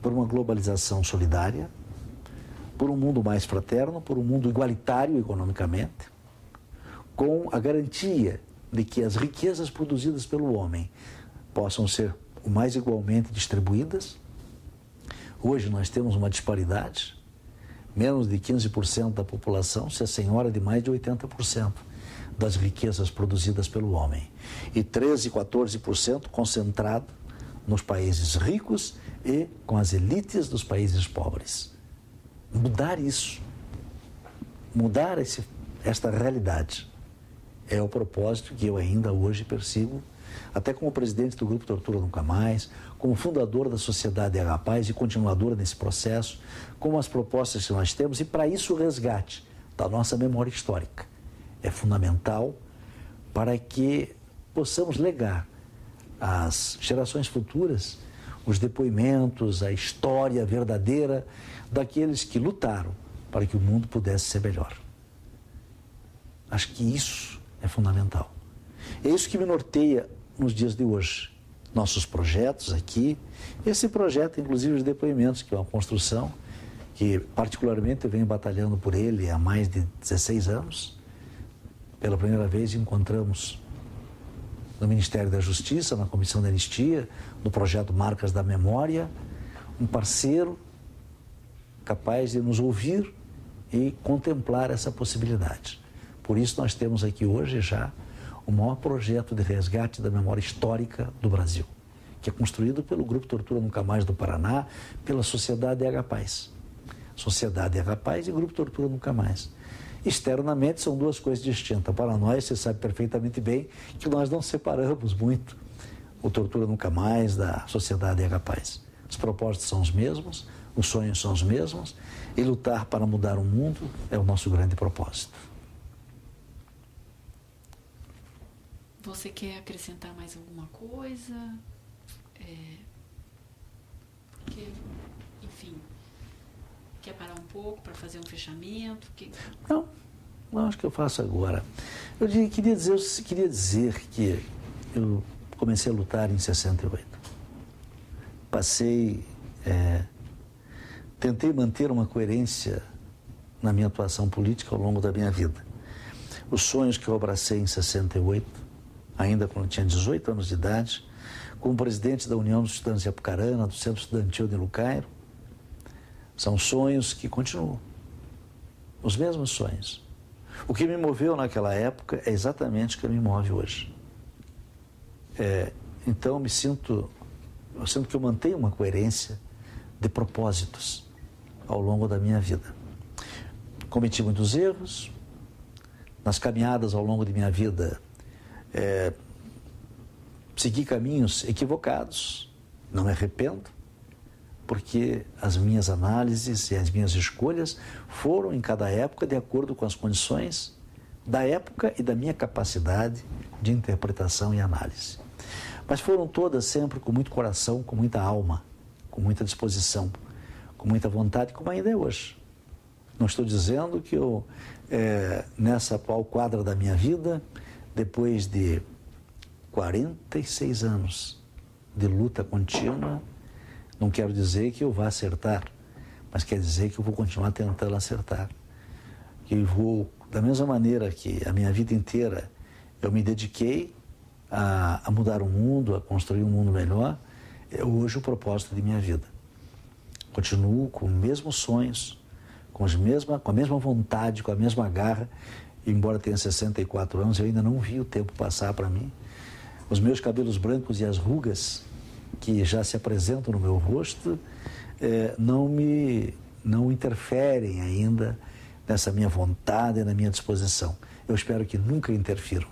por uma globalização solidária, por um mundo mais fraterno, por um mundo igualitário economicamente, com a garantia de que as riquezas produzidas pelo homem possam ser o mais igualmente distribuídas. Hoje nós temos uma disparidade, menos de quinze por cento da população se assenhora de mais de oitenta por cento das riquezas produzidas pelo homem, e treze, quatorze por cento concentrado nos países ricos e com as elites dos países pobres. Mudar isso, mudar esse, esta realidade, é o propósito que eu ainda hoje persigo, até como presidente do Grupo Tortura Nunca Mais, como fundador da Sociedade Agapaz e continuador nesse processo, com as propostas que nós temos, e para isso o resgate da nossa memória histórica é fundamental para que possamos legar às gerações futuras os depoimentos, a história verdadeira daqueles que lutaram para que o mundo pudesse ser melhor. Acho que isso é fundamental. É isso que me norteia nos dias de hoje. Nossos projetos aqui, esse projeto, inclusive os depoimentos, que é uma construção que particularmente eu venho batalhando por ele há mais de dezesseis anos. Pela primeira vez encontramos no Ministério da Justiça, na Comissão de Anistia, no projeto Marcas da Memória, um parceiro capaz de nos ouvir e contemplar essa possibilidade. Por isso nós temos aqui hoje já o maior projeto de resgate da memória histórica do Brasil, que é construído pelo Grupo Tortura Nunca Mais do Paraná, pela Sociedade Agapaz. Sociedade Agapaz e Grupo Tortura Nunca Mais. Externamente são duas coisas distintas. Para nós, você sabe perfeitamente bem que nós não separamos muito o Tortura Nunca Mais da Sociedade Agapaz. Os propósitos são os mesmos, os sonhos são os mesmos, e lutar para mudar o mundo é o nosso grande propósito. Você quer acrescentar mais alguma coisa? É... Porque, enfim, quer parar um pouco para fazer um fechamento? Que... Não, não, acho que eu faço agora. Eu queria dizer, eu queria dizer que eu comecei a lutar em sessenta e oito. Passei, é, tentei manter uma coerência na minha atuação política ao longo da minha vida. Os sonhos que eu abracei em sessenta e oito, ainda quando eu tinha dezoito anos de idade, como presidente da União dos Estudantes de Apucarana, do Centro Estudantil de Lucairo, são sonhos que continuam, os mesmos sonhos. O que me moveu naquela época é exatamente o que me move hoje. É, então, me sinto, eu sinto que eu mantenho uma coerência de propósitos ao longo da minha vida. Cometi muitos erros, nas caminhadas ao longo de minha vida, é, segui caminhos equivocados, não me arrependo, porque as minhas análises e as minhas escolhas foram em cada época de acordo com as condições da época e da minha capacidade de interpretação e análise. Mas foram todas sempre com muito coração, com muita alma, com muita disposição, com muita vontade, como ainda é hoje. Não estou dizendo que eu, é, nessa atual quadra da minha vida, depois de quarenta e seis anos de luta contínua, não quero dizer que eu vá acertar, mas quer dizer que eu vou continuar tentando acertar. Que eu vou, da mesma maneira que a minha vida inteira eu me dediquei a, a mudar o mundo, a construir um mundo melhor, é hoje o propósito de minha vida. Continuo com os mesmos sonhos, com, as mesma, com a mesma vontade, com a mesma garra, embora tenha sessenta e quatro anos, eu ainda não vi o tempo passar para mim. Os meus cabelos brancos e as rugas que já se apresentam no meu rosto eh, não me não interferem ainda nessa minha vontade e na minha disposição. Eu espero que nunca interfiram.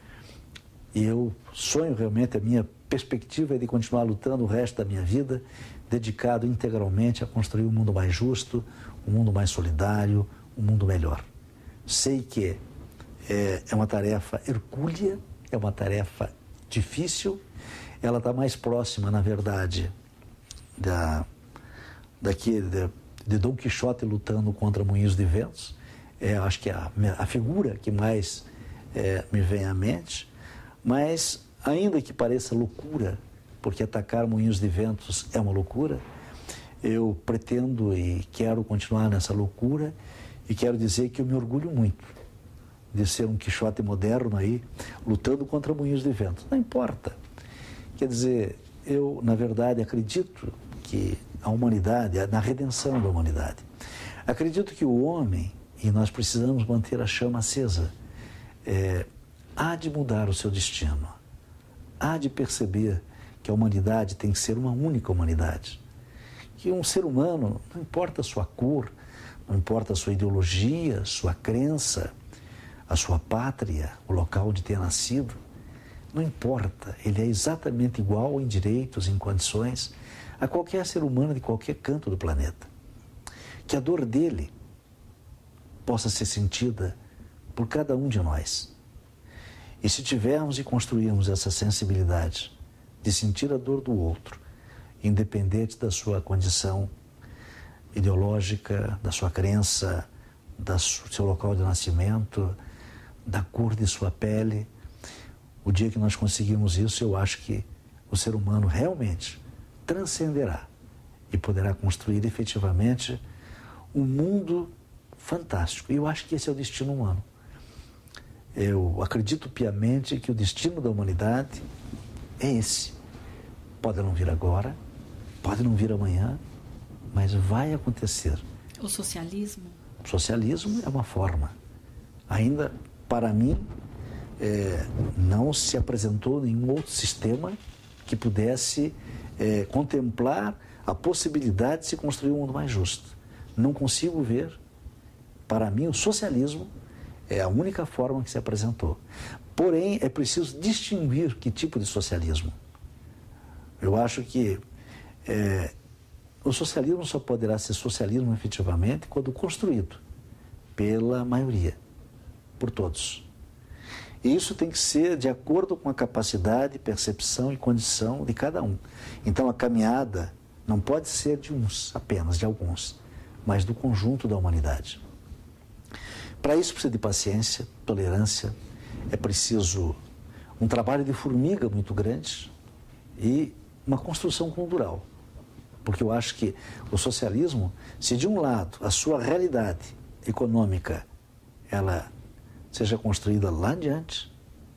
E eu sonho realmente, a minha perspectiva é de continuar lutando o resto da minha vida, dedicado integralmente a construir um mundo mais justo, um mundo mais solidário, um mundo melhor. Sei que é, é uma tarefa hercúlea, é uma tarefa difícil, ela está mais próxima, na verdade, da, daquele, de, de Dom Quixote lutando contra moinhos de ventos. É, acho que é a, a figura que mais é, me vem à mente, mas ainda que pareça loucura, porque atacar moinhos de ventos é uma loucura, eu pretendo e quero continuar nessa loucura e quero dizer que eu me orgulho muito de ser um Quixote moderno aí, lutando contra moinhos de vento. Não importa. Quer dizer, eu, na verdade, acredito que a humanidade, na redenção da humanidade. Acredito que o homem, e nós precisamos manter a chama acesa, é, há de mudar o seu destino. Há de perceber que a humanidade tem que ser uma única humanidade. Que um ser humano, não importa a sua cor, não importa a sua ideologia, sua crença, a sua pátria, o local onde tenha nascido, não importa, ele é exatamente igual em direitos, em condições, a qualquer ser humano de qualquer canto do planeta. Que a dor dele possa ser sentida por cada um de nós. E se tivermos e construirmos essa sensibilidade de sentir a dor do outro, independente da sua condição ideológica, da sua crença, do seu local de nascimento, da cor de sua pele, o dia que nós conseguirmos isso, eu acho que o ser humano realmente transcenderá e poderá construir efetivamente um mundo fantástico. E eu acho que esse é o destino humano. Eu acredito piamente que o destino da humanidade é esse. Pode não vir agora, pode não vir amanhã, mas vai acontecer. O socialismo? O socialismo é uma forma. Ainda, para mim, é, não se apresentou nenhum outro sistema que pudesse é, contemplar a possibilidade de se construir um mundo mais justo. Não consigo ver. Para mim, o socialismo é a única forma que se apresentou. Porém, é preciso distinguir que tipo de socialismo. Eu acho que é, o socialismo só poderá ser socialismo efetivamente quando construído pela maioria, por todos. E isso tem que ser de acordo com a capacidade, percepção e condição de cada um. Então, a caminhada não pode ser de uns apenas, de alguns, mas do conjunto da humanidade. Para isso precisa de paciência, tolerância, é preciso um trabalho de formiga muito grande e uma construção cultural. Porque eu acho que o socialismo, se de um lado a sua realidade econômica ela seja construída lá adiante,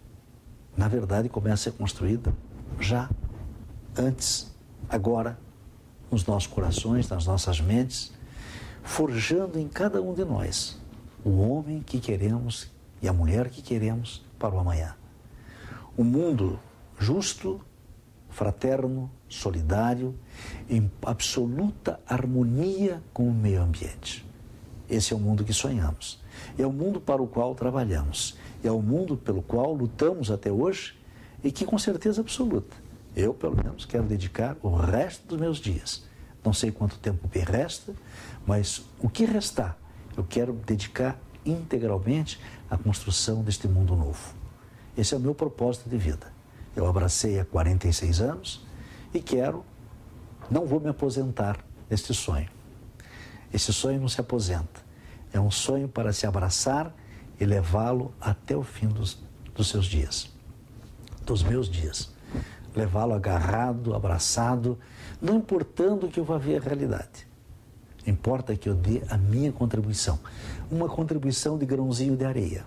na verdade começa a ser construída já, antes, agora, nos nossos corações, nas nossas mentes, forjando em cada um de nós o homem que queremos e a mulher que queremos para o amanhã. Um mundo justo, fraterno, solidário, em absoluta harmonia com o meio ambiente. Esse é o mundo que sonhamos. É o mundo para o qual trabalhamos. É o mundo pelo qual lutamos até hoje e que, com certeza absoluta, eu, pelo menos, quero dedicar o resto dos meus dias. Não sei quanto tempo me resta, mas o que restar, eu quero dedicar integralmente à construção deste mundo novo. Esse é o meu propósito de vida. Eu abracei há quarenta e seis anos e quero, não vou me aposentar neste sonho. Esse sonho não se aposenta. É um sonho para se abraçar e levá-lo até o fim dos, dos seus dias, dos meus dias. Levá-lo agarrado, abraçado, não importando o que eu vá ver a realidade. Importa que eu dê a minha contribuição. Uma contribuição de grãozinho de areia,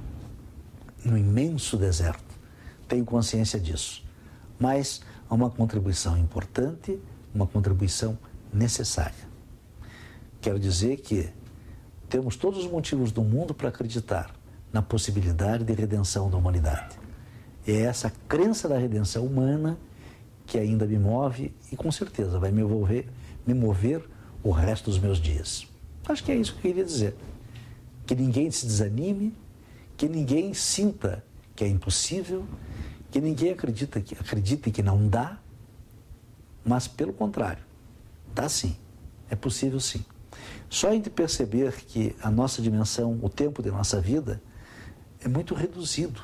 no imenso deserto. Tenho consciência disso. Mas há uma contribuição importante, uma contribuição necessária. Quero dizer que temos todos os motivos do mundo para acreditar na possibilidade de redenção da humanidade. É essa crença da redenção humana que ainda me move e com certeza vai me mover, me mover o resto dos meus dias. Acho que é isso que eu queria dizer. Que ninguém se desanime, que ninguém sinta que é impossível, que ninguém acredita que, acredite que não dá, mas pelo contrário, dá sim, é possível sim. Só de perceber que a nossa dimensão, o tempo de nossa vida é muito reduzido,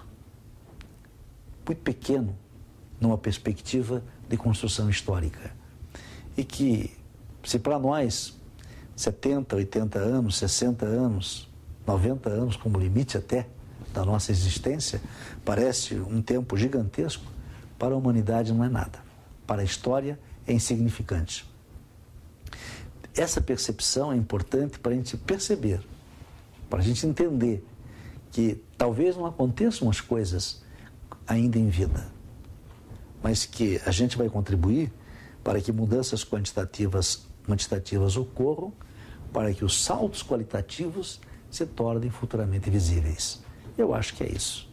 muito pequeno, numa perspectiva de construção histórica. E que, se para nós, setenta, oitenta anos, sessenta anos, noventa anos como limite até da nossa existência, parece um tempo gigantesco, para a humanidade não é nada. Para a história é insignificante. essa percepção é importante para a gente perceber, para a gente entender que talvez não aconteçam as coisas ainda em vida, mas que a gente vai contribuir para que mudanças quantitativas, quantitativas ocorram, para que os saltos qualitativos se tornem futuramente visíveis. Eu acho que é isso.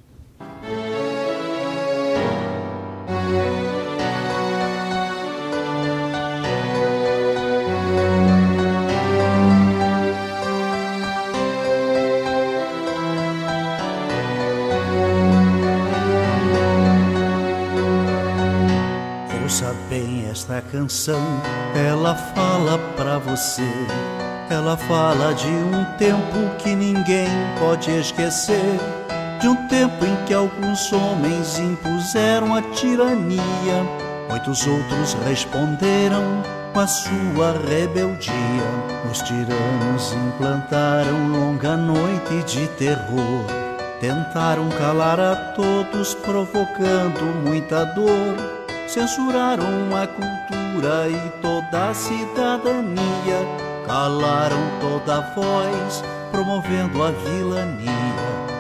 Ouça bem esta canção, ela fala pra você. Ela fala de um tempo que ninguém pode esquecer, de um tempo em que alguns homens impuseram a tirania, muitos outros responderam com a sua rebeldia. Os tiranos implantaram longa noite de terror, tentaram calar a todos, provocando muita dor. Censuraram a cultura e toda a cidadania, calaram toda a voz, promovendo a vilania.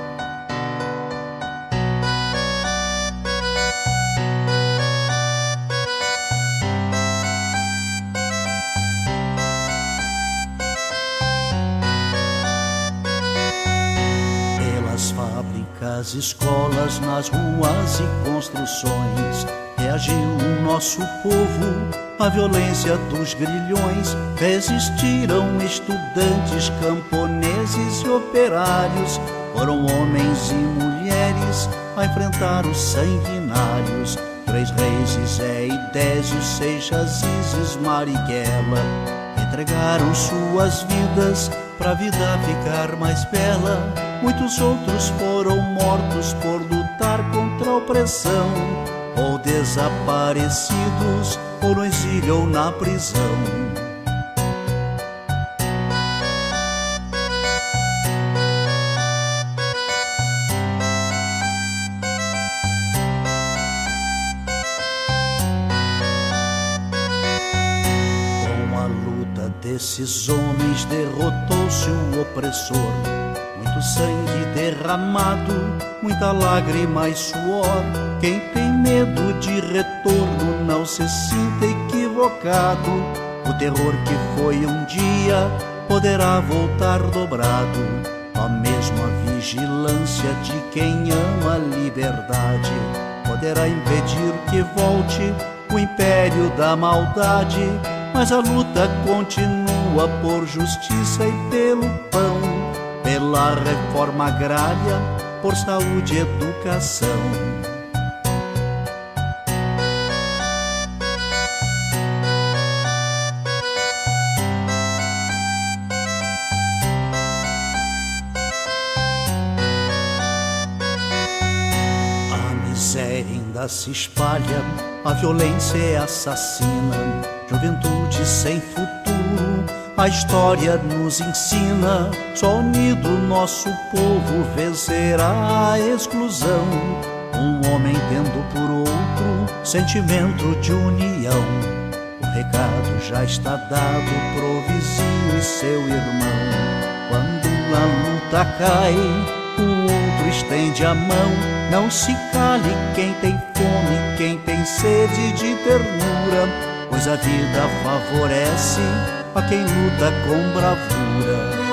Pelas fábricas, escolas, nas ruas e construções, reagiu o nosso povo à violência dos grilhões. Resistiram estudantes, camponeses e operários, foram homens e mulheres a enfrentar os sanguinários. Três reis, Zé e Désio, Seixas, Isis, Marighella, entregaram suas vidas pra vida ficar mais bela. Muitos outros foram mortos por lutar contra a opressão, ou desaparecidos, ou no exílio ou na prisão. Com a luta desses homens derrotou-se o opressor. Muito sangue derramado, muita lágrima e suor. Quem tem medo de retorno não se sinta equivocado. O terror que foi um dia poderá voltar dobrado. A mesma vigilância de quem ama a liberdade poderá impedir que volte o império da maldade. Mas a luta continua por justiça e pelo pão, pela reforma agrária, por saúde e educação. A miséria ainda se espalha, a violência é assassina, juventude sem futuro, a história nos ensina. Só unido nosso povo vencerá a exclusão, um homem tendo por outro sentimento de união. O recado já está dado pro vizinho e seu irmão. Quando a luta cai, o outro estende a mão. Não se cale quem tem fome, quem tem sede de ternura, pois a vida favorece a quem luta com bravura.